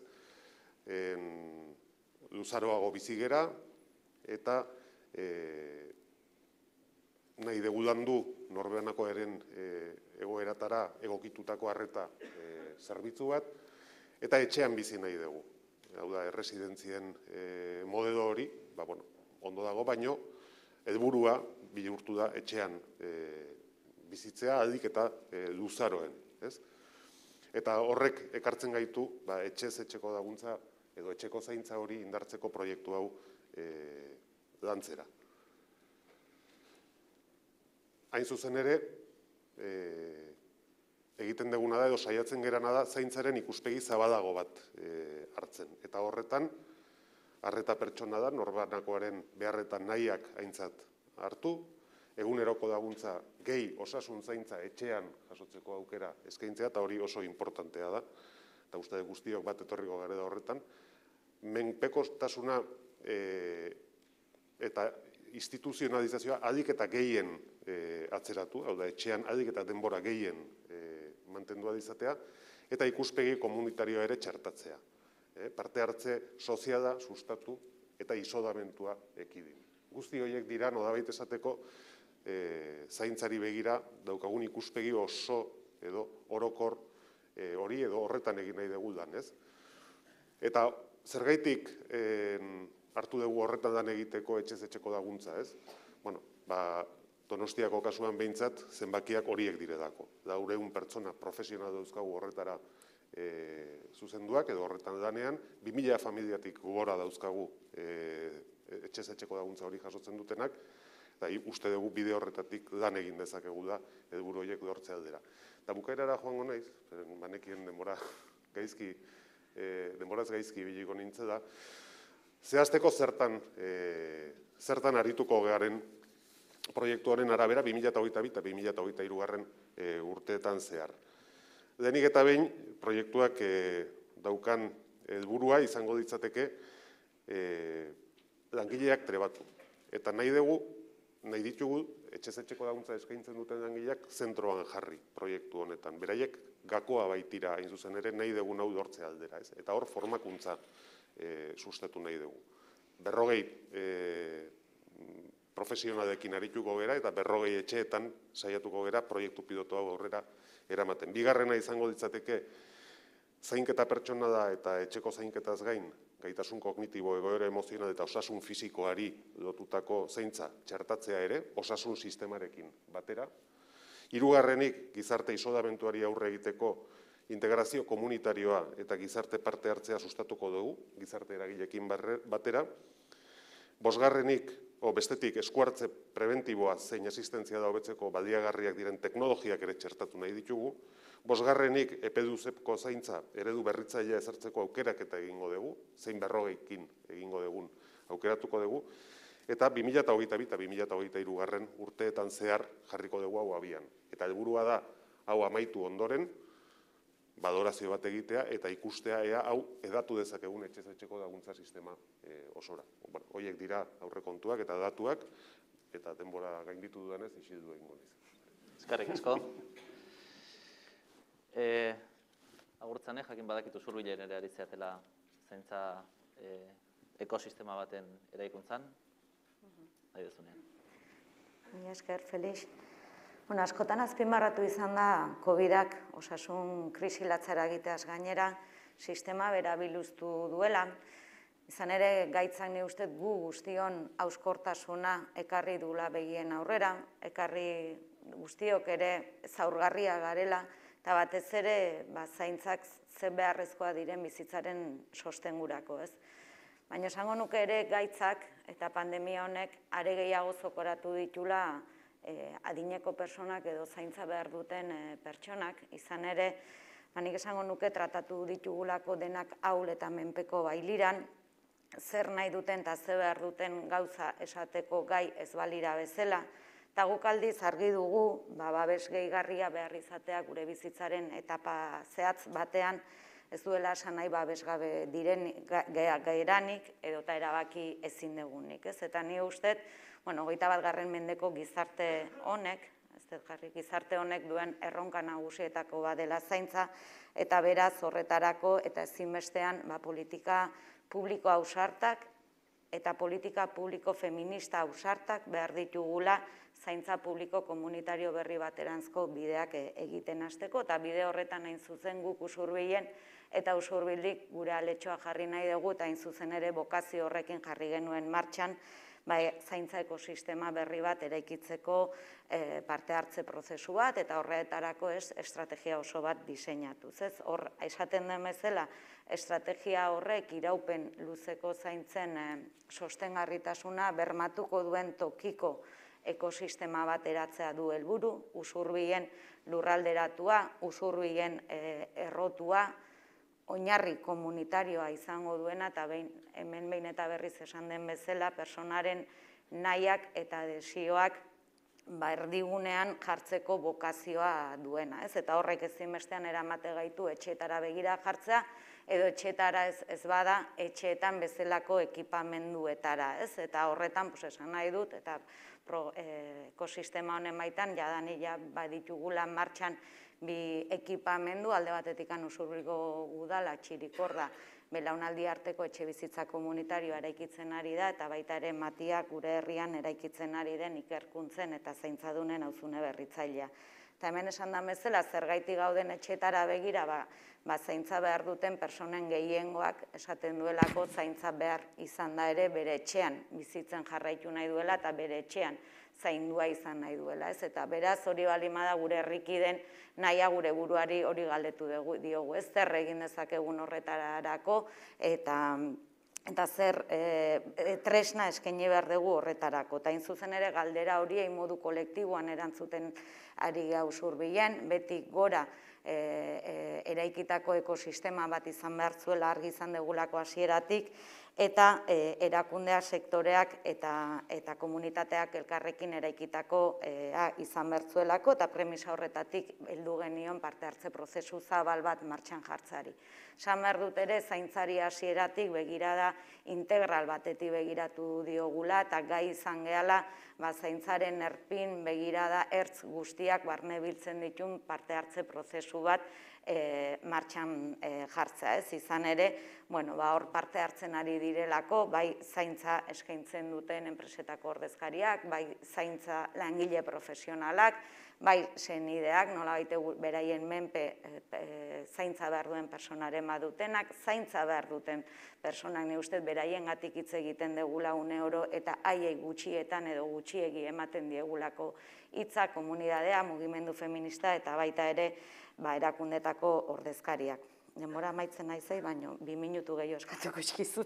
Luzaroago bizigera eta nahi dugu landu norbeanako eren egoeratara egokitutako arreta zerbitzu bat eta etxean bizi nahi dugu. Hau da, erresidentzien modelo hori, ondo dago, baino, helburua bihurtu da etxean bizitzea aldik eta luzaroen. Eta horrek ekartzen gaitu etxez etxeko laguntza edo etxeko zaintza hori indartzeko proiektu hau lantzera. Hain zuzen ere, egiten duguna da edo saiatzen gerana da zaintzaren ikuspegi zabalago bat hartzen. Eta horretan, arreta pertsona da, norbanakoaren beharretan nahiak aintzat hartu, eguneroko laguntza gehi osasun zaintza etxean jasotzeko aukera eskaintzea, eta hori oso importantea da, eta uste guztiok bat etorriko gara da horretan. Menpekotasuna eta instituzionalizazioa aldik eta gehien atzeratu, hau da, etxean aldik eta denbora gehien mantendua dizatea, eta ikuspegi komunitarioa ere txertatzea. Parte hartze soziala sustatu eta isodamentua ekidin. Guzti horiek dira, nodabait esateko, zaintzari begira daukagun ikuspegi oso edo orokor hori edo horretan egin nahi dugu lan, ez? Eta zergaitik hartu dugu horretan lan egiteko etxez etxeko laguntza, ez? Bueno, ba, Donostiako kasuan behintzat zenbakiak horiek direlako. Laurehun pertsona profesional dauzkagu horretara zuzenduak edo horretan lanean, bi mila familiatik gora dauzkagu etxez etxeko laguntza hori jasotzen dutenak, eta uste dugu bide horretatik lan egin dezakegu da helburu horiek lortze aldera. Eta bukaerara joango naiz, banekien denbora gaizki, denboraz gaizki biliko nintzela, zehazteko zertan zertan arituko garen proiektuaren arabera bi mila hogeita bi eta bi mila hogeita hiru urteetan zehar. Lehenik eta behin, proiektuak daukan helburua izango ditzateke langileak trebatu. Eta nahi dugu, nahi ditugu, etxez etxeko laguntza eskaintzen duten langileak zentroan jarri proiektu honetan. Beraiek gakoa baitira hain zuzen ere nahi dugu hau lortzea aldera. Eta hor formakuntza sustatu nahi dugu. Berrogei profesionalekin arituko gera eta berrogei etxeetan saiatuko gera proiektu pilotu hau aurrera eramaten. Bigarrena izango ditzateke Zainketa pertsona da eta etxeko zainketaz gain, gaitasun kognitibo, egoera emozional eta osasun fisikoari lotutako zaintza txertatzea ere, osasun sistemarekin batera. Hirugarrenik, gizarte isodamentuari aurre egiteko integrazio komunitarioa eta gizarte parte hartzea sustatuko dugu, gizarte eragileekin batera. Bosgarrenik, o bestetik, eskuartze preventiboa zein asistentzia da hobetzeko baliagarriak diren teknologiak ere txertatu nahi ditugu. Bosgarrenik, epeduzepko zaintza eredu berritzailea ezartzeko aukerak eta egingo dugu, zein berrogeikin egingo dugun aukeratuko dugu. Eta bi mila hogeita bi eta bi mila hogeita hiru garren urteetan zehar jarriko dugu hau abian. Eta helburua da, hau amaitu ondoren, balorazio bat egitea eta ikustea ea hau edatu dezakegun etxez etxeko laguntza sistema osora. Horiek dira aurrekontuak eta datuak, eta denbora gainditu dudanez isildu egingo naiz. Eskerrik asko. Agurtzane, jakin badakitu Zurbilen ere aritzeatela zaintza ekosistema baten eraikuntzan. Nahi duzunean. Mila esker, Felix. Bueno, askotan azpimarratu izan da COVIDak osasun krisi latzara egiteaz gainera sistema bera biluztu duela. Izan ere, gaitzak ni uste gu guztion hauskortasuna ekarri duela begien aurrera, ekarri guztiok ere zaurgarria garela, eta batez ere zaintzak ze beharrezkoa diren bizitzaren sostengurako, ez? Baina esango nuke ere gaitzak eta pandemia honek are gehiago zokoratu ditula adineko personak edo zaintza behar duten pertsonak, izan ere, nik esango nuke tratatu ditugulako denak haul eta menpeko bailiran, zer nahi duten eta ze behar duten gauza esateko gai ez balira bezala, eta guk aldiz argi dugu, babes gehigarria behar izatea gure bizitzaren etapa zehatz batean, ez duela esan nahi babesgabe diren gairanik edo eta erabaki ezin degunik. Eta ni uste, hogeita bat garren mendeko gizarte honek, gizarte honek duen erronka nagusietako badela zaintza, eta beraz horretarako eta ezinbestean politika publiko ausartak eta politika publiko feminista ausartak behar ditugula zaintza publiko komunitario berri bateranzko bideak egiten hasteko, eta bide horretan hain zuzen guk Usurbilen eta Usurbildik gure aletxoa jarri nahi dugu, eta hain zuzen ere bokazio horrekin jarri genuen martxan, zaintza ekosistema berri bat eraikitzeko parte hartze prozesu bat, eta horretarako ez estrategia oso bat diseinatuz. Hor, esaten den bezala, estrategia horrek iraupen luzeko zaintzen sostengarritasuna bermatuko duen tokiko ekosistema bat eratzea du helburu, Usurbilen lurralderatua, Usurbilen errotua, oinarri komunitarioa izango duena, eta hemen behin eta berriz esan den bezala, personaren nahiak eta desioak erdigunean jartzeko bokazioa duena. Eta horrek ezinbestean eramate gaitu etxeetara begira jartzea, edo etxeetara ez bada, etxeetan bezalako ekipamenduetara. Eta horretan esan nahi dut, eta ekosistema honen baitan, jadanila baditugula martxan bi ekipamendu, alde batetik Usurbilgo udala, Txirikorda, belaunaldi arteko etxe bizitza komunitarioa eraikitzen ari da, eta baita ere Matiak gure herrian eraikitzen ari den ikerkuntzen eta zaintzadunen auzune berritzailea. Eta hemen esan da bezala, zergaiti gauden etxetara begira, zaintza behar duten personen gehiengoak esaten duelako zaintza behar izan da ere bere etxean bizitzen jarraitu nahi duela eta bere etxean zaindua izan nahi duela. Eta beraz hori balimada gure herrikiden nahia gure buruari hori galdetu diogu. Ez zer egin dezakegun horretarako eta zer tresna eskaini behar dugu horretarako. Eta hain zuzen ere galdera hori modu kolektiboan erantzuten ari gau Usurbilen, betik gora eraikitako ekosistema bat izan behar zuela argi izan degulako hasieratik, eta erakundea sektoreak eta komunitateak elkarrekin eraikitako izan behar zuelako, eta premisa horretatik heldu genion parte hartze prozesu zabal bat martxan jartzari. Esan behar dut ere, zaintzari hasieratik begirada integral batetik begiratu diogula, eta gai izan gehala, zaintzaren erpin begirada ertz guztiak barne biltzen ditun parte hartze prozesu bat martxan jartzea. Izan ere, hor parte hartzen ari direlako, bai zaintza eskaintzen duten enpresetako ordezkariak, bai zaintza langile profesionalak, bai senideak, nola baite beraien menpe zaintza behar duen personaren badutenak, zaintza behar duten personak, ni uste beraien gatik hitz egiten degula une oro, eta haiei gutxietan edo gutxiegi ematen diegulako hitza komunidadea, mugimendu feminista, eta baita ere erakundetako ordezkariak. Denbora amaitzen naizei, baina bi minutu gehiago eskatuko eskizut.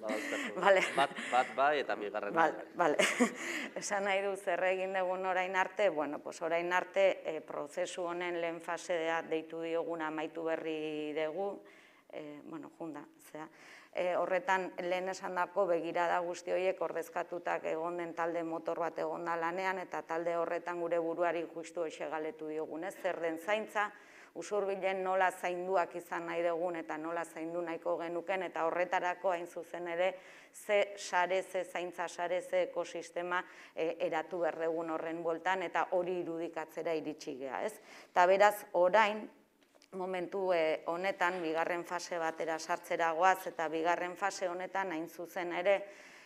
Bat bai eta bigarren. Bale, esan nahi du zer egin dugun orain arte, bueno, pues orain arte prozesu honen lehen fasea deitu dioguna amaitu berri dugu, bueno, junda, zera. Horretan lehen esan dako begirada guzti horiek ordezkatutak egon den talde motor bat egon da lanean, eta talde horretan gure buruari justu hoxe galetu diogunez, zer den zaintza, usurbilen nola zainduak izan nahi dugun eta nola zaindu nahiko genuken, eta horretarako hain zuzen ere ze sare, ze zaintza sare, ze ekosistema eratu berdegun horren bueltan, eta hori irudikatzera iritsi geha, ez? Eta beraz, orain, momentu honetan, bigarren fase batera sartzera goaz, eta bigarren fase honetan hain zuzen ere,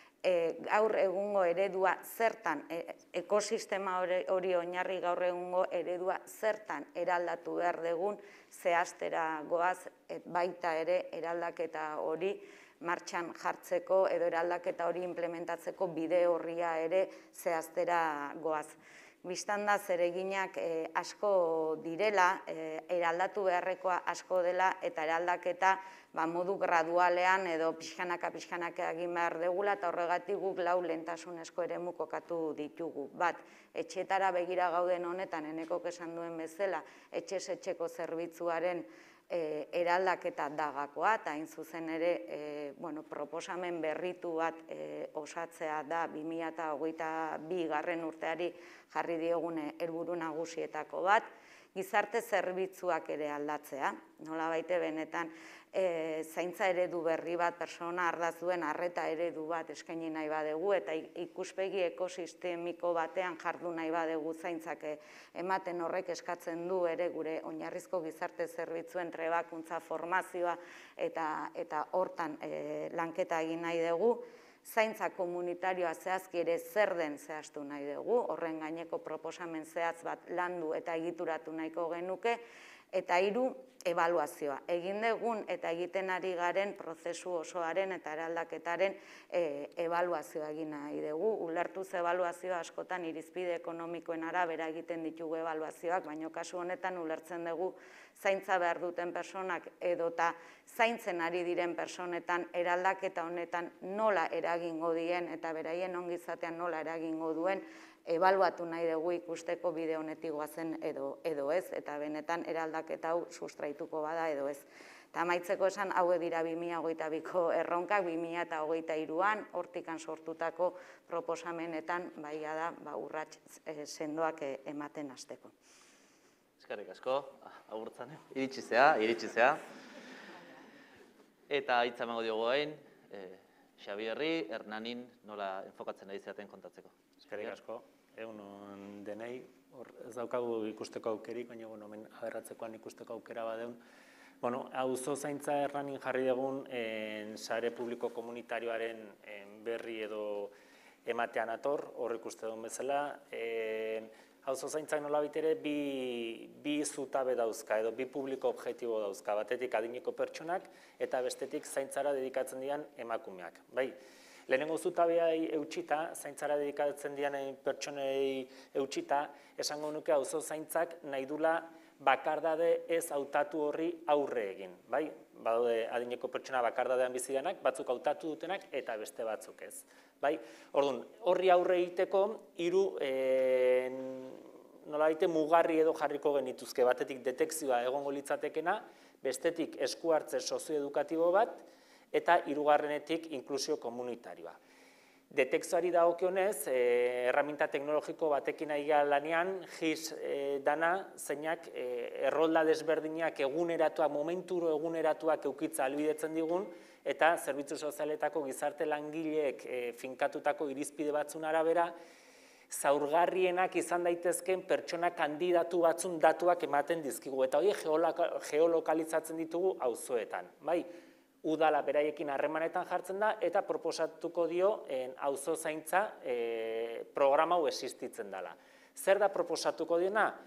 gaur egungo eredua zertan, ekosistema hori oinarri gaur egungo eredua zertan eraldatu behar dugun zehaztera goaz, baita ere eraldaketa hori martxan jartzeko edo eraldaketa hori implementatzeko bide horria ere zehaztera goaz. Bistan da zereginak asko direla, eraldatu beharrekoa asko dela, eta eraldaketa modu gradualean edo pixkanaka-pixkanaka egin behar degula, eta horregatik guk lau lehentasunezko eremu kokatu ditugu. Bat, etxetara begira gauden honetan, enekok esan duen bezala, etxez-etxeko zerbitzuaren eraldaketa dagakoa, eta hain zuzen ere proposamen berritu bat osatzea da bi mila hogeita bi garren urteari jarri diogune helburu nagusietako bat, gizarte zerbitzuak ere aldatzea, nola baite benetan zaintza eredu berri bat, persona ardaz duen arreta eredu bat eskaini nahi badegu, eta ikuspegi ekosistemiko batean jardu nahi badegu zaintzak ematen horrek eskatzen du ere gure oinarrizko gizarte zerbitzuen trebakuntza formazioa eta hortan lanketa egin nahi dugu. Zaintza komunitarioa zehazki ere zer den zehaztu nahi dugu, horren gaineko proposamen zehaz bat landu eta egituratu nahiko genuke, eta hiru, ebaluazioa. Egin dugun eta egiten ari garen prozesu osoaren eta eraldaketaren ebaluazioa egin nahi dugu. Ulertuz ebaluazioa askotan irizpide ekonomikoen arabera egiten ditugu ebaluazioak, baina kasu honetan ulertzen dugu zaintza behar duten personak edota zaintzen ari diren personetan eraldaketa honetan nola eragingo dien eta beraien ongizatean nola eragingo duen ebaluatu nahi dugu ikusteko bide honetik goazen edo ez, eta benetan eraldaketa hau sustraituko bada edo ez. Eta amaitzeko esan, haue dira bi mila hogeita biko erronkak, bi mila hogeita hiruan, hortikan sortutako proposamenetan, baia da, urrats sendoak ematen hasteko. Eskerrik asko, agurtzan, iritsi zea, iritsi zea. Eta hitza emango diogu hain, Xabierri, Hernanin, nola enfokatzen nahi zeaten kontatzeko. Eskerrik asko, egun denei, ez daukagu ikusteko aukerik, baina hemen aberratzekoan ikusteko aukera badeun. Auzo zaintza Hernanin jarri dugun sare publiko komunitarioaren berri edo ematean ator, hor ikuste duen bezala. Auzo zaintzak nolabait ere bi zutabe dauzka edo bi publiko objektibo dauzka, batetik adineko pertsonak eta bestetik zaintzara dedikatzen dian emakumeak. Lehenengo zutabeai eutxita, zaintzara dedikatzen dian pertsonei eutxita, esango nuke auzo zaintzak nahi dula bakardade ez hautatu horri aurre egin. Badaude adineko pertsona bakardadean bizi denak, batzuk hautatu dutenak eta beste batzuk ez. Orduan, horri aurre egiteko hiru nolabait mugarri edo jarriko genituzke, batetik detekzioa egongo litzatekena, bestetik esku hartze sozioedukatibo bat, eta hirugarrenetik inklusio komunitarioa. Detekzioari dagokionez, erraminta teknologiko batekin ari lanean, G I S dana, zeinak errolda desberdinak eguneratuak, momenturo eguneratuak eukitza albidetzen digun, eta zerbitzu sozialetako gizarte langileek finkatutako irizpide batzun arabera, zaurgarrienak izan daitezken pertsona kandidatu batzun datuak ematen dizkigu, eta hori geolokalizatzen ditugu auzoetan. Udala beraiekin harremanetan jartzen da, eta proposatuko dio auzo zaintza programa hau existitzen dela. Zer da proposatuko diena?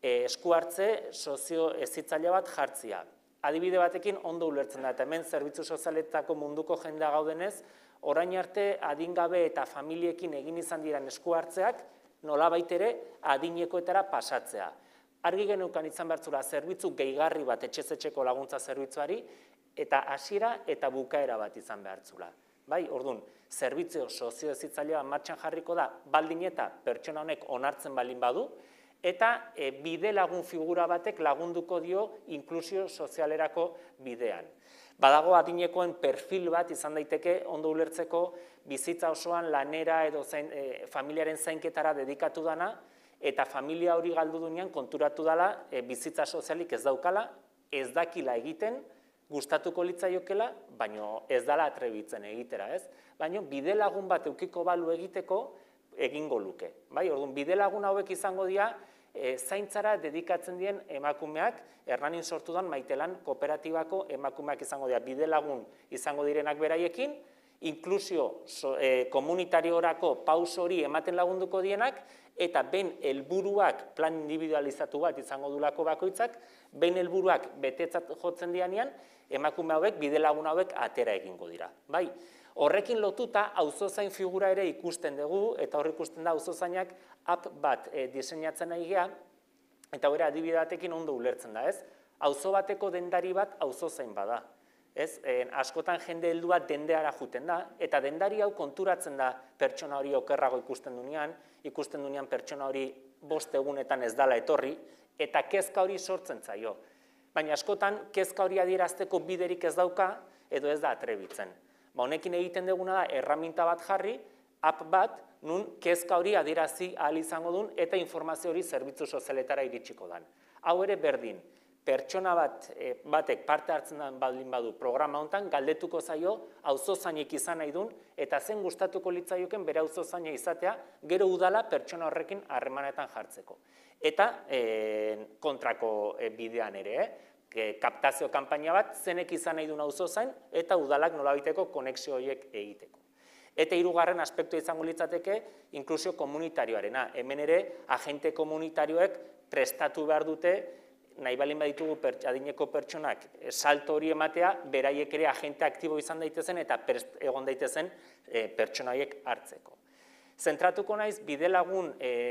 esku hartze sozio hezitzaile bat jartzia. Adibide batekin ondo ulertzen da, eta hemen zerbitzu sozialetako munduko jendea gaudenez, orain arte adingabe eta familiekin egin izan diren esku hartzeak nolabait ere adinekoetara pasatzea. Argi geneukan izan behartzula zerbitzu gehigarri bat etxez-etxeko laguntza zerbitzuari eta hasiera eta bukaera bat izan behartzula. Bai, orduan, zerbitzu sozio-hezitzailea martxan jarriko da, baldin eta pertsona honek onartzen baldin badu, eta bide lagun figura batek lagunduko dio inklusio sozialerako bidean. Badago adinekoen perfil bat izan daiteke ondo ulertzeko bizitza osoan lanera edo familiaren zainketara dedikatu dana, eta familia hori galdu duenean konturatu dela bizitza sozialik ez daukala, ez dakila egiten, gustatuko litzaiokela, baino ez dela atrebitzen egitera, ez? Baina bide lagun bat eukiko balu egiteko egingo luke. Bai, orduan, bide lagun hauek izango dira zaintzara dedikatzen dien emakumeak, Hernanin sortu dan Maitelan kooperatibako emakumeak izango dira, bide lagun izango direnak beraiekin, inklusio komunitariorako paus hori ematen lagunduko dienak, eta ben helburuak plan individualizatu bat izango dulako bakoitzak, ben helburuak betetzat jotzen dianean, emakume hauek, bide lagun hauek atera egingo dira. Bai, horrekin lotuta, auzozain figura ere ikusten dugu, eta hor ikusten da auzozainak app bat diseinatzen nahi gea, eta hori adibide batekin ondo ulertzen da, ez? Auzo bateko dendari bat auzozain bada. Ez, askotan jende heldu bat dendeara juten da, eta dendari hau konturatzen da pertsona hori okerrago ikusten dunean, ikusten dunean pertsona hori bost egunetan ez dala etorri, eta kezka hori sortzen zaio. Baina askotan kezka hori adierazteko biderik ez dauka, edo ez da atrebitzen. Ba, honekin egiten duguna da erraminta bat jarri, app bat, nun kezka hori adierazi ahal izango duen, eta informazio hori zerbitzu sozialetara iritsiko dan. Hau ere berdin. Pertsona bat, batek parte hartzen den baldin badu programa honetan, galdetuko zaio auzozainek izan nahi duen, eta zen gustatuko litzaioken bere auzozaina izatea, gero udala pertsona horrekin harremanetan jartzeko. Eta kontrako bidean ere, kaptazio kanpaina bat, zenek izan nahi duen auzozain, eta udalak nolabiteko konexio horiek egiteko. Eta hirugarren aspektu izango litzateke, inklusio komunitarioarena. Hemen ere, agente komunitarioek prestatu behar dute, nahi balin baditugu adineko pertsonak salto hori ematea, beraiek ere agente aktibo izan daitezen eta egon daitezen pertsona horiek hartzeko. Zentratuko naiz, bide lagun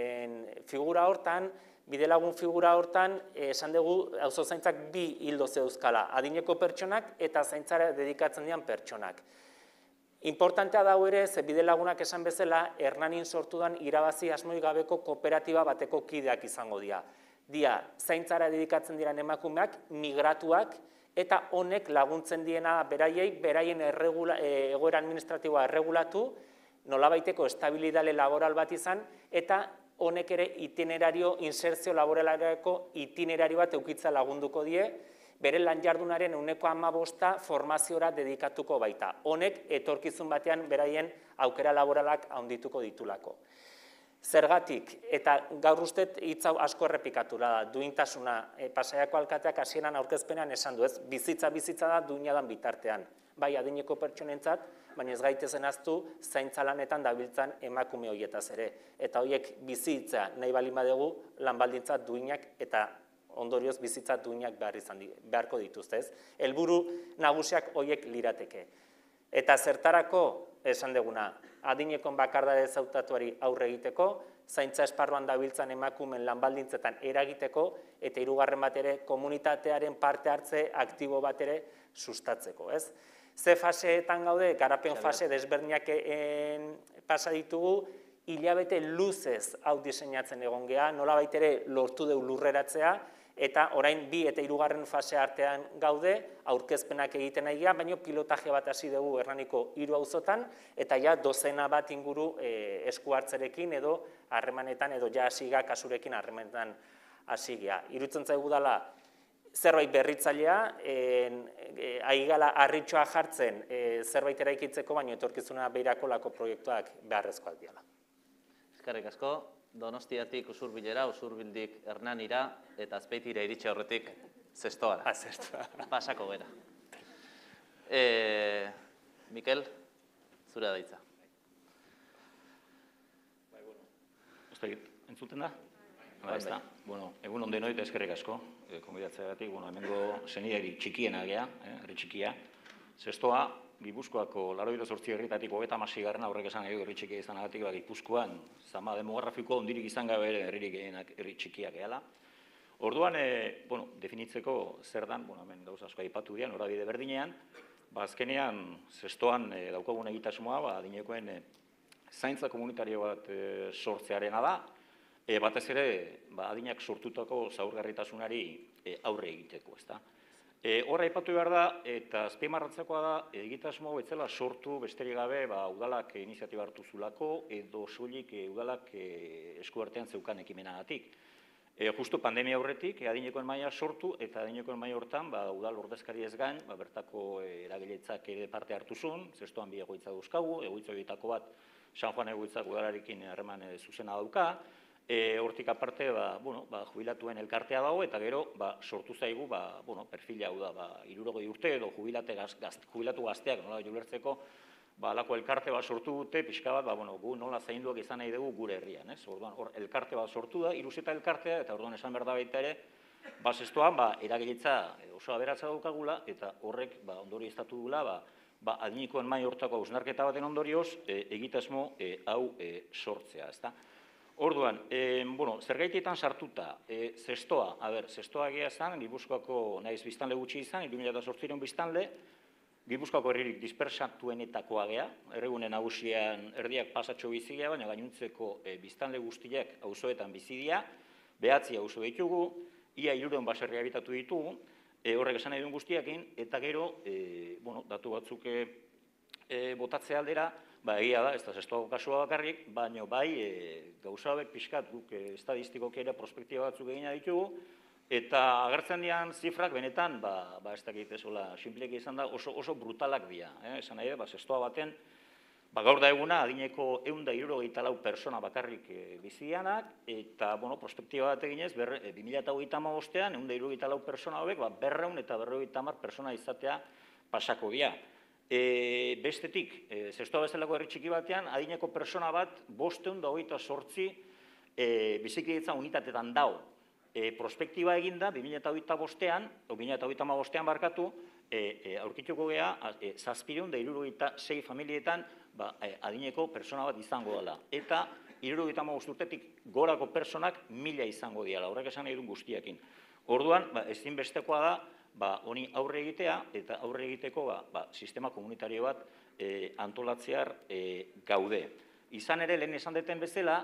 figura hortan, bide lagun figura hortan, esan dugu, auzozaintzak bi hildo zeuzkala, adineko pertsonak eta zaintzara dedikatzen dian pertsonak. Importantea dago ere, ze bide lagunak esan bezala, Hernanin sortu dan irabazi asmoi gabeko kooperatiba bateko kideak izango dira. Dia, zaintzara dedikatzen diren emakumeak, migratuak, eta honek laguntzen diena beraiei, beraien egoera administratiboa erregulatu, nolabaiteko estabilidade laboral bat izan, eta honek ere itinerario, insertzio laboralarako itinerario bat eukitza lagunduko die, bere lan jardunaren ehuneko hamabosta formaziora dedikatuko baita. Honek etorkizun batean beraien aukera laboralak handituko ditulako. Zergatik, eta gaur ustet hitz hau asko errepikatura da, duintasuna, Pasaiako alkateak hasieran aurkezpenean esan du, ez, bizitza bizitza da duina dan bitartean, bai adineko pertsonentzat, baina ez gaitezen ahaztu zaintza lanetan dabiltzan emakume horietaz ere, eta horiek bizitza nahi balin badegu lan baldintza duinak eta ondorioz bizitza duinak beharko dituzte, ez? Helburu nagusiak horiek lirateke. Eta zertarako, esan deguna, adinekon bakardade zautatuari aurre egiteko, zaintza esparruan dabiltzan emakumen lanbaldintzetan eragiteko, eta hirugarren bat ere komunitatearen parte hartze aktibo bat ere sustatzeko, ez? Ze faseetan gaude, garapen fase desberdinak pasa ditugu, hilabete luzez hau diseinatzen egon geha, nolabait ere lortu deu lurreratzea, eta orain bi eta hirugarren fase artean gaude, aurkezpenak egiten nahi geha, baina pilotaje bat hasi dugu Hernaniko hiru auzotan, eta ja dozena bat inguru esku hartzerekin edo harremanetan edo ja hasiga kasurekin harremanetan hasi geha. Iruditzen zaigu dela zerbait berritzailea, aigala harritxoa jartzen zerbait eraikitzeko, baina etorkizuna behirako lako proiektuak beharrezkoak diala. Eskerrik asko. Donostiatik Usurbilera, Usurbildik Hernanira, eta Azpeitira iritsi aurretik Zestoara. Pasako gera. Mikel, zure da hitza. Entzuten da? Ba, ez da. Bueno, egun onden hori, eskerrik asko, konbidatzeagatik, bueno, hemengo senideri txikiena gea, herri txikia. Zestoa, Gipuzkoako laurogeita zortzi herritatik hogeita hamasei garrana horrek esan nahi du herri txikia izanagatik, Gipuzkoan zama demografiko ondirik izan gabe ere herririk gehienak herri txikiak gehala. Orduan, bueno, definitzeko zer dan, bueno, hemen gauza asko aipatu dian, norabide berdinean, ba, azkenean, zestoan daukagun egitasmoa, ba, adinekoen zaintza komunitario bat sortzearena da, batez ere, adinak sortutako zaurgarritasunari aurre egiteko, ezta. Horra aipatu behar da, eta azpimarratzekoa da, egitasmo betzela sortu besterik gabe udalak iniziatiba hartu zulako, edo soilik udalak eskuartean zeukan ekimenagatik. Justu pandemia aurretik, adinekoen maila sortu, eta adinekoen maila hortan, udal ordezkari ez gain, bertako eragiletzak ere parte hartu zuen, zestoan bi egoitza dauzkagu, egoitza horietako bat, San Juan egoitzak udalarekin harreman zuzena dauka, hortik aparte, jubilatuen elkartea dago, eta gero sortu zaigu perfila hau da, hirurogei urte edo jubilatu gazteak nola julertzeko, alako elkarte bat sortu dute, pixka bat, gu nola zainduak izan nahi dugu gure herrian. Hor elkarte bat sortu da, iruzeta elkartea, eta orduan esan behar da baita ere, zestoan eragilitza oso aberatza daukagula, eta horrek ondorio estatu dula, adinikoen mai hortako hausnarketa baten ondorioz, egitasmo hau sortzea. Orduan, zergaitietan sartuta, zestoa, a ber, zestoa egia esan, Gipuzkoako naiz biztanle gutxi izan, hiru mila zortziehun biztanle, Gipuzkoako herririk dispersatuenetakoa gea, herrigune nagusian erdiak pasatxo bizigea, baina gainuntzeko biztanle guztiak auzoetan bizidia, behatzi auzo ditugu, ia hirurehun baserri habitatu ditugu, horrek esan nahi duen guztiakin, eta gero, datu batzuk botatzea aldera, egia da, ez da zestoako kasua bakarrik, baina bai gauza hauek pixkat guk estadistikoki ere prospektiba batzuk egina ditugu, eta agertzen dian zifrak benetan, ez dakit ezola, sinpleki izan da, oso brutalak dira. Esan nahi da, zestoa baten, gaur da eguna adineko ehun eta hirurogeita lau pertsona bakarrik bizianak, eta prospektiba bat eginez, bi mila hogeita hamabostean, ehun eta hirurogeita lau pertsona hauek, berrehun eta berrogeita hamar pertsona izatea pasako dira. Bestetik, zestoa bezalako herri txiki batean, adineko pertsona bat, bostehun eta hogeita zortzi bizikidetza unitatetan dago. Prospektiba eginda, bi mila hogeita bostean, o bi mila hogeita hamabostean barkatu, aurkituko geha, zazpiehun eta hirurogeita sei familietan adineko pertsona bat izango dela. Eta hirurogeita hamabost urtetik gorako pertsonak mila izango dira, horrek esan nahi duen guztiakin. Orduan, ezinbestekoa da, honi aurre egitea, eta aurre egiteko sistema komunitario bat antolatzear gaude. Izan ere, lehen esan deten bezala,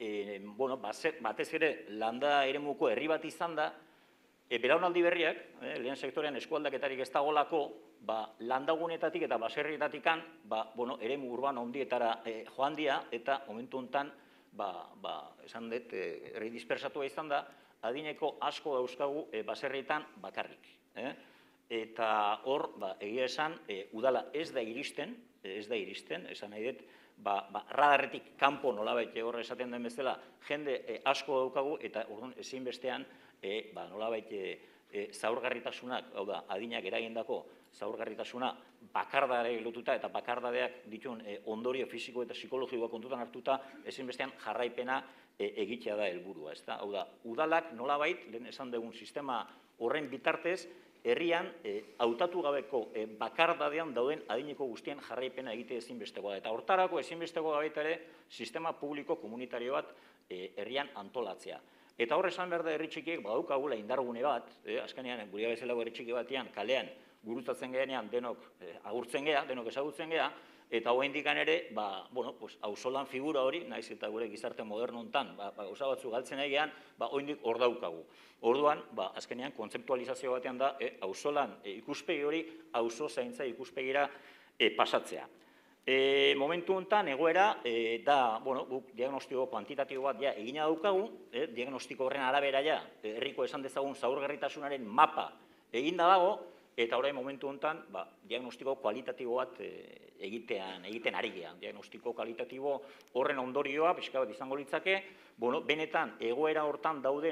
batez ere landa eremuko herri bat izan da, belaunaldi berriak, lehen sektorean eskualdaketarik ez dagolako, landagunetatik eta baserrietatikan eremu urbano hondietara joan dira, eta momentu honetan, esan dut, herri dispersatua izan da, adineko asko dauzkagu baserrietan bakarrik. Eta hor, egia esan, udala ez da iristen, ez da iristen, esan nahi dut, radarretik kanpo nolabait horre esaten den bezala, jende asko daukagu, eta ezinbestean nolabait zaurgarritasunak, hau da, adinak eragindako zaurgarritasuna bakardare lotuta eta bakardadeak dituen ondorio fisiko eta psikologikoa kontutan hartuta, ezinbestean jarraipena egitea da helburua. Hau da, udalak nolabait, lehen esan dugun sistema horren bitartez, herrian hautatu gabeko bakardadean dauden adineko guztien jarraipena egite ezinbestekoa da. Eta hortarako ezinbestekoa baita ere sistema publiko komunitario bat herrian antolatzea. Eta hor esan behar da herri txikiek badaukagula indargune bat, azkenean guria bezalago herri txiki batean kalean gurutzatzen gehenean denok agurtzen geha, denok ezagutzen geha, eta hoa indikan ere, auzolan figura hori, naiz eta gure gizarte moderno hontan, gauza batzu galtzen egean, hoa indik hor daukagu. Orduan, azkenean, kontzeptualizazio batean da, auzolan ikuspegi hori, auzo zaintza ikuspegira pasatzea. Momentu honetan, egoera, da, guk diagnostiko kuantitatibo bat egina daukagu, diagnostiko horren arabera ja, herriko esan dezagun zaurgarritasunaren mapa eginda dago, eta orain momentu honetan, diagnostiko kualitatibo bat egiten ari gehan. Diagnostiko kualitatibo horren ondorioa, pixka bat izango litzake, benetan egoera hortan dauden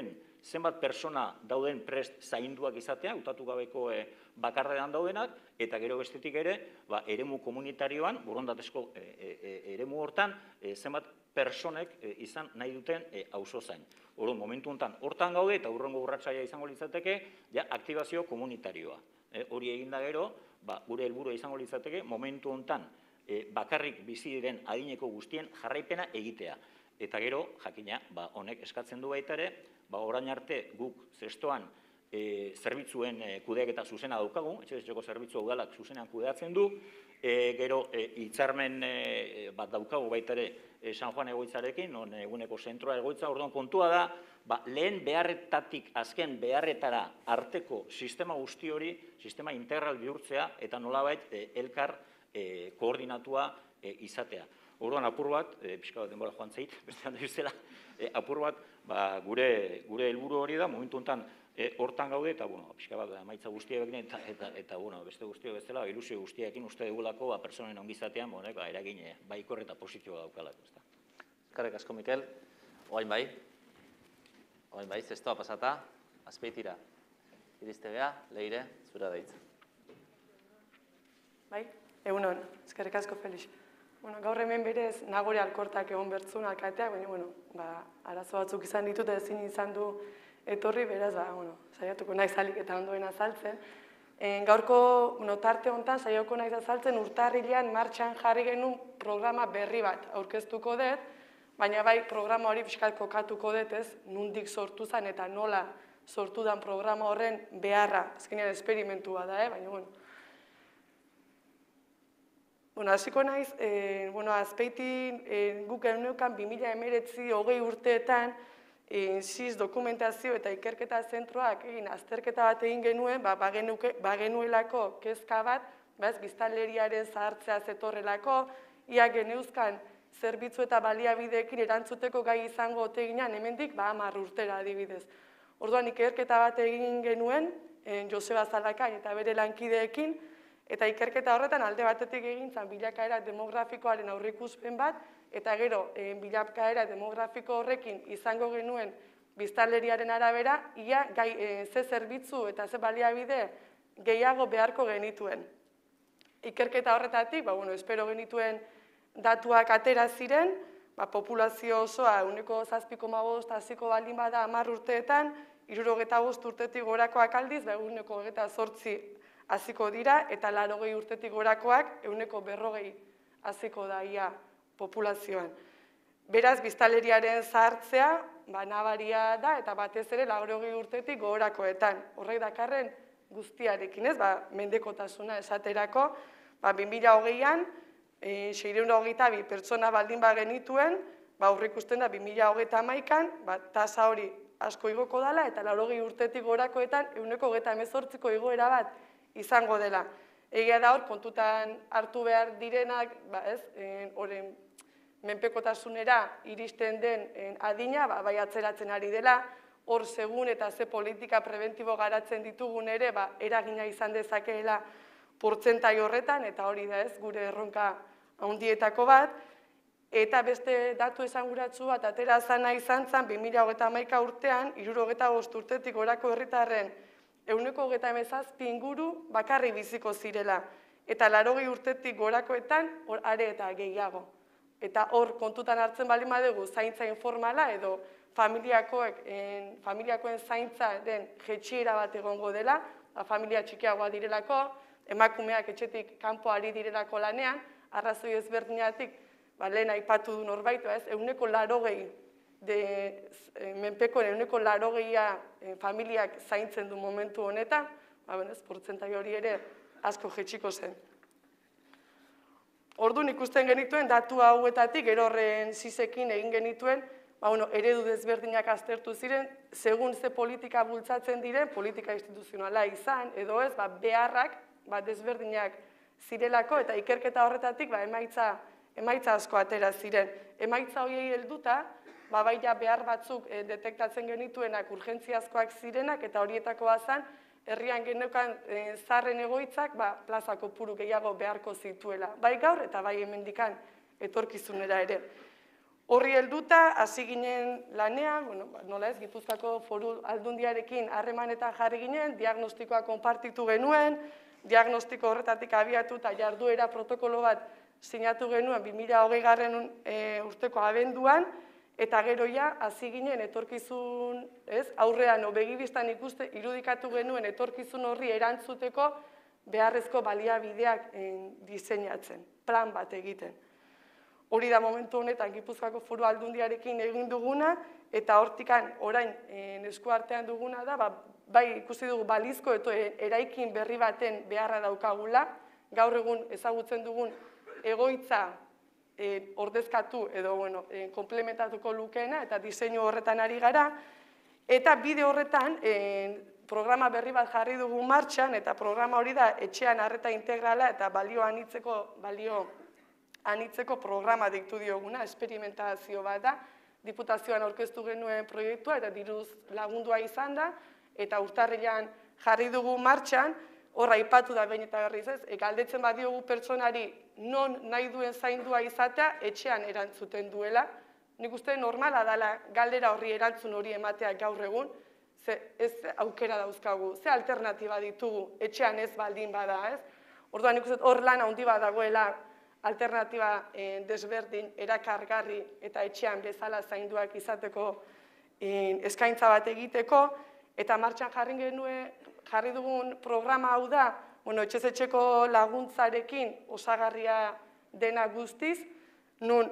zenbat persona dauden prest zainduak izatea, hautatu gabeko bakarrean daudenak, eta gero bestetik ere, eremu komunitarioan, borondatezko eremu hortan, zenbat personek izan nahi duten auzo zain. Orduan, momentu honetan, hortan gaude, eta hurrengo urratsaia izango litzateke, aktibazio komunitarioa. Hori eginda gero, gure helburua izango litzateke, momentu honetan, bakarrik bizi diren adineko guztien jarraipena egitea. Eta gero, jakina, honek eskatzen du baita ere, orain arte guk zestoan zerbitzuen kudeaketa zuzena daukagu, etxebizitzetako zerbitzua udalak zuzenean kudeatzen du, gero hitzarmen bat daukagu baita ere San Juan egoitzarekin, non eguneko zentroa egoitza, orduan kontua da, lehen beharretatik azken beharretara arteko sistema guzti hori, sistema integral bihurtzea, eta nolabait elkar koordinatua izatea. Orduan apur bat, pixka bat denbora joan zait, beste handa izela, apur bat, gure helburu hori da, momentu honetan hortan gaude, eta pixka bat emaitza guztiak eta beste guztiak bezala, ilusio guztiakin uste dugulako personen ongizatean eragin baikor eta positioa daukalako. Eskerrik asko, Mikel. Oain bai, oain bai, zestoa pasata, Azpeitira. Iriste geha, Leire, zura daitza. Bai, egunon, eskerrik asko, Felix. Gaur hemen berez, Nagore Alkortak egon bertzun alkateak, baina arazo batzuk izan ditut ezin izan du etorri, beraz, saiatuko naiz alik eta ondoen azaltzen. Gaurko tarte honetan saiatuko naiz azaltzen urtarrilean martxan jarri genuen programa berri bat aurkeztuko dut, baina bai programa hori pixkat kokatuko dut ez, nondik sortu zen eta nola sortu den programa horren beharra, azkenean esperimentua da, baina bueno. Bueno, hasiko naiz, Azpeitin guk eguneukan bi mila hemeretzi hogei urteetan S I S dokumentazio eta ikerketa zentroak egin azterketa bat egin genuen, bagenuelako kezka bat, biztanleriaren zahartzea zetorrelako, ia geneuzkan zerbitzu eta baliabideekin erantzuteko gai izango ote ginean, hemendik hamar urtera adibidez. Orduan ikerketa bat egin genuen, Joseba Zalakain eta bere lankideekin, eta ikerketa horretan alde batetik egin zen bilakaera demografikoaren aurreikuspen bat, eta gero bilakaera demografiko horrekin izango genuen biztanleriaren arabera, ia ze zerbitzu eta ze baliabide gehiago beharko genituen. Ikerketa horretatik, espero genituen datuak atera ziren, populazio osoa ehuneko zazpi koma bost hasiko baldin bada hamar urteetan, hirurogeita bost urtetik gorakoak aldiz, ehuneko hogeita zortzi hasiko dira, eta laurogei urtetik gorakoak ehuneko berrogei hasiko da ia populazioan. Beraz, biztanleriaren zahartzea nabaria da, eta batez ere laurogei urtetik gorakoetan. Horrek dakarren guztiarekin ez, mendekotasuna esaterako, bi mila hogeian, seiehun eta hogeita bi pertsona baldin bagenituen, aurreikusten da bi mila hogeita hamaikan, tasa hori asko igoko dela, eta laurogei urtetik gorakoetan ehuneko hogeita hemezortziko igoera bat izango dela. Egia da hor, kontutan hartu behar direnak, horren menpekotasunera iristen den adina, bai atzeratzen ari dela, hor segun eta ze politika preventibo garatzen ditugun ere, eragina izan dezakeela portzentai horretan, eta hori da ez, gure erronka handietako bat, eta beste datu esanguratsu bat atera zana izan zen, bi mila hogeita hamaika urtean, hirurogeita bost urtetik gorako herritarren ehuneko hogeita hemezazpi inguru bakarrik biziko zirela, eta laurogei urtetik gorakoetan hor are eta gehiago. Eta hor kontutan hartzen baldin badugu zaintza informala edo familiakoen zaintza den jaitsiera bat egongo dela, familia txikiagoa direlako, emakumeak etxetik kanpo ari direlako lanean, arrazoi ezberdinatik lehen aipatu du norbait, ehuneko laurogei menpeko ehuneko laurogeia familiak zaintzen du momentu honetan, portzentai hori ere asko jaitsiko zen. Orduan ikusten genituen datu hauetatik, gero horren sisekin egin genituen, eredu desberdinak aztertu ziren, segun ze politika bultzatzen diren, politika instituzionala izan, edo ez, beharrak desberdinak zirelako, eta ikerketa horretatik emaitza asko atera ziren. Emaitza horiei helduta, bai behar batzuk detektatzen genituenak urgentziazkoak zirenak, eta horietakoa zen, herrian geneukan zaharren egoitzak plaza kopuru gehiago beharko zituela. Bai gaur eta bai hemendikan etorkizunera ere. Horri helduta, hasi ginen lanean, nola ez, Gipuzkoako Foru Aldundiarekin harremanetan jarri ginen, diagnostikoa konpartitu genuen, diagnostiko horretatik abiatu eta jarduera protokolo bat sinatu genuen bi mila hogeigarren urteko abenduan, eta gero ja, hasi ginen etorkizun, ez, aurrean, begibistan ikuste, irudikatu genuen etorkizun horri erantzuteko beharrezko baliabideak diseinatzen, plan bat egiten. Hori da momentu honetan Gipuzkoako Foru Aldundiarekin egin duguna, eta hortikan orain eskuartean duguna da, bai ikusi dugu balizko eta eraikin berri baten beharra daukagula, gaur egun ezagutzen dugun egoitza ordezkatu edo komplementatuko lukeena eta diseinu horretan ari gara, eta bide horretan programa berri bat jarri dugu martxan, eta programa hori da etxean arreta integrala eta balio anitzeko balio anitzeko programa deitu dioguna, esperimentazio bat da, Diputazioan aurkeztu genuen proiektua eta diruz lagundua izan da, eta urtarrilean jarri dugu martxan, horra aipatu da behin eta berriz ez, galdetzen badiogu pertsonari non nahi duen zaindua izatea, etxean erantzuten duela. Nik uste normala dela galdera horri erantzun hori ematea gaur egun, ze ez aukera dauzkagu, ze alternatiba ditugu, etxean ez baldin bada ez. Orduan nik uste hor lan handi bat dagoela, alternatiba desberdin, erakargarri eta etxean bezala zainduak izateko eskaintza bat egiteko, eta martxan jarri genuen, jarri dugun programa hau da, etxez etxeko laguntzarekin osagarria dena guztiz, nun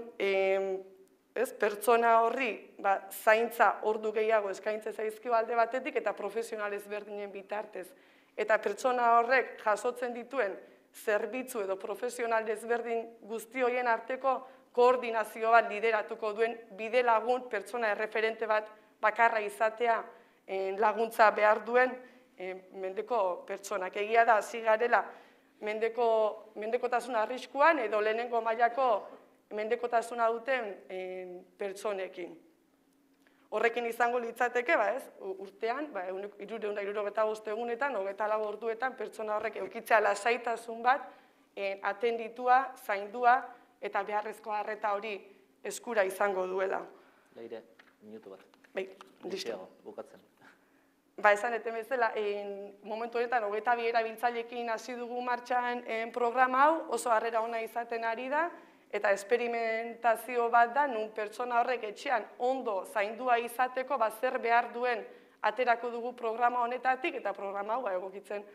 pertsona horri zaintza ordu gehiago eskaintze zaizkio alde batetik eta profesional ezberdinen bitartez. Eta pertsona horrek jasotzen dituen zerbitzu edo profesional ezberdin guzti horien arteko koordinazio bat lideratuko duen bide lagun pertsona erreferente bat bakarra izatea laguntza behar duen mendeko pertsonak. Egia da, hasi garela mendekotasun arriskuan edo lehenengo mailako mendekotasuna duten pertsonekin. Horrekin izango litzateke, urtean, hirurehun eta hirurogeita bost egunetan, hogeita lau orduetan, pertsona horrek eukitzea lasaitasun bat, atenditua, zaindua eta beharrezko arreta hori eskura izango duela. Leire, minutu bat. Bai, listo. Bukatzen. Ba, esan eten bezala, momentu honetan, hogeita bi erabiltzaileekin hasi dugu martxan programa hau, oso harrera ona izaten ari da, eta esperimentazio bat da, nun pertsona horrek etxean ondo zaindua izateko, zer behar duen aterako dugu programa honetatik, eta programa hau egokitzen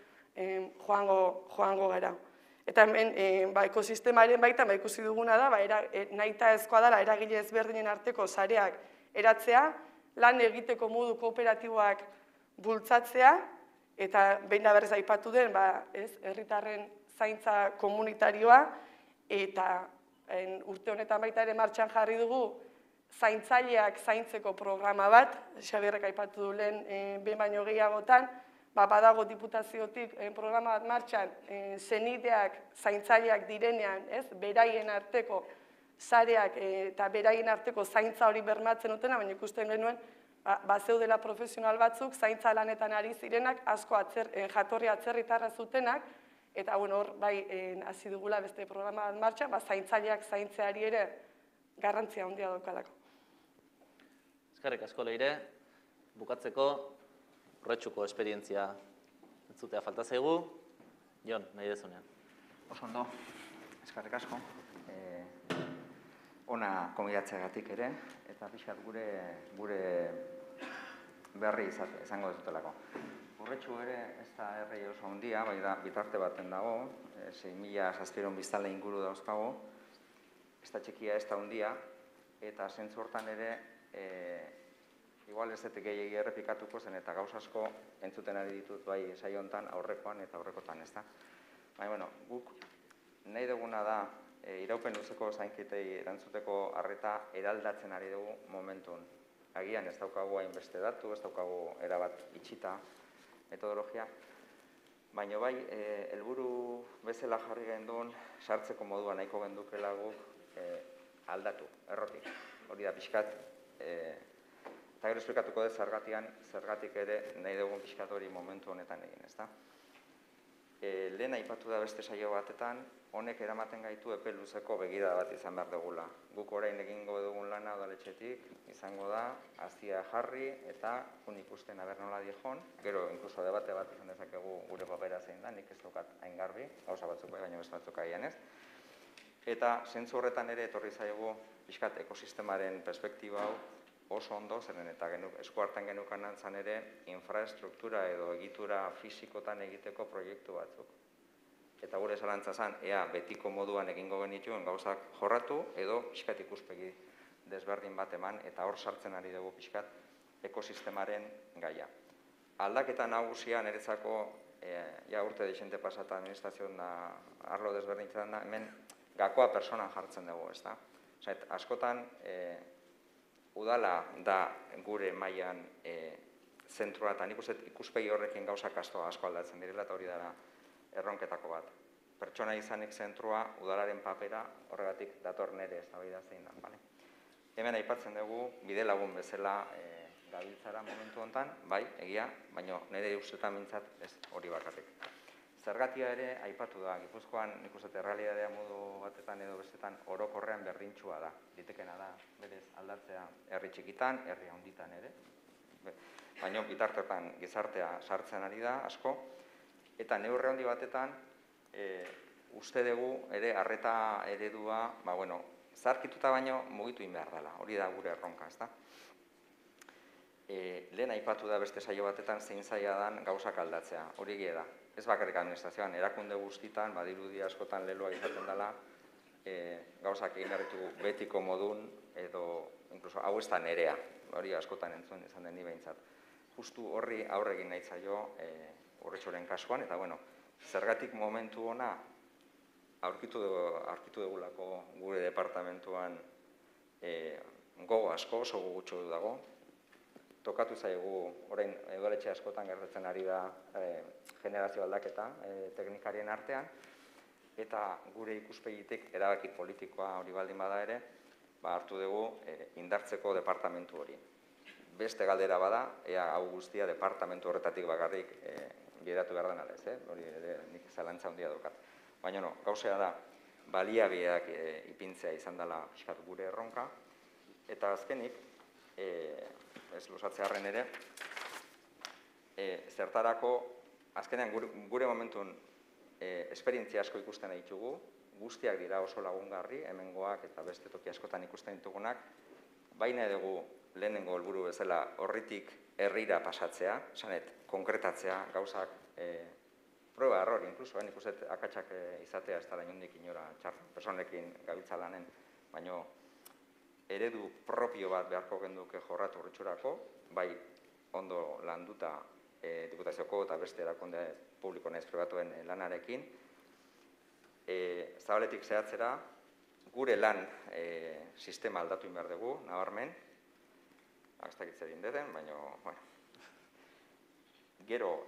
joango gara. Eta hemen ekosistemaren baitan ikusi duguna da, nahita ezkoa dela eragile ezberdinen arteko sareak eratzea, lan egiteko modu kooperatiboak bultzatzea, eta behin da berrez aipatu den, herritarren zaintza komunitarioa, eta urte honetan baita ere martxan jarri dugu zaintzaileak zaintzeko programa bat, Xabierrek aipatu du lehen behin baino gehiagotan, badago diputaziotik programa bat martxan, senideak zaintzaileak direnean, beraien arteko sareak eta beraien arteko zaintza hori bermatzen dutena, baina ikusten genuen, bazeudela profesional batzuk, zaintza lanetan ari zirenak, asko jatorri atzerritarra zutenak, eta hor, bai, hasi dugula beste programa bat martxan, zaintzaileak zaintzeari ere garrantzia handia daukalako. Eskerrik asko, Leire. Bukatzeko, Horretxuko esperientzia entzutea falta zaigu. Jon, nahi dezunean. Oso ondo, eskerrik asko. Ona konbidatzeagatik ere, eta pixkat gure berri izango dezutelako. Horretxu ere ez da herri oso handia, bai da bitarte baten dago, sei mila zazpiehun biztanle inguru dauzkago, ez da txikia ez da handia, eta zentzu hortan ere, igual ez detek gehiagi errepikatuko zen, eta gauz asko entzuten ari ditut bai saio hontan aurrekoan eta aurrekotan, ez da. Baina, bueno, guk nahi duguna da, iraupen luzeko zainketei erantzuteko arreta eraldatzen ari dugu momentun. Agian ez daukagu hainbeste datu, ez daukagu erabat itxita metodologia, baina bai, helburu bezala jarri genduen, sartzeko modua nahiko gendukela guk aldatu, errotik. Hori da pixkat, eta gero esplikatuko dut zergatik ere nahi dugun pixkat hori momentu honetan egin, ez da? Lehen aipatu da beste saio batetan, honek eramaten gaitu epe luzeko begirada bat izan behar dugula. Guk orain egingo dugun lana udaletxetik izango da, hazia jarri eta jun ikusten aber nola dijon, gero inkluso debate bat izan dezakegu gure papera zein da, nik ez daukat hain garbi, gauza batzuk bai, baina beste batzuk agian ez. Eta zentzu horretan ere etorri zaigu pixkat ekosistemaren perspektiba hau oso ondo, zeren eta esku hartan genukan nantzan ere infraestruktura edo egitura fisikotan egiteko proiektu batzuk. Eta gure zalantza zen, ea betiko moduan egingo genituen gauzak jorratu edo pixkat ikuspegi desberdin bat eman eta hor sartzen ari dugu pixkat ekosistemaren gaia. Aldaketa nagusia niretzako, ja urte deixente pasata administrazioan da arlo desberdintzen da, hemen gakoa personan jartzen dugu, ez da? Askotan, udala da gure mailan zentrua eta nik uste ikuspegi horrekin gauzak asko aldatzen direla eta hori dara erronketako bat. Pertsona izanik zentrua, udalaren papera horregatik dator nire eztabaida zein da. Hemen aipatzen dugu bide lagun bezala gabiltzara momentu honetan, bai, egia, baina nire ustetan mintzat ez hori bakarrik. Zergatia ere aipatu da, Gipuzkoan nik uste errealitatea modu batetan edo bestetan orokorrean berdintsua da. Litekena da, berez aldatzea herri txikitan, herri handitan ere. Baina bitartetan gizartea sartzen ari da asko. Eta neurri handi batetan uste dugu ere arreta eredua, ba bueno, zarkituta baino mugitu egin behar dela. Hori da gure erronka, ez da? Lehen aipatu da beste saio batetan zein zaila dan gauzak aldatzea. Hori egia da. Ez bakarrik administrazioan, erakunde guztitan, badirudi askotan leloa izaten dela, gauzak egin berritu betiko modun, edo, inkluso, hau ez da nerea, hori askotan entzuen izan den ni behintzat. Justu horri aurre egin nahi zaio Urretxoren kasuan, eta, bueno, zergatik momentu ona aurkitu dugulako gure departamentuan gogo asko, oso gogutxo dago, tokatu zaigu, orain udaletxe askotan gertatzen ari da generazio aldaketa teknikarien artean, eta gure ikuspegitik erabaki politikoa hori baldin bada ere, hartu dugu indartzeko departamentu hori. Beste galdera bada, ea hau guztia departamentu horretatik bakarrik bideratu behar den alez, hori nik zalantza handia dukat. Baina no, gauzea da, baliabideak ipintzea izan dela pixkat gure erronka, eta azkenik, ez luzatzearen ere, zertarako, azkenean gure momentun esperientzia asko ikusten ditugu, guztiak dira oso lagungarri, hemengoak eta beste toki askotan ikusten ditugunak, baina dugu lehenengo helburu bezala horritik herrira pasatzea, esanet, konkretatzea, gauzak, prueba error, inkluso, ikusten akatsak izatea ez dara inundik inora personekin gabiltza lanen, baina eredu propio bat beharko genduke jorratu Urretxurako, bai ondo landuta diputazioko eta beste erakunde publiko nahiz pribatuen lanarekin. Zabaletik zehatzera, gure lan sistema aldatu behar dugu, nabarmen, ez dakitze din deten, baina, bueno, gero,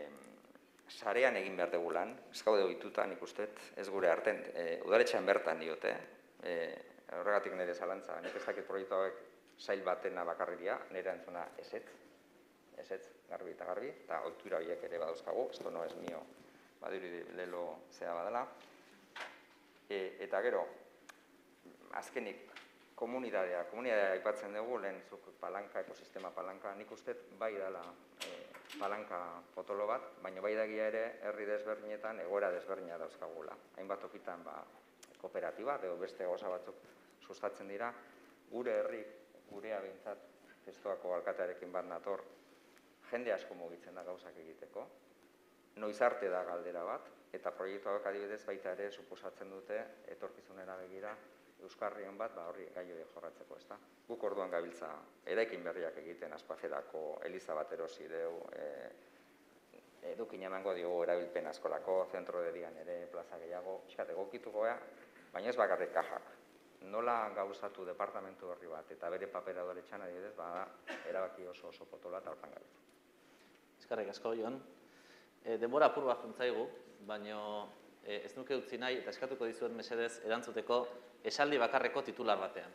sarean egin behar dugu lan, ez gaude ohitutan ikustet, ez gure arten, udaletxean bertan diote, horregatik nire zalantza, nik ez dakit proiektu hauek sail batena bakarriria, nire entzuna ezetz, ezetz, garbi eta garbi, eta ohitura horiek ere badauzkagu, esto no es mio, badiri lelo zea badala. Eta gero, azkenik, komunidadea, komunidadea aipatzen dugu, lehen zuk palanka, ekosistema palanka, nik uste bai dela palanka potolo bat, baina bai dagia ere herri desberdinetan egoera desberdina dauzkagula. Hainbat okitan kooperatiba, edo beste gauza batzuk sustatzen dira, gure herri, gurea behintzat, testuako alkatearekin bat nator, jende asko mugitzen da gauzak egiteko, noiz arte da galdera bat, eta proiektu hauek adibidez baita ere suposatzen dute etorkizunera begira Euskarrion bat horri gai hori jorratzeko, ezta? Guk orduan gabiltza eraikin berriak egiten Aspaferako, Eliza bat erosi deu, edukin emango diogu erabilpen askolako, zentro de dian ere, plaza gehiago, pixkat egokituko gea, baina ez bakarrik kajak. Nola gauzatu departamentu horri bat eta bere papera udaletxean adibidez, bada erabaki oso oso potola eta hortan gabiltza. Eskerrik asko, Jon. Denbora apur bat juntzaigu, baina ez nuke utzi nahi eta eskatuko dizuet mesedez erantzuteko esaldi bakarreko titular batean.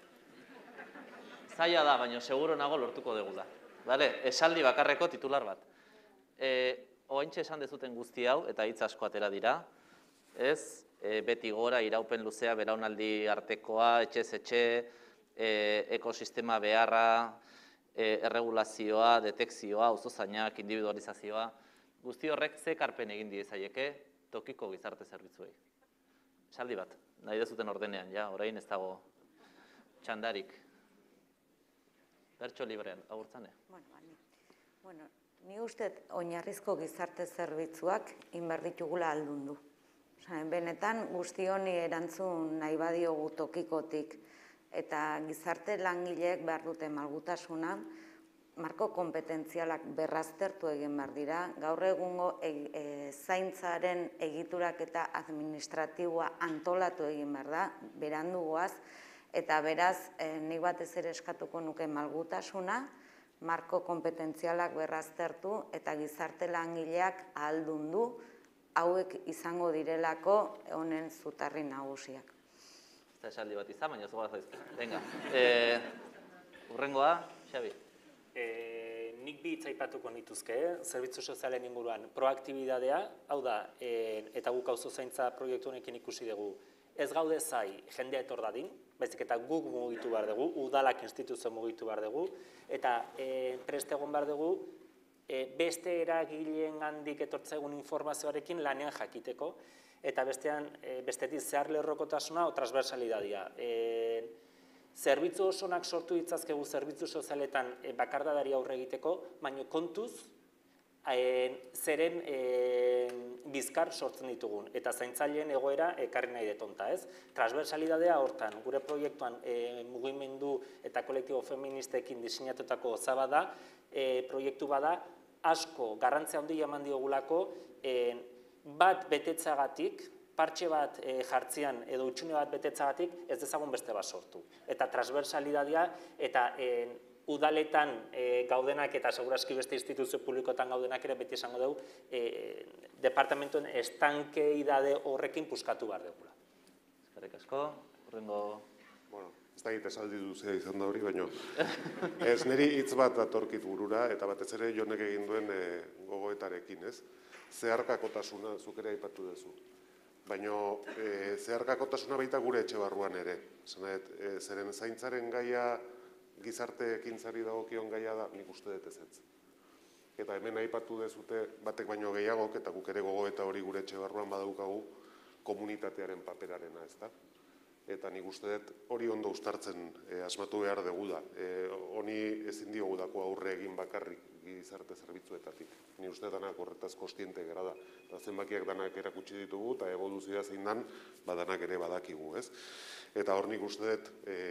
Zaila da, baina seguro nago lortuko degula. Esaldi bakarreko titular bat. oaintxe esan dezuten guzti hau, eta hitz asko atera dira, ez, beti gora, iraupen luzea, belaunaldi artekoa, etxez etxe, ekosistema beharra, erregulazioa, detekzioa, auzozainak, individualizazioa, guzti horrek ze ekarpen egin diezaieke tokiko gizarte zerbitzuei. Esaldi bat, nahi dezuten ordenean, ja, orain ez dago txandarik. Bertso librean, agurtzane. Bueno, ni uste oinarrizko gizarte zerbitzuak inbar ditugula aldundu. Benetan guzti honi erantzun nahi badiogu tokikotik eta gizarte langileek behar dute malgutasuna, marko kompetentzialak berraztertu egin behar dira, gaur egungo zaintzaren egiturak eta administratiboa antolatu egin behar da, berandu goaz, eta beraz nik batez ere eskatuko nuke malgutasuna, marko kompetentzialak berraztertu eta gizarte langileak ahaldundu, hauek izango direlako honen zutarri nagusiak. Ez da esaldi bat izan, baina zugara zaizki. Venga, urrengoa, Xabi. Nik bi hitz aipatuko nituzke, zerbitzu sozialen inguruan proaktibidadea, hau da, eta guk auzozaintza proiektu honekin ikusi dugu, ez gaude zai jendea etor dadin, baizik eta guk mugitu behar dugu, udalak instituzio mugitu behar dugu, eta prest egon behar dugu, beste eragileen handik etortzegun informazioarekin lanean jakiteko, eta bestetik zehar lerrokotasuna o transversalidadia. Zerbitzu osonak sortu ditzazkegu zerbitzu sozialetan bakardadari aurre egiteko, baina kontuz zeren bizkar sortzen ditugun, eta zaintzaileen egoera ekarri nahi detonta, ez? Transversalidadea hortan, gure proiektuan mugimendu eta kolektibo feministekin diseinatutako zaba da, proiektu bada, asko garrantzia handia eman diogulako, bat betetzagatik, partxe bat jartzean edo utxune bat betetzagatik ez dezagun beste bat sortu. Eta transversalidadea eta udaletan gaudenak eta segurazki beste instituzio publikoetan gaudenak ere beti esango dugu departamentuen estankeidade horrekin puskatu behar dugula. Eskerrik asko, urrengo... Bueno, ez da egite esaldi duzea izan da hori, baina ez niri hitz bat atorkit burura eta batez ere jonek egin duen gogoetarekin, ez? Zeharkakotasuna, zuk ere aipatu duzu. Baina zeharkakotasuna baita gure etxe barruan ere. Zeren zaintzaren gaia gizarte ekintzari dagokion gaia da, nik uste dut ezetz. Eta hemen aipatu dezute batek baino gehiagok, eta guk ere gogoeta hori gure etxe barruan badaukagu komunitatearen paperarena, ez da? Eta nik uste dut hori ondo uztartzen asmatu behar dugu da. Honi ezin diogu dako aurre egin bakarrik gizarte zerbitzuetatik. Ni uste danak horretaz kostiente gara da. Eta zenbakiak danak erakutsi ditugu eta egoduzia zein dan, badanak ere badakigu, ez? Eta hor nik uste dut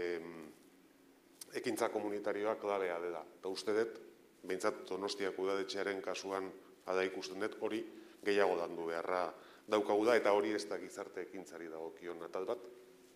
ekintza komunitarioa klabea dela. Eta uste dut, behintzat Donostiako udadetxearen kasuan ada ikusten dut, hori gehiago dandu beharra daukagu da, eta hori ez da gizarte ekintzari dagokion atal bat,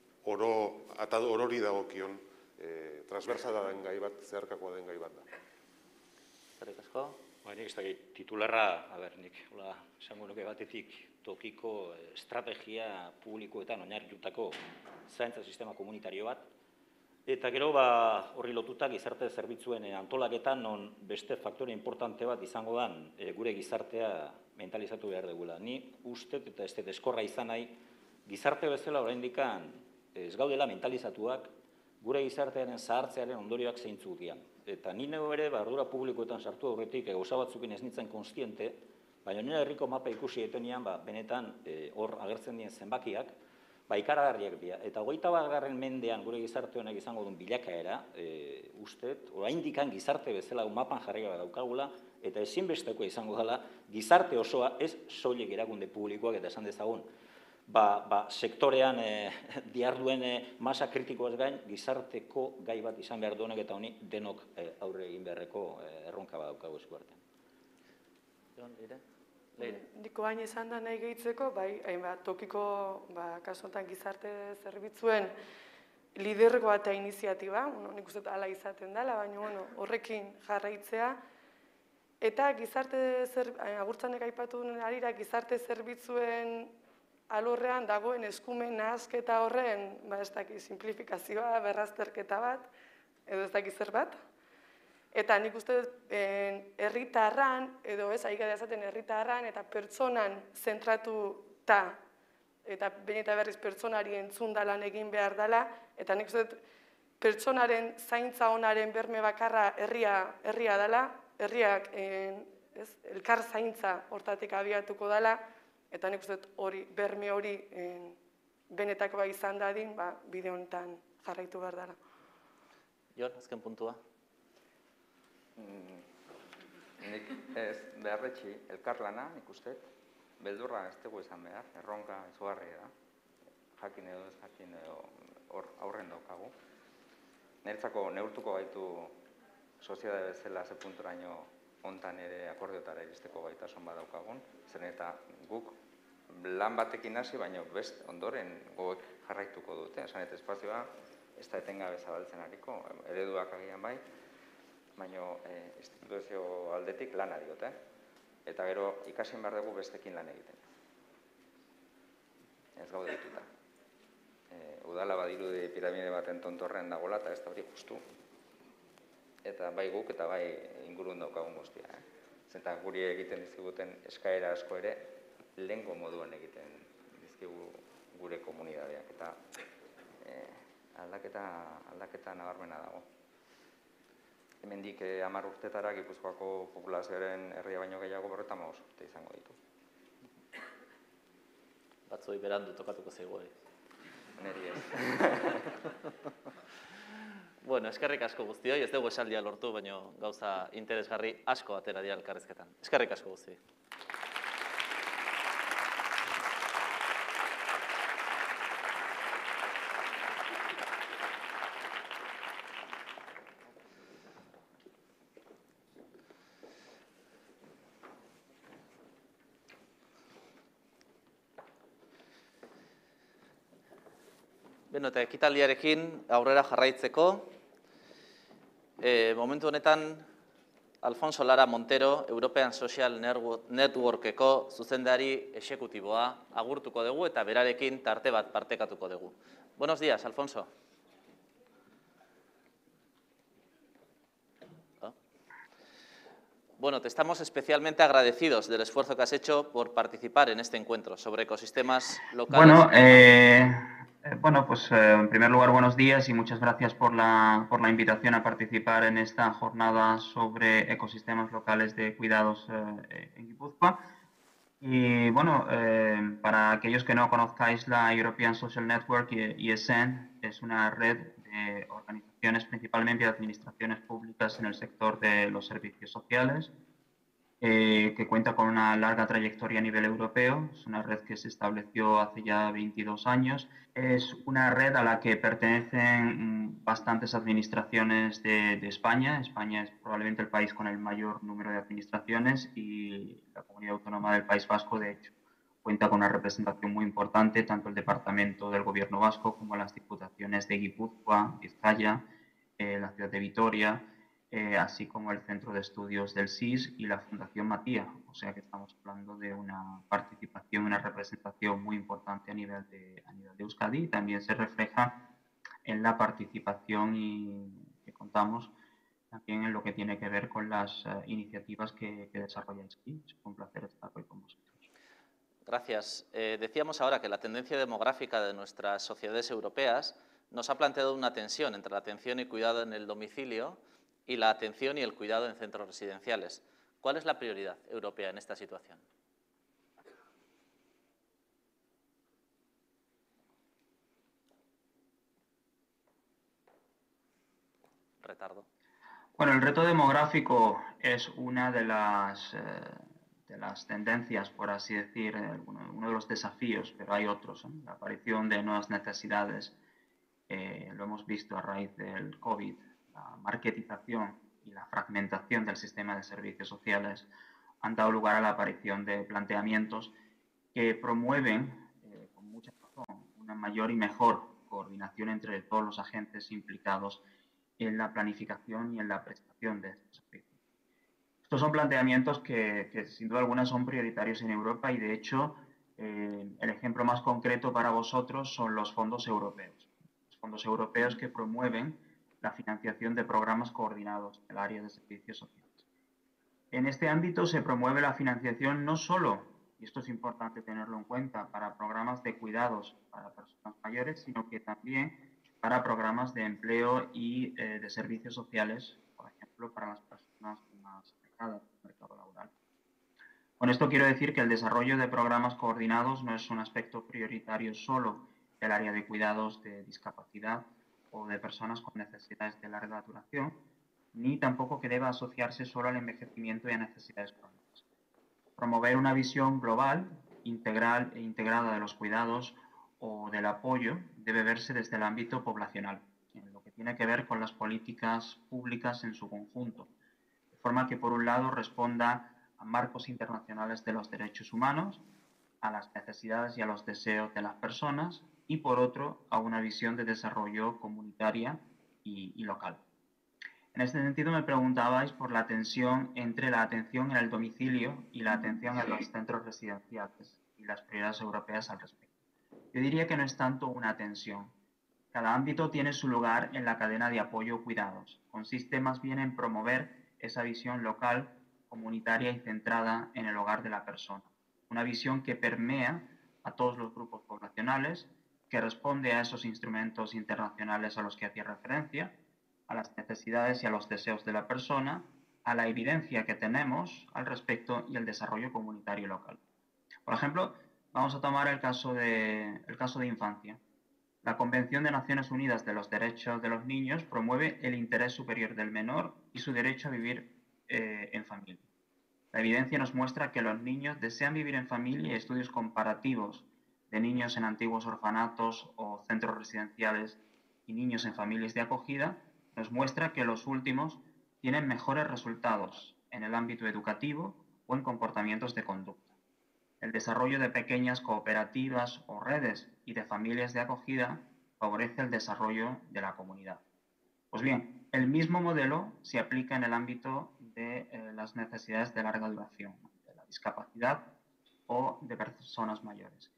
orori dagokion transversala den gai bat, zeharkakoa den gai bat da. Zerrik asko? Nik ez dakit, titularra, haber, nik, esango nuke batetik, tokiko estrategia publikoetan oinarritutako zaintza sistema komunitario bat, eta gero horri lotuta gizarte zerbitzuen antolaketan non beste faktore importante bat izango dan gure gizartea mentalizatu behar dugula. Ni uste eta ez deskorra izan nahi, gizarte bezala oraindik ez gaudela mentalizatuak gure gizartearen zahartzearen ondorioak zeintzuk dian. Eta ni nego ere, ardura publikoetan sartu aurretik, gauza batzukin ez nintzen konstiente, baina nire herriko mapa ikusi etenean, benetan hor agertzen dien zenbakiak, ikaragarriak dira. Eta hogeita batgarren mendean gure gizarte honek izango duen bilakaera, ustet, oraindik gizarte bezala mapan jarri gabe daukagula, eta ezinbesteko izango dela, gizarte osoa ez soilik erakunde publikoak eta esan dezagun, sektorean diarduen masa kritikoaz gain, gizarteko gai bat izan behar duenak eta honi denok aurre egin beharreko erronka bat daukagu eskuartean. Jon, Leire? Diko hain esan da nahi gehitzeko, tokiko kasotan gizarte zerbitzuen lidergoa eta iniziatiba, nik uste ala izaten dela, baina horrekin jarraitzea, eta gizarte, agurtzanek aipatu duen arira, gizarte zerbitzuen alorrean dagoen eskumen nahasketa horren, ez daki, simplifikazioa, berrazterketa bat, edo ez daki zer bat, Eta nik uste dut herritarran, edo ez, ari gara esaten herritarran eta pertsonan zentratuta, eta behin eta berriz pertsonari entzunda lan egin behar dela, eta nik uste dut pertsonaren zaintza onaren berme bakarra herria dela, herriak elkar zaintza hortatik abiatuko dela, eta nik uste dut hori, berme hori benetakoa izan dadin, bide honetan jarraitu behar dela. Jon, azken puntua. Nik ez beharretxi elkarlana, nik uste, beldurra ez dugu izan behar, erronka izugarria da, jakin edo ez jakin edo aurren daukagu. Niretzako neurtuko gaitu soziedade bezala ze punturaino hontan ere akordiotara iristeko gaitasun badaukagun, zen eta guk lan batekin hasi, baina best ondoren goek jarraituko dute, esan eta espazioa ez da etengabe zabaltzen ariko, ereduak agian bai, baina instituzio aldetik lana diote, eta gero ikasin behar dugu bestekin lan egiten. Ez gaude dituta. Udala badirudi piramide baten tontorren dagoela, eta ez da hori justu. Eta bai guk eta bai ingurun daukagun guztia. Zenta guri egiten dizkiguten eskaera asko ere, lehengo moduan egiten dizkigu gure komunidadeak, eta aldaketa nabarmena dago. Hemendik hamar urtetara Gipuzkoako populazioaren herria baino gehiago berrogeita hamabost urte izango ditu. Batzoi berandu tokatuko zaigu hori. Neri ez. Bueno, eskerrik asko guztioi, ez dugu esaldia lortu, baina gauza interesgarri asko atera dira elkarrizketan. Eskerrik asko guztioi. Beno, eta ekitaldiarekin aurrera jarraitzeko, momentu honetan Alfonso Lara Montero, European Social Networkeko zuzendari exekutiboa agurtuko dugu eta berarekin tarte bat partekatuko dugu. Buenos días, Alfonso. Bueno, te estamos especialmente agradecidos del esfuerzo que has hecho por participar en este encuentro sobre ecosistemas locales. Bueno, eh... Bueno, pues eh, en primer lugar, buenos días y muchas gracias por la, por la invitación a participar en esta jornada sobre ecosistemas locales de cuidados eh, en Guipúzcoa. Y bueno, eh, para aquellos que no conozcáis, la European Social Network, E S N, es una red de organizaciones, principalmente de administraciones públicas en el sector de los servicios sociales, Eh, que cuenta con una larga trayectoria a nivel europeo. Es una red que se estableció hace ya veintidós años. Es una red a la que pertenecen bastantes administraciones de, de España. España es probablemente el país con el mayor número de administraciones y la comunidad autónoma del País Vasco, de hecho, cuenta con una representación muy importante, tanto el departamento del Gobierno vasco como las diputaciones de Guipúzcoa, Vizcaya, eh, la ciudad de Vitoria, Eh, así como el Centro de Estudios del S I S y la Fundación Matía. O sea que estamos hablando de una participación, una representación muy importante a nivel de, a nivel de Euskadi, y también se refleja en la participación y, que contamos también en lo que tiene que ver con las uh, iniciativas que, que desarrolláis aquí. Es un placer estar hoy con vosotros. Gracias. Eh, decíamos ahora que la tendencia demográfica de nuestras sociedades europeas nos ha planteado una tensión entre la atención y cuidado en el domicilio y la atención y el cuidado en centros residenciales. ¿Cuál es la prioridad europea en esta situación? Retardo. Bueno, el reto demográfico es una de las, eh, de las tendencias, por así decir, eh, uno, uno de los desafíos, pero hay otros, ¿eh? La aparición de nuevas necesidades, eh, lo hemos visto a raíz del COVID, la marketización y la fragmentación del sistema de servicios sociales han dado lugar a la aparición de planteamientos que promueven, eh, con mucha razón, una mayor y mejor coordinación entre todos los agentes implicados en la planificación y en la prestación de estos servicios. Estos son planteamientos que, que sin duda alguna son prioritarios en Europa y, de hecho, eh, el ejemplo más concreto para vosotros son los fondos europeos. Los fondos europeos que promueven la financiación de programas coordinados en el área de servicios sociales. En este ámbito se promueve la financiación no solo, y esto es importante tenerlo en cuenta, para programas de cuidados para personas mayores, sino que también para programas de empleo y eh, de servicios sociales, por ejemplo, para las personas más alejadas del mercado laboral. Con esto quiero decir que el desarrollo de programas coordinados no es un aspecto prioritario solo del área de cuidados de discapacidad o de personas con necesidades de larga duración, ni tampoco que deba asociarse solo al envejecimiento y a necesidades crónicas. Promover una visión global, integral e integrada de los cuidados o del apoyo debe verse desde el ámbito poblacional, en lo que tiene que ver con las políticas públicas en su conjunto, de forma que por un lado responda a marcos internacionales de los derechos humanos, a las necesidades y a los deseos de las personas, y por otro a una visión de desarrollo comunitaria y, y local. En este sentido me preguntabais por la tensión entre la atención en el domicilio y la atención en los centros residenciales y las prioridades europeas al respecto. Yo diría que no es tanto una tensión. Cada ámbito tiene su lugar en la cadena de apoyo o cuidados. Consiste más bien en promover esa visión local, comunitaria y centrada en el hogar de la persona. Una visión que permea a todos los grupos poblacionales, que responde a esos instrumentos internacionales a los que hacía referencia, a las necesidades y a los deseos de la persona, a la evidencia que tenemos al respecto y el desarrollo comunitario local. Por ejemplo, vamos a tomar el caso de, el caso de infancia. La Convención de Naciones Unidas de los Derechos de los Niños promueve el interés superior del menor y su derecho a vivir eh, en familia. La evidencia nos muestra que los niños desean vivir en familia y estudios comparativos de niños en antiguos orfanatos o centros residenciales y niños en familias de acogida nos muestra que los últimos tienen mejores resultados en el ámbito educativo o en comportamientos de conducta. El desarrollo de pequeñas cooperativas o redes y de familias de acogida favorece el desarrollo de la comunidad. Pues bien, el mismo modelo se aplica en el ámbito de eh, las necesidades de larga duración, de la discapacidad o de personas mayores.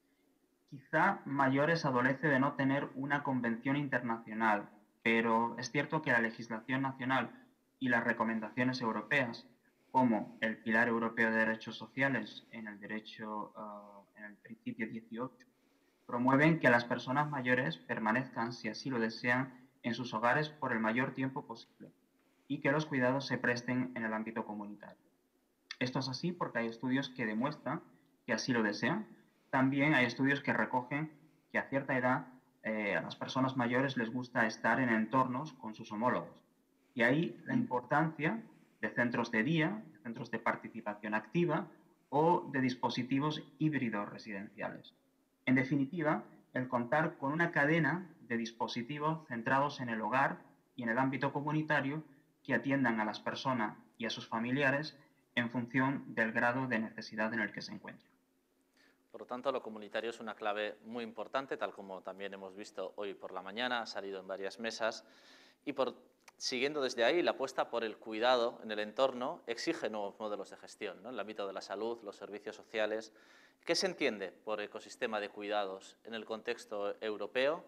Quizá mayores adolece de no tener una convención internacional, pero es cierto que la legislación nacional y las recomendaciones europeas, como el Pilar Europeo de Derechos Sociales en el, derecho, uh, en el principio dieciocho, promueven que las personas mayores permanezcan, si así lo desean, en sus hogares por el mayor tiempo posible y que los cuidados se presten en el ámbito comunitario. Esto es así porque hay estudios que demuestran que así lo desean. También hay estudios que recogen que a cierta edad eh, a las personas mayores les gusta estar en entornos con sus homólogos. Y ahí la importancia de centros de día, de centros de participación activa o de dispositivos híbridos residenciales. En definitiva, el contar con una cadena de dispositivos centrados en el hogar y en el ámbito comunitario que atiendan a las personas y a sus familiares en función del grado de necesidad en el que se encuentran. Por lo tanto, lo comunitario es una clave muy importante, tal como también hemos visto hoy por la mañana, ha salido en varias mesas, y por, siguiendo desde ahí, la apuesta por el cuidado en el entorno exige nuevos modelos de gestión, ¿no? En el ámbito de la salud, los servicios sociales. ¿Qué se entiende por ecosistema de cuidados en el contexto europeo?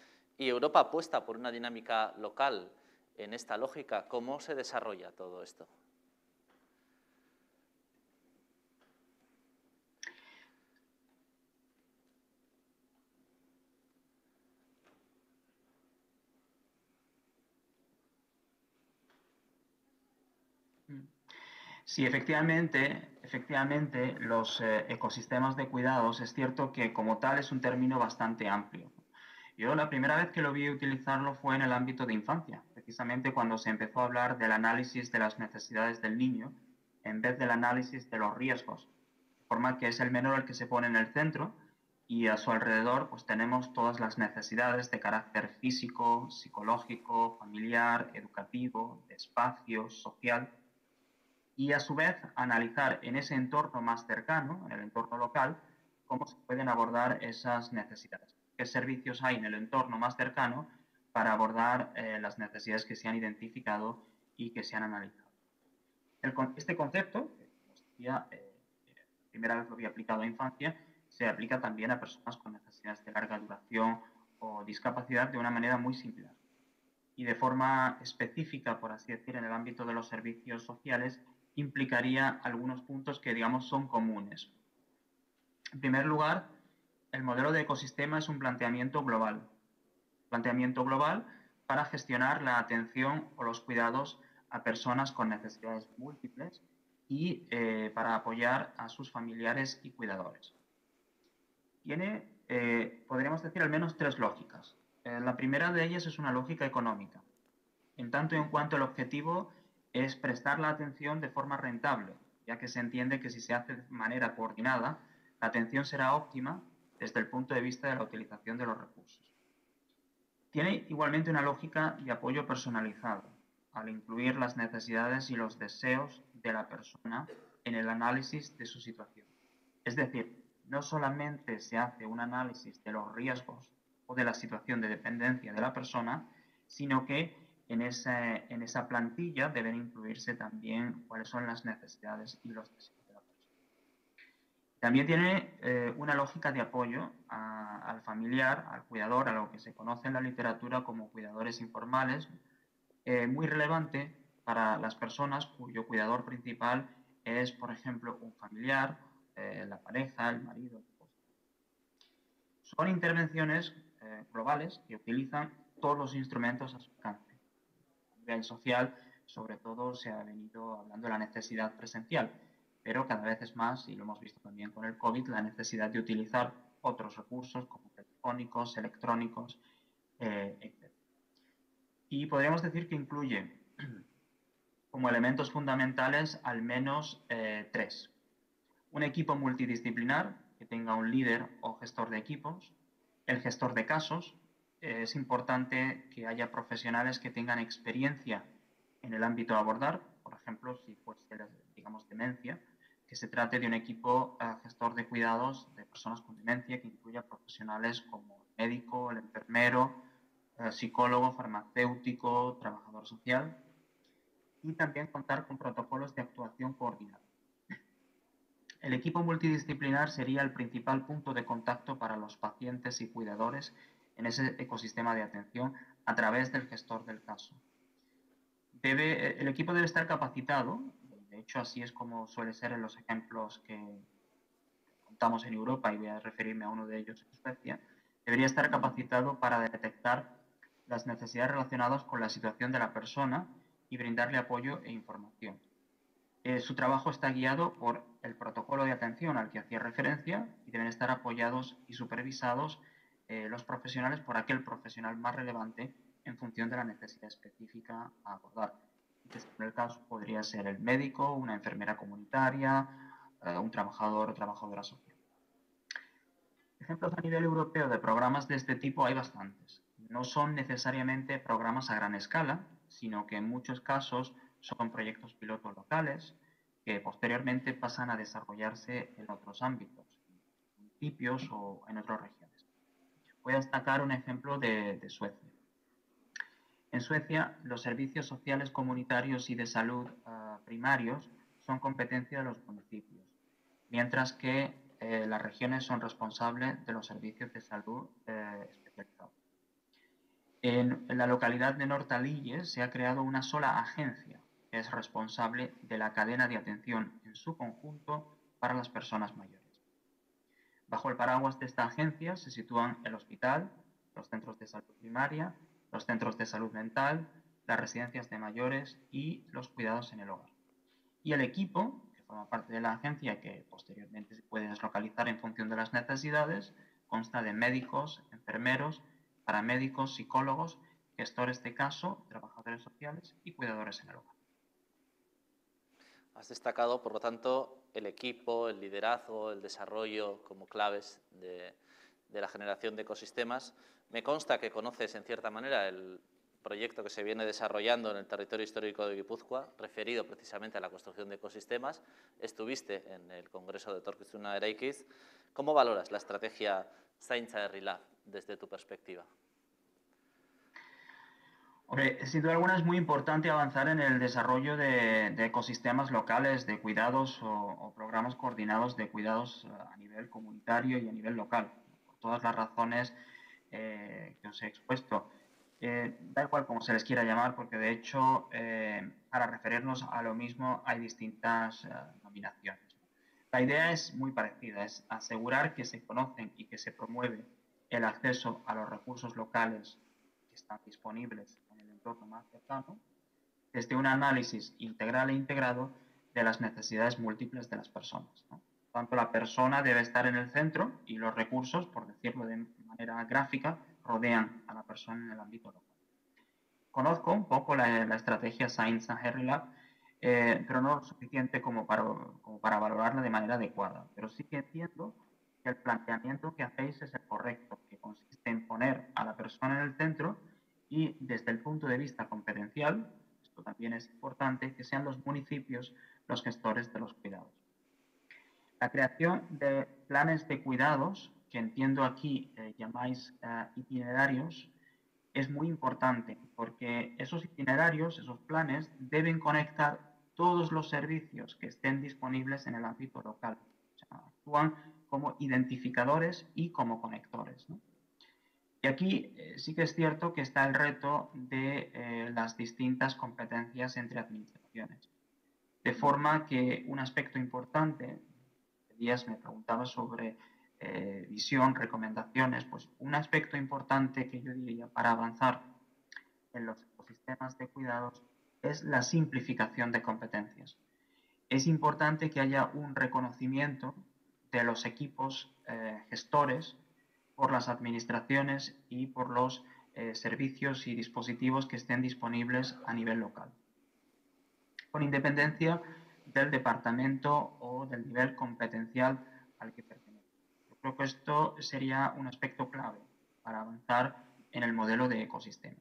Y Europa apuesta por una dinámica local en esta lógica. ¿Cómo se desarrolla todo esto? Sí, efectivamente, efectivamente los eh, ecosistemas de cuidados es cierto que como tal es un término bastante amplio. Yo la primera vez que lo vi utilizarlo fue en el ámbito de infancia, precisamente cuando se empezó a hablar del análisis de las necesidades del niño en vez del análisis de los riesgos, de forma que es el menor el que se pone en el centro y a su alrededor pues tenemos todas las necesidades de carácter físico, psicológico, familiar, educativo, de espacio, social, y a su vez analizar en ese entorno más cercano, en el entorno local, cómo se pueden abordar esas necesidades. ¿Qué servicios hay en el entorno más cercano para abordar eh, las necesidades que se han identificado y que se han analizado? El, este concepto, que como decía, eh, primera vez lo había aplicado a infancia, se aplica también a personas con necesidades de larga duración o discapacidad de una manera muy similar. y de forma específica, por así decir, en el ámbito de los servicios sociales, implicaría algunos puntos que, digamos, son comunes. En primer lugar, el modelo de ecosistema es un planteamiento global. Planteamiento global para gestionar la atención o los cuidados a personas con necesidades múltiples y eh, para apoyar a sus familiares y cuidadores. Tiene, eh, podríamos decir, al menos tres lógicas. Eh, la primera de ellas es una lógica económica, en tanto y en cuanto el objetivo es prestar la atención de forma rentable, ya que se entiende que si se hace de manera coordinada, la atención será óptima desde el punto de vista de la utilización de los recursos. Tiene igualmente una lógica de apoyo personalizado, al incluir las necesidades y los deseos de la persona en el análisis de su situación. Es decir, no solamente se hace un análisis de los riesgos o de la situación de dependencia de la persona, sino que en esa, en esa plantilla deben incluirse también cuáles son las necesidades y los deseos de la persona. También tiene eh, una lógica de apoyo a, al familiar, al cuidador, a lo que se conoce en la literatura como cuidadores informales, eh, muy relevante para las personas cuyo cuidador principal es, por ejemplo, un familiar, eh, la pareja, el marido, el esposo. Son intervenciones eh, globales que utilizan todos los instrumentos a su alcance. A nivel social, sobre todo, se ha venido hablando de la necesidad presencial, pero cada vez es más, y lo hemos visto también con el COVID, la necesidad de utilizar otros recursos como telefónicos, electrónicos, eh, etcétera. Y podríamos decir que incluye como elementos fundamentales al menos eh, tres. Un equipo multidisciplinar que tenga un líder o gestor de equipos, el gestor de casos. Eh, es importante que haya profesionales que tengan experiencia en el ámbito a abordar, por ejemplo, si fuese, digamos, demencia, que se trate de un equipo eh, gestor de cuidados de personas con demencia que incluya profesionales como el médico, el enfermero, el psicólogo, farmacéutico, trabajador social, y también contar con protocolos de actuación coordinada. El equipo multidisciplinar sería el principal punto de contacto para los pacientes y cuidadores en ese ecosistema de atención a través del gestor del caso. Debe, el equipo debe estar capacitado, de hecho así es como suele ser en los ejemplos que contamos en Europa, y voy a referirme a uno de ellos en Suecia. Debería estar capacitado para detectar las necesidades relacionadas con la situación de la persona y brindarle apoyo e información. Eh, su trabajo está guiado por el protocolo de atención al que hacía referencia y deben estar apoyados y supervisados eh, los profesionales por aquel profesional más relevante en función de la necesidad específica a abordar. Entonces, en el caso podría ser el médico, una enfermera comunitaria, eh, un trabajador o trabajadora social. Ejemplos a nivel europeo de programas de este tipo hay bastantes. No son necesariamente programas a gran escala, sino que en muchos casos son proyectos pilotos locales que posteriormente pasan a desarrollarse en otros ámbitos, en municipios o en otras regiones. Voy a destacar un ejemplo de, de Suecia. En Suecia, los servicios sociales comunitarios y de salud uh, primarios son competencia de los municipios, mientras que eh, las regiones son responsables de los servicios de salud eh, especializados. En, en la localidad de Norrtälje se ha creado una sola agencia que es responsable de la cadena de atención en su conjunto para las personas mayores. Bajo el paraguas de esta agencia se sitúan el hospital, los centros de salud primaria, los centros de salud mental, las residencias de mayores y los cuidados en el hogar. Y el equipo, que forma parte de la agencia, que posteriormente se puede deslocalizar en función de las necesidades, consta de médicos, enfermeros, paramédicos, psicólogos, gestores de caso, trabajadores sociales y cuidadores en el hogar. Has destacado, por lo tanto, el equipo, el liderazgo, el desarrollo como claves de, de la generación de ecosistemas. Me consta que conoces, en cierta manera, el proyecto que se viene desarrollando en el territorio histórico de Guipúzcoa, referido precisamente a la construcción de ecosistemas. Estuviste en el Congreso de Etorkizuna Eraikiz. ¿Cómo valoras la estrategia Zaintza Herri Lab desde tu perspectiva? Hombre, sin duda alguna es muy importante avanzar en el desarrollo de, de ecosistemas locales, de cuidados o, o programas coordinados de cuidados a nivel comunitario y a nivel local, por todas las razones eh, que os he expuesto. Eh, da igual cómo se les quiera llamar, porque de hecho, eh, para referirnos a lo mismo hay distintas eh, nominaciones. La idea es muy parecida, es asegurar que se conocen y que se promueve el acceso a los recursos locales que están disponibles en el entorno más cercano, desde un análisis integral e integrado de las necesidades múltiples de las personas, ¿no? Tanto la persona debe estar en el centro y los recursos, por decirlo de manera gráfica, rodean a la persona en el ámbito local. Conozco un poco la, la estrategia Science and Henry Lab, eh, pero no lo suficiente como para, como para valorarla de manera adecuada. Pero sí que entiendo que el planteamiento que hacéis es el correcto, que consiste en poner a la persona en el centro y desde el punto de vista competencial, esto también es importante, que sean los municipios los gestores de los cuidados. La creación de planes de cuidados, que entiendo aquí eh, llamáis eh, itinerarios, es muy importante porque esos itinerarios, esos planes, deben conectar todos los servicios que estén disponibles en el ámbito local. O sea, actúan como identificadores y como conectores, ¿no? Y aquí eh, sí que es cierto que está el reto de eh, las distintas competencias entre administraciones. De forma que un aspecto importante, Díaz me preguntaba sobre eh, visión, recomendaciones, pues un aspecto importante que yo diría para avanzar en los ecosistemas de cuidados es la simplificación de competencias. Es importante que haya un reconocimiento de los equipos eh, gestores por las administraciones y por los eh, servicios y dispositivos que estén disponibles a nivel local, con independencia del departamento o del nivel competencial al que pertenece. Yo creo que esto sería un aspecto clave para avanzar en el modelo de ecosistema.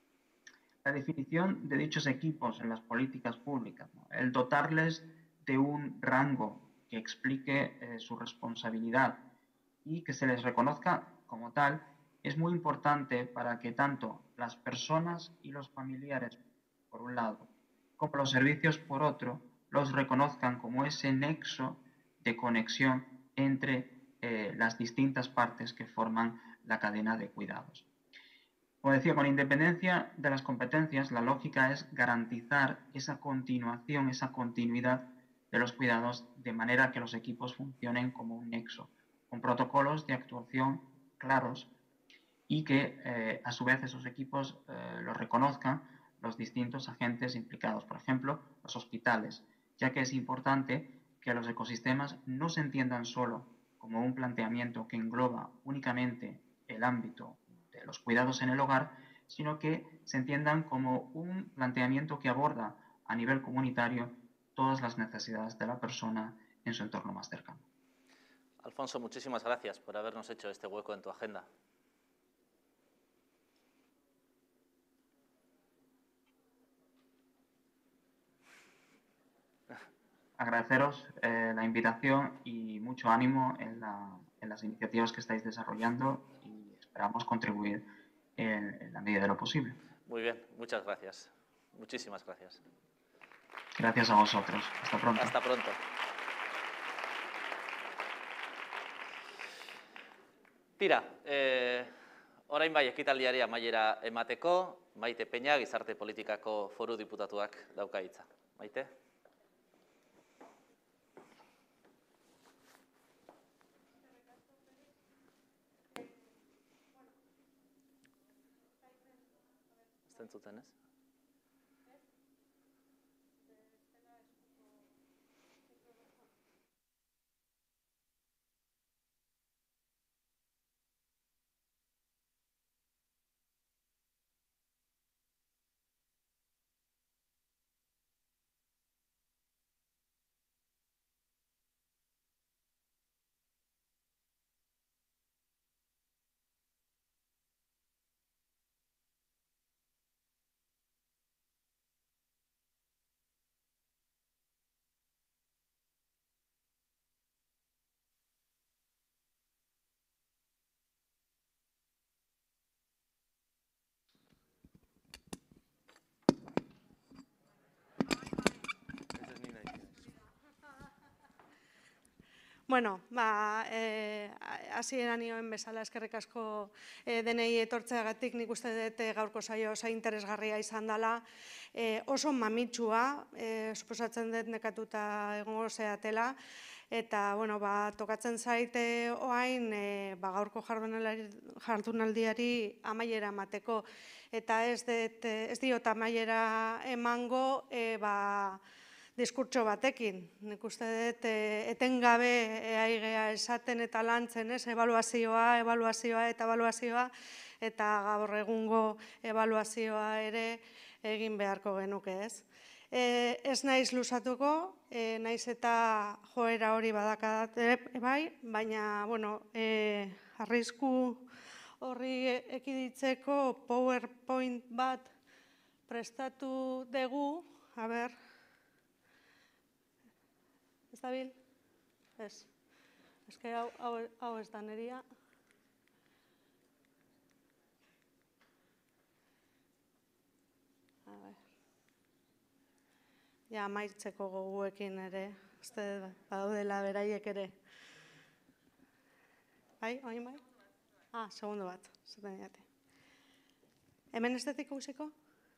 La definición de dichos equipos en las políticas públicas, ¿no? El dotarles de un rango que explique eh, su responsabilidad y que se les reconozca como tal, es muy importante para que tanto las personas y los familiares, por un lado, como los servicios, por otro, los reconozcan como ese nexo de conexión entre eh, las distintas partes que forman la cadena de cuidados. Como decía, con independencia de las competencias, la lógica es garantizar esa continuación, esa continuidad de los cuidados, de manera que los equipos funcionen como un nexo, con protocolos de actuación claros y que eh, a su vez esos equipos eh, los reconozcan los distintos agentes implicados, por ejemplo, los hospitales, ya que es importante que los ecosistemas no se entiendan solo como un planteamiento que engloba únicamente el ámbito de los cuidados en el hogar, sino que se entiendan como un planteamiento que aborda a nivel comunitario todas las necesidades de la persona en su entorno más cercano. Alfonso, muchísimas gracias por habernos hecho este hueco en tu agenda. Agradeceros eh, la invitación y mucho ánimo en, la, en las iniciativas que estáis desarrollando y esperamos contribuir en, en la medida de lo posible. Muy bien, muchas gracias. Muchísimas gracias. Gracias a vosotros. Hasta pronto. Hasta pronto. Tira, eh, orain bai ekitaldiari amaiera emateko, Maite Peña, Gizarte Politikako Foru Diputatuak dauka hitza. Maite? Ez entzuten, ez? Bueno, ba, e, hasieran nioen bezala eskerrik asko denei etortzeagatik, nik uste dut gaurko saio oso interesgarria izan dela, oso mamitsua, suposatzen dut nekatuta egongo zeatela, eta, bueno, ba, tokatzen zaite oain, ba, gaurko jardunaldiari amaiera emateko, eta ez diot amaiera emango, ba, diskurtso batekin. Nik uste dut etengabe aigea esaten eta lantzen, ez, ebaluazioa, ebaluazioa eta ebaluazioa, eta gaur egungo ebaluazioa ere egin beharko genuke, ez. Ez naiz luzatuko, naiz eta joera hori badakadat bai, baina, bueno, arrisku horri ekiditzeko PowerPoint bat prestatu dugu, a ber, ez da bil? Ez. Ez que hau ez da neria. A ber. Ja, maitzeko goguekin ere, uste badaudela beraiek ere. Bai, oin bai? Ah, segundo bat, zaten diate. Hemen ez dut ikusiko?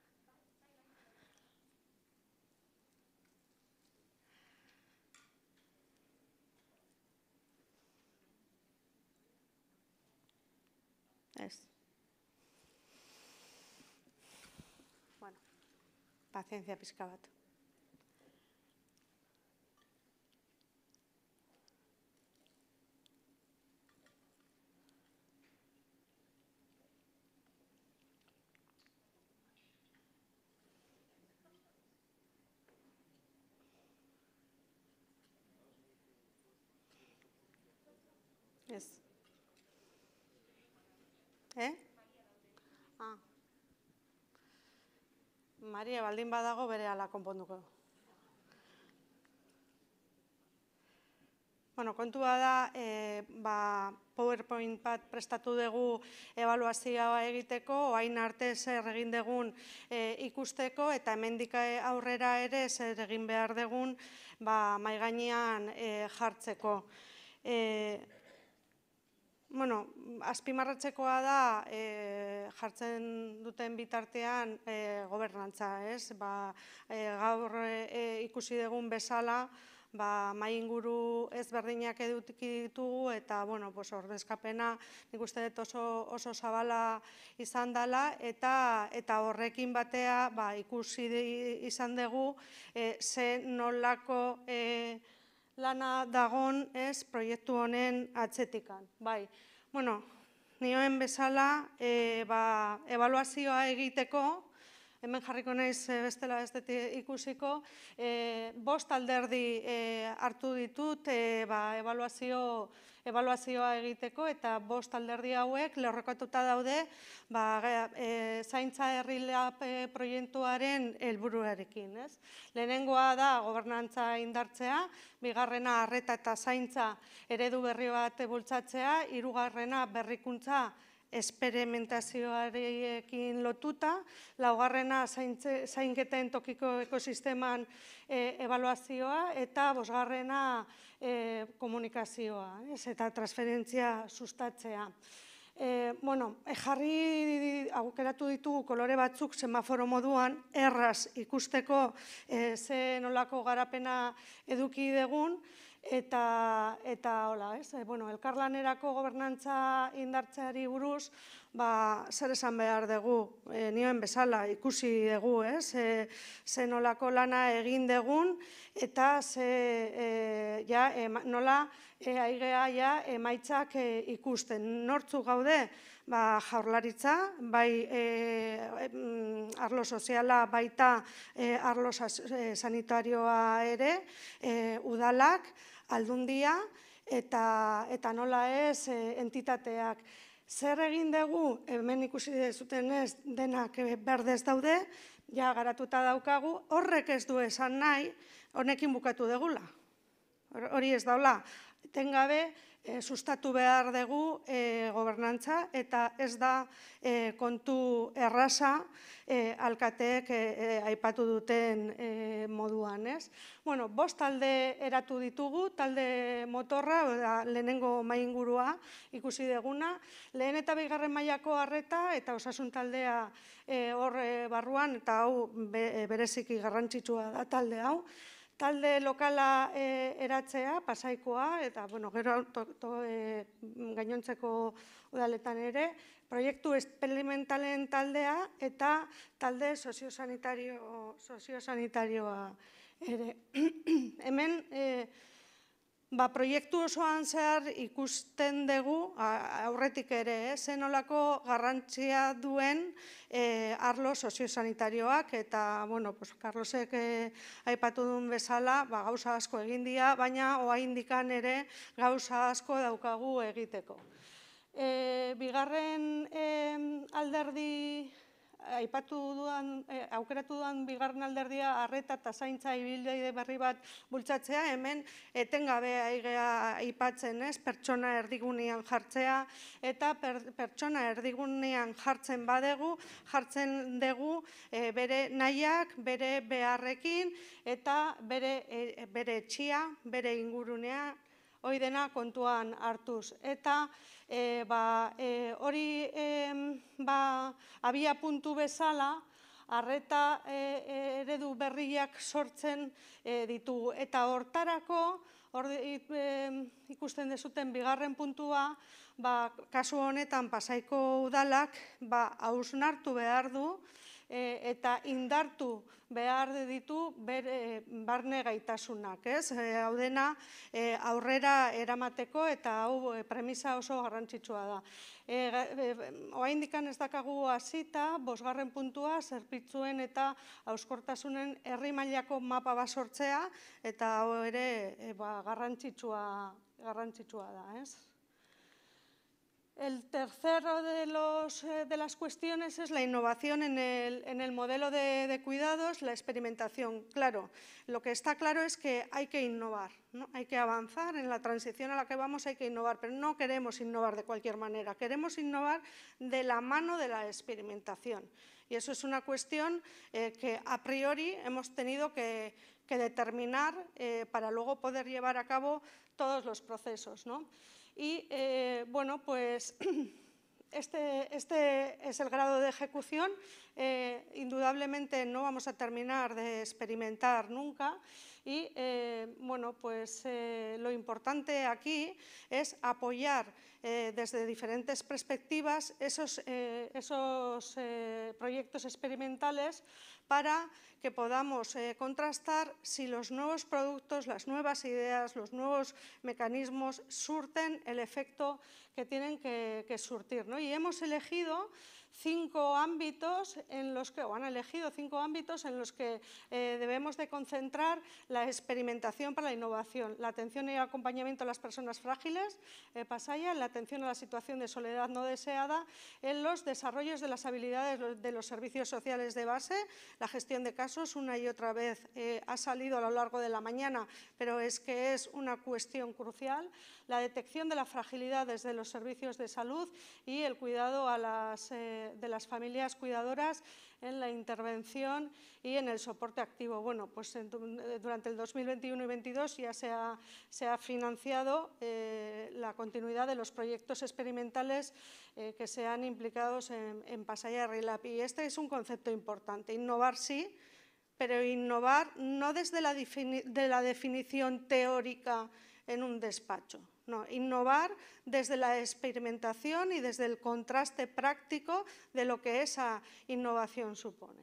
Ez. Bueno, pazientzia pixka bat. Ez. Eh? Ah. Maria, baldin badago bere ala konponduko. Bueno, kontua da, PowerPoint bat prestatu dugu ebaluazioa egiteko, oain arte zer egin dugun ikusteko, eta hemendik aurrera ere zer egin behar dugun mahai gainean jartzeko. Bueno, azpimarratzekoa da jartzen duten bitartean gobernantza, ez? Gaur ikusi dugun bezala, mahai inguru ezberdinak eduki ditugu, eta ordezkapena nik uste dut oso zabala izan dela, eta horrekin batea ikusi izan dugu ze nolako lana dagon ez proiektu honen atzetikan. Bai, bueno, nioen bezala ebaluazioa egiteko, hemen jarriko naiz bestela ez dut ikusiko, bost alderdi hartu ditut ebaluazioa egiteko, eta bost alderdi hauek lerrokatuta daude zaintza herri lab proiektuaren helburuarekin. Lehenengoa da gobernantza indartzea, bigarrena arreta eta zaintza eredu berri bat bultzatzea, hirugarrena berrikuntza esperimentazioarekin lotuta, laugarrena zainketen tokiko ekosisteman ebaluazioa, eta bosgarrena komunikazioa, eta transferentzia sustatzea. Bueno, jarri aukeratu ditugu kolore batzuk semaforo moduan, erraz ikusteko ze nolako garapena eduki dugun, eta hola, ez? Elkarlanerako gobernantza indartzeari buruz, zer esan behar dugu, nioen bezala ikusi dugu, ez? Ze nolako lana egin dugun, eta nola aigea emaitzak ikusten. Nortzuk gaude? Jaurlaritza, bai arlo soziala, baita arlo sanitarioa ere, udalak, aldundia, eta nola ez entitateak. Zer egin dugu, hemen ikusi zuten ez, denak berdez daude, ja garatuta daukagu, horrek ez du esan nahi, honekin bukatu degula. Hori ez daula. Etengabe sustatu behar dugu gobernantza eta ez da kontu erraza alkateek aipatu duten moduan. Bueno, bost talde eratu ditugu, talde motorra, lehenengo maingurua ikusi deguna, lehen eta bigarren mailako arreta eta osasun taldea hor barruan, eta hau bereziki garrantzitsua da talde hau. Talde lokala eratzea, Pasaikoa, eta gero gainontzeko udaletan ere, proiektu esperimentalen taldea eta talde soziosanitarioa ere. Hemen, proiektu osoan zehar ikusten dugu, aurretik ere, zenolako garrantzia duen arlo soziosanitarioak, eta, bueno, Carlosek aipatu duen bezala, gauza asko egin dira, baina oraindikan ere gauza asko daukagu egiteko. Bigarren alderdi, aipatu dudan, aukeratu dudan bigarren alderdia arreta eta zaintza ibilbide berri bat bultzatzea, hemen etengabe aipatzen, pertsona erdigunean jartzea, eta pertsona erdigunean jartzen badegu, jartzen dugu bere nahiak, bere beharrekin, eta bere etxia, bere ingurunea, hori dena kontuan hartuz. Eta hori abia puntu bezala, arreta eredu berriak sortzen ditugu. Eta hortarako, ikusten dezuten bigarren puntua, kasu honetan Pasaiko udalak hausnartu behar du eta indartu behar ditu barne gaitasunak. Hau dena aurrera eramateko eta hau premisa oso garrantzitsua da. Oraindik ez dakagu hasita, bosgarren puntua, zerbitzuen eta hauskortasunen herri mailako mapa bat sortzea, eta hau ere garrantzitsua da. El tercero de las cuestiones es la innovación en el modelo de cuidados, la experimentación. Claro, lo que está claro es que hay que innovar, hay que avanzar en la transición a la que vamos, hay que innovar, pero no queremos innovar de cualquier manera, queremos innovar de la mano de la experimentación. Y eso es una cuestión que a priori hemos tenido que determinar para luego poder llevar a cabo todos los procesos, ¿no? Y, bueno, pues este es el grado de ejecución. Indudablemente no vamos a terminar de experimentar nunca y, bueno, pues lo importante aquí es apoyar desde diferentes perspectivas esos proyectos experimentales para que podamos contrastar si los nuevos productos, las nuevas ideas, los nuevos mecanismos surten el efecto que tienen que surtir, ¿no? Y hemos elegido cinco ámbitos en los que, o han elegido cinco ámbitos en los que debemos de concentrar la experimentación para la innovación, la atención y el acompañamiento a las personas frágiles, Pasaia, la atención a la situación de soledad no deseada, en los desarrollos de las habilidades de los servicios sociales de base, la gestión de casos, una y otra vez ha salido a lo largo de la mañana, pero es que es una cuestión crucial, la detección de la fragilidad desde los servicios de salud y el cuidado a las, eh, de las familias cuidadoras en la intervención y en el soporte activo. Bueno, pues en, durante el dos mil veintiuno y veintidós ya se ha, se ha financiado eh, la continuidad de los proyectos experimentales eh, que se han implicados en, en Pasaia Rilap. Y este es un concepto importante. Innovar sí, pero innovar no desde la, de la definición teórica en un despacho. No, innovar desde la experimentación y desde el contraste práctico de lo que esa innovación supone.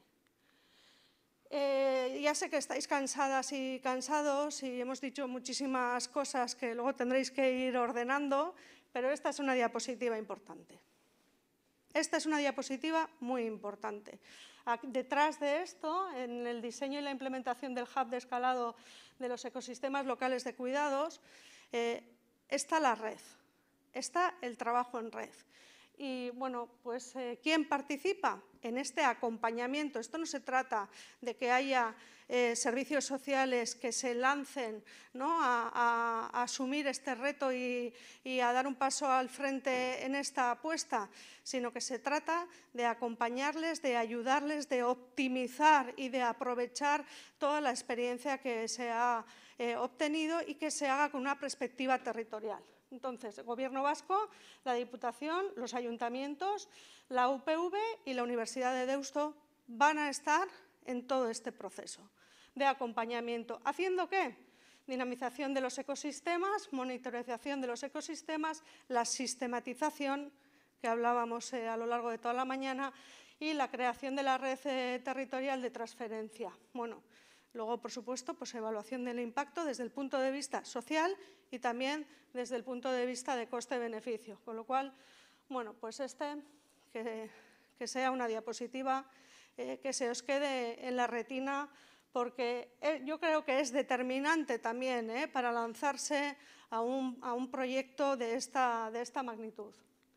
Eh, ya sé que estáis cansadas y cansados y hemos dicho muchísimas cosas que luego tendréis que ir ordenando, pero esta es una diapositiva importante. Esta es una diapositiva muy importante. Detrás de esto, en el diseño y la implementación del hub de escalado de los ecosistemas locales de cuidados, eh, está la red, está el trabajo en red. Y, bueno, pues, eh, ¿quién participa en este acompañamiento? Esto no se trata de que haya eh, servicios sociales que se lancen, ¿no?, a, a, a asumir este reto y, y a dar un paso al frente en esta apuesta, sino que se trata de acompañarles, de ayudarles, de optimizar y de aprovechar toda la experiencia que se ha eh, obtenido y que se haga con una perspectiva territorial. Entonces, el Gobierno vasco, la Diputación, los ayuntamientos, la U P V y la Universidad de Deusto van a estar en todo este proceso de acompañamiento. ¿Haciendo qué? Dinamización de los ecosistemas, monitorización de los ecosistemas, la sistematización, que hablábamos eh, a lo largo de toda la mañana, y la creación de la red eh, territorial de transferencia. Bueno, luego, por supuesto, pues evaluación del impacto desde el punto de vista social y también desde el punto de vista de coste-beneficio. Con lo cual, bueno, pues este, que, que sea una diapositiva eh, que se os quede en la retina, porque eh, yo creo que es determinante también eh, para lanzarse a un, a un proyecto de esta, de esta magnitud.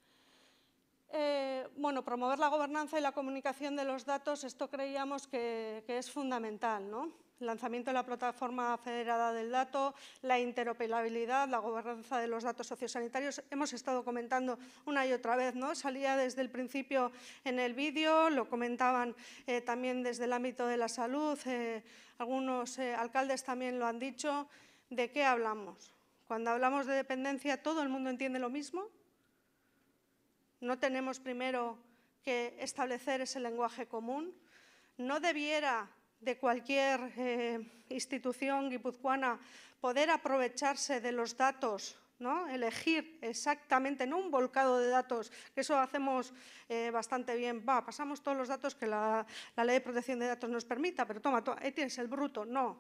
Eh, bueno, promover la gobernanza y la comunicación de los datos, esto creíamos que, que es fundamental, ¿no? El lanzamiento de la plataforma federada del dato, la interoperabilidad, la gobernanza de los datos sociosanitarios. Hemos estado comentando una y otra vez, ¿no? Salía desde el principio en el vídeo, lo comentaban eh, también desde el ámbito de la salud, eh, algunos eh, alcaldes también lo han dicho. ¿De qué hablamos? Cuando hablamos de dependencia, ¿todo el mundo entiende lo mismo? ¿No tenemos primero que establecer ese lenguaje común? ¿No debiera de cualquier eh, institución guipuzcoana poder aprovecharse de los datos, ¿no? Elegir exactamente, no un volcado de datos, que eso hacemos eh, bastante bien, va, pasamos todos los datos que la, la Ley de Protección de Datos nos permita, pero toma, toma, ahí tienes el bruto, no.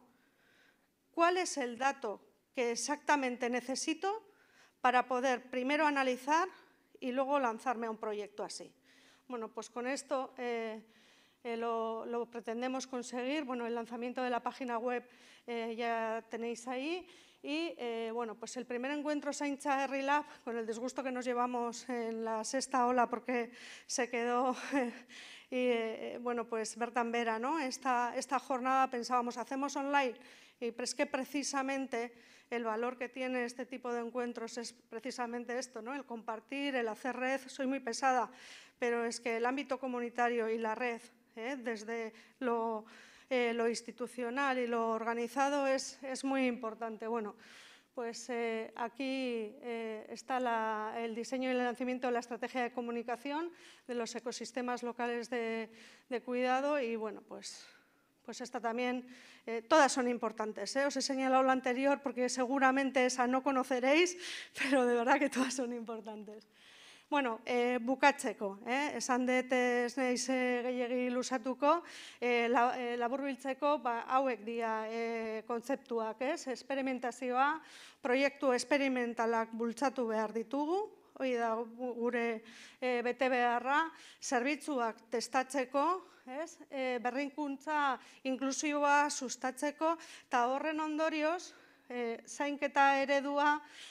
¿Cuál es el dato que exactamente necesito para poder primero analizar y luego lanzarme a un proyecto así? Bueno, pues con esto eh, eh, lo, lo pretendemos conseguir. Bueno, el lanzamiento de la página web eh, ya tenéis ahí. Y, eh, bueno, pues el primer encuentro Zaintza Herri Lab, con el disgusto que nos llevamos en la sexta ola porque se quedó, eh, y, eh, bueno, pues Bertan Vera, ¿no? Esta, esta jornada pensábamos, hacemos online, y es que precisamente el valor que tiene este tipo de encuentros es precisamente esto, ¿no? El compartir, el hacer red. Soy muy pesada, pero es que el ámbito comunitario y la red, ¿eh? desde lo, eh, lo institucional y lo organizado es, es muy importante. Bueno, pues eh, aquí eh, está la, el diseño y el lanzamiento de la estrategia de comunicación de los ecosistemas locales de, de cuidado y, bueno, pues... pues esta también, eh, todas son importantes. ¿eh? Os he señalado la anterior porque seguramente esa no conoceréis, pero de verdad que todas son importantes. Bueno, eh, bukatzeko, eh? esan dut ez naiz eh, gehiegi luzatuko, eh, la, eh, laburbiltzeko ba, hauek dira eh, kontzeptuak, ez? Esperimentazioa, proiektu esperimentalak bultzatu behar ditugu, hori da gure e, bete beharra, zerbitzuak testatzeko, ez? E, berrikuntza inklusiboa sustatzeko, eta horren ondorioz, e, zainketa eredua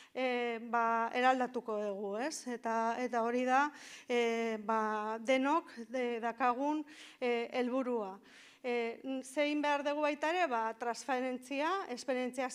e, ba, eraldatuko dugu, ez? Eta, eta hori da e, ba, denok de, dakagun e, helburua. E, zein behar dugu baita ere, ba, transferentzia, esperientzia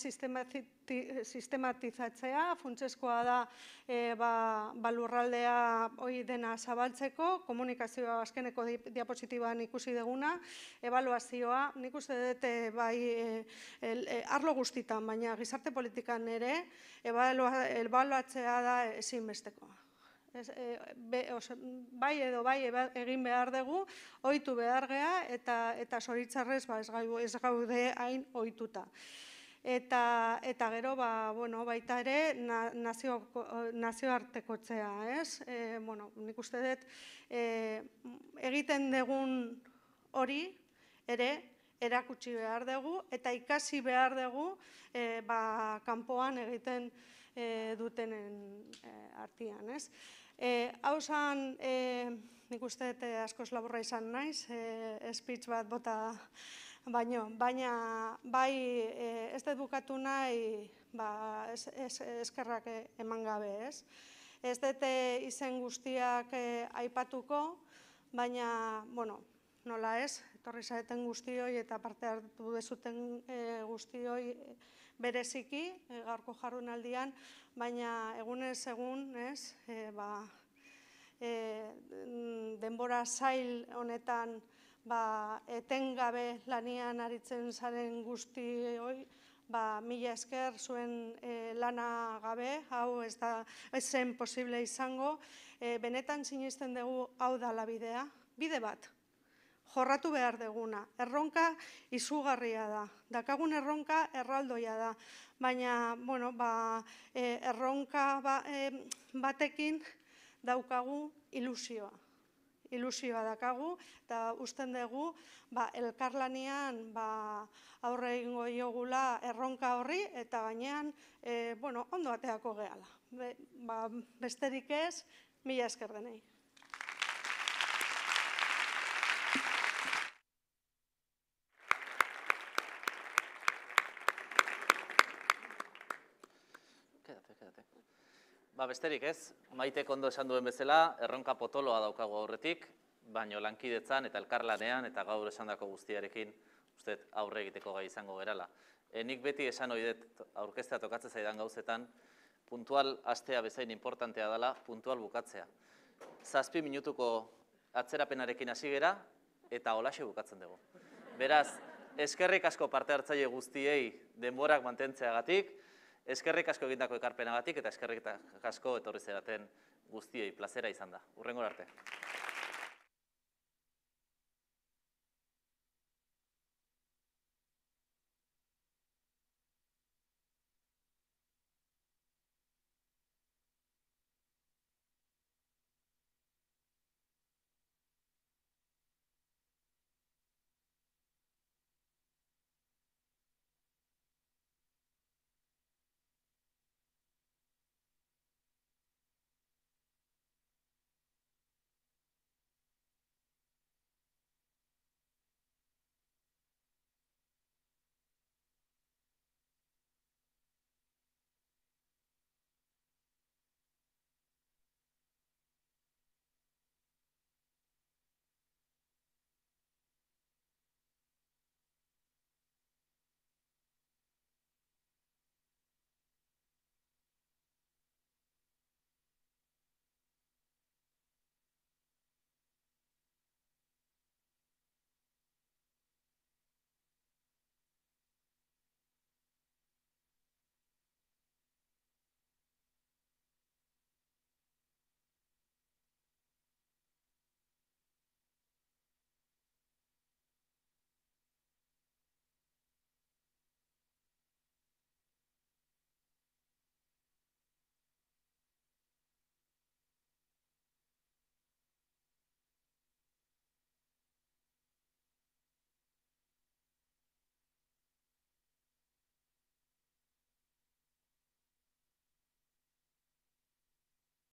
sistematizatzea, funtsezkoa da e, ba, ba lurraldea hori dena zabaltzeko, komunikazioa azkeneko diapositiban ikusi duguna, ebaluazioa, nik uste dut bai e, el, e, arlo guztitan, baina gizarte politikan ere, ebaluatzea da ezinbestekoa. Ez, e, be, oso, bai edo bai egin behar dugu, ohitu behar gea eta, eta zoritzarrez ba, ez, gaude, ez gaude hain ohituta. Eta, eta gero ba, bueno, baita ere na, nazio, nazioartekotzea, ez? E, bueno, nik uste dut e, egiten dugun hori ere erakutsi behar dugu eta ikasi behar dugu e, ba, kanpoan egiten e, dutenen e, artean, ez? E, hau zan, e, nik uste dut askoz laburra izan naiz, e, speech bat bota baino, baina bai e, ez dut bukatu nahi ba, es, es, eskerrak eman gabe, ez? Ez dute izen guztiak aipatuko, baina, bueno, nola ez, etorri zareten guztioi eta parte hartu dezuten guztioi bereziki, gaurko jardunaldian, baina egunez egun, ez, ba, denbora zail honetan etengabe lanian aritzen zaren guztioi, mila esker zuen lana gabe, hau ez da zen posible izango, benetan sinisten dugu hau dela bidea, bide bat, jorratu behar duguna, erronka izugarria da, dakagun erronka erraldoia da, baina, bueno, erronka batekin daukagu ilusioa. Ilusioa dakagu, eta usten dugu elkarlanean aurre egingo diogula erronka horri, eta gainean ondo ateako gehala. Besterik ez, mila esker denei. Ba, besterik ez, Maitek ondo esan duen bezala, erronka potoloa daukagu aurretik, baino lankidetzan eta elkarlanean eta gaur esandako guztiarekin uste aurre egiteko gai izango gerala. Nik beti esan ohi dut aurkeztea tokatzen zaidan gauzetan, puntual astea bezain importantea dela, puntual bukatzea. Zazpi minutuko atzerapenarekin hasi gera eta holaxe bukatzen dugu. Beraz, eskerrik asko parte hartzaile guztiei denborak mantentzeagatik, eskerrik asko egindako ekarpenagatik eta eskerrik asko etorri zeraten guztiei plazera izan da. Hurrengora arte.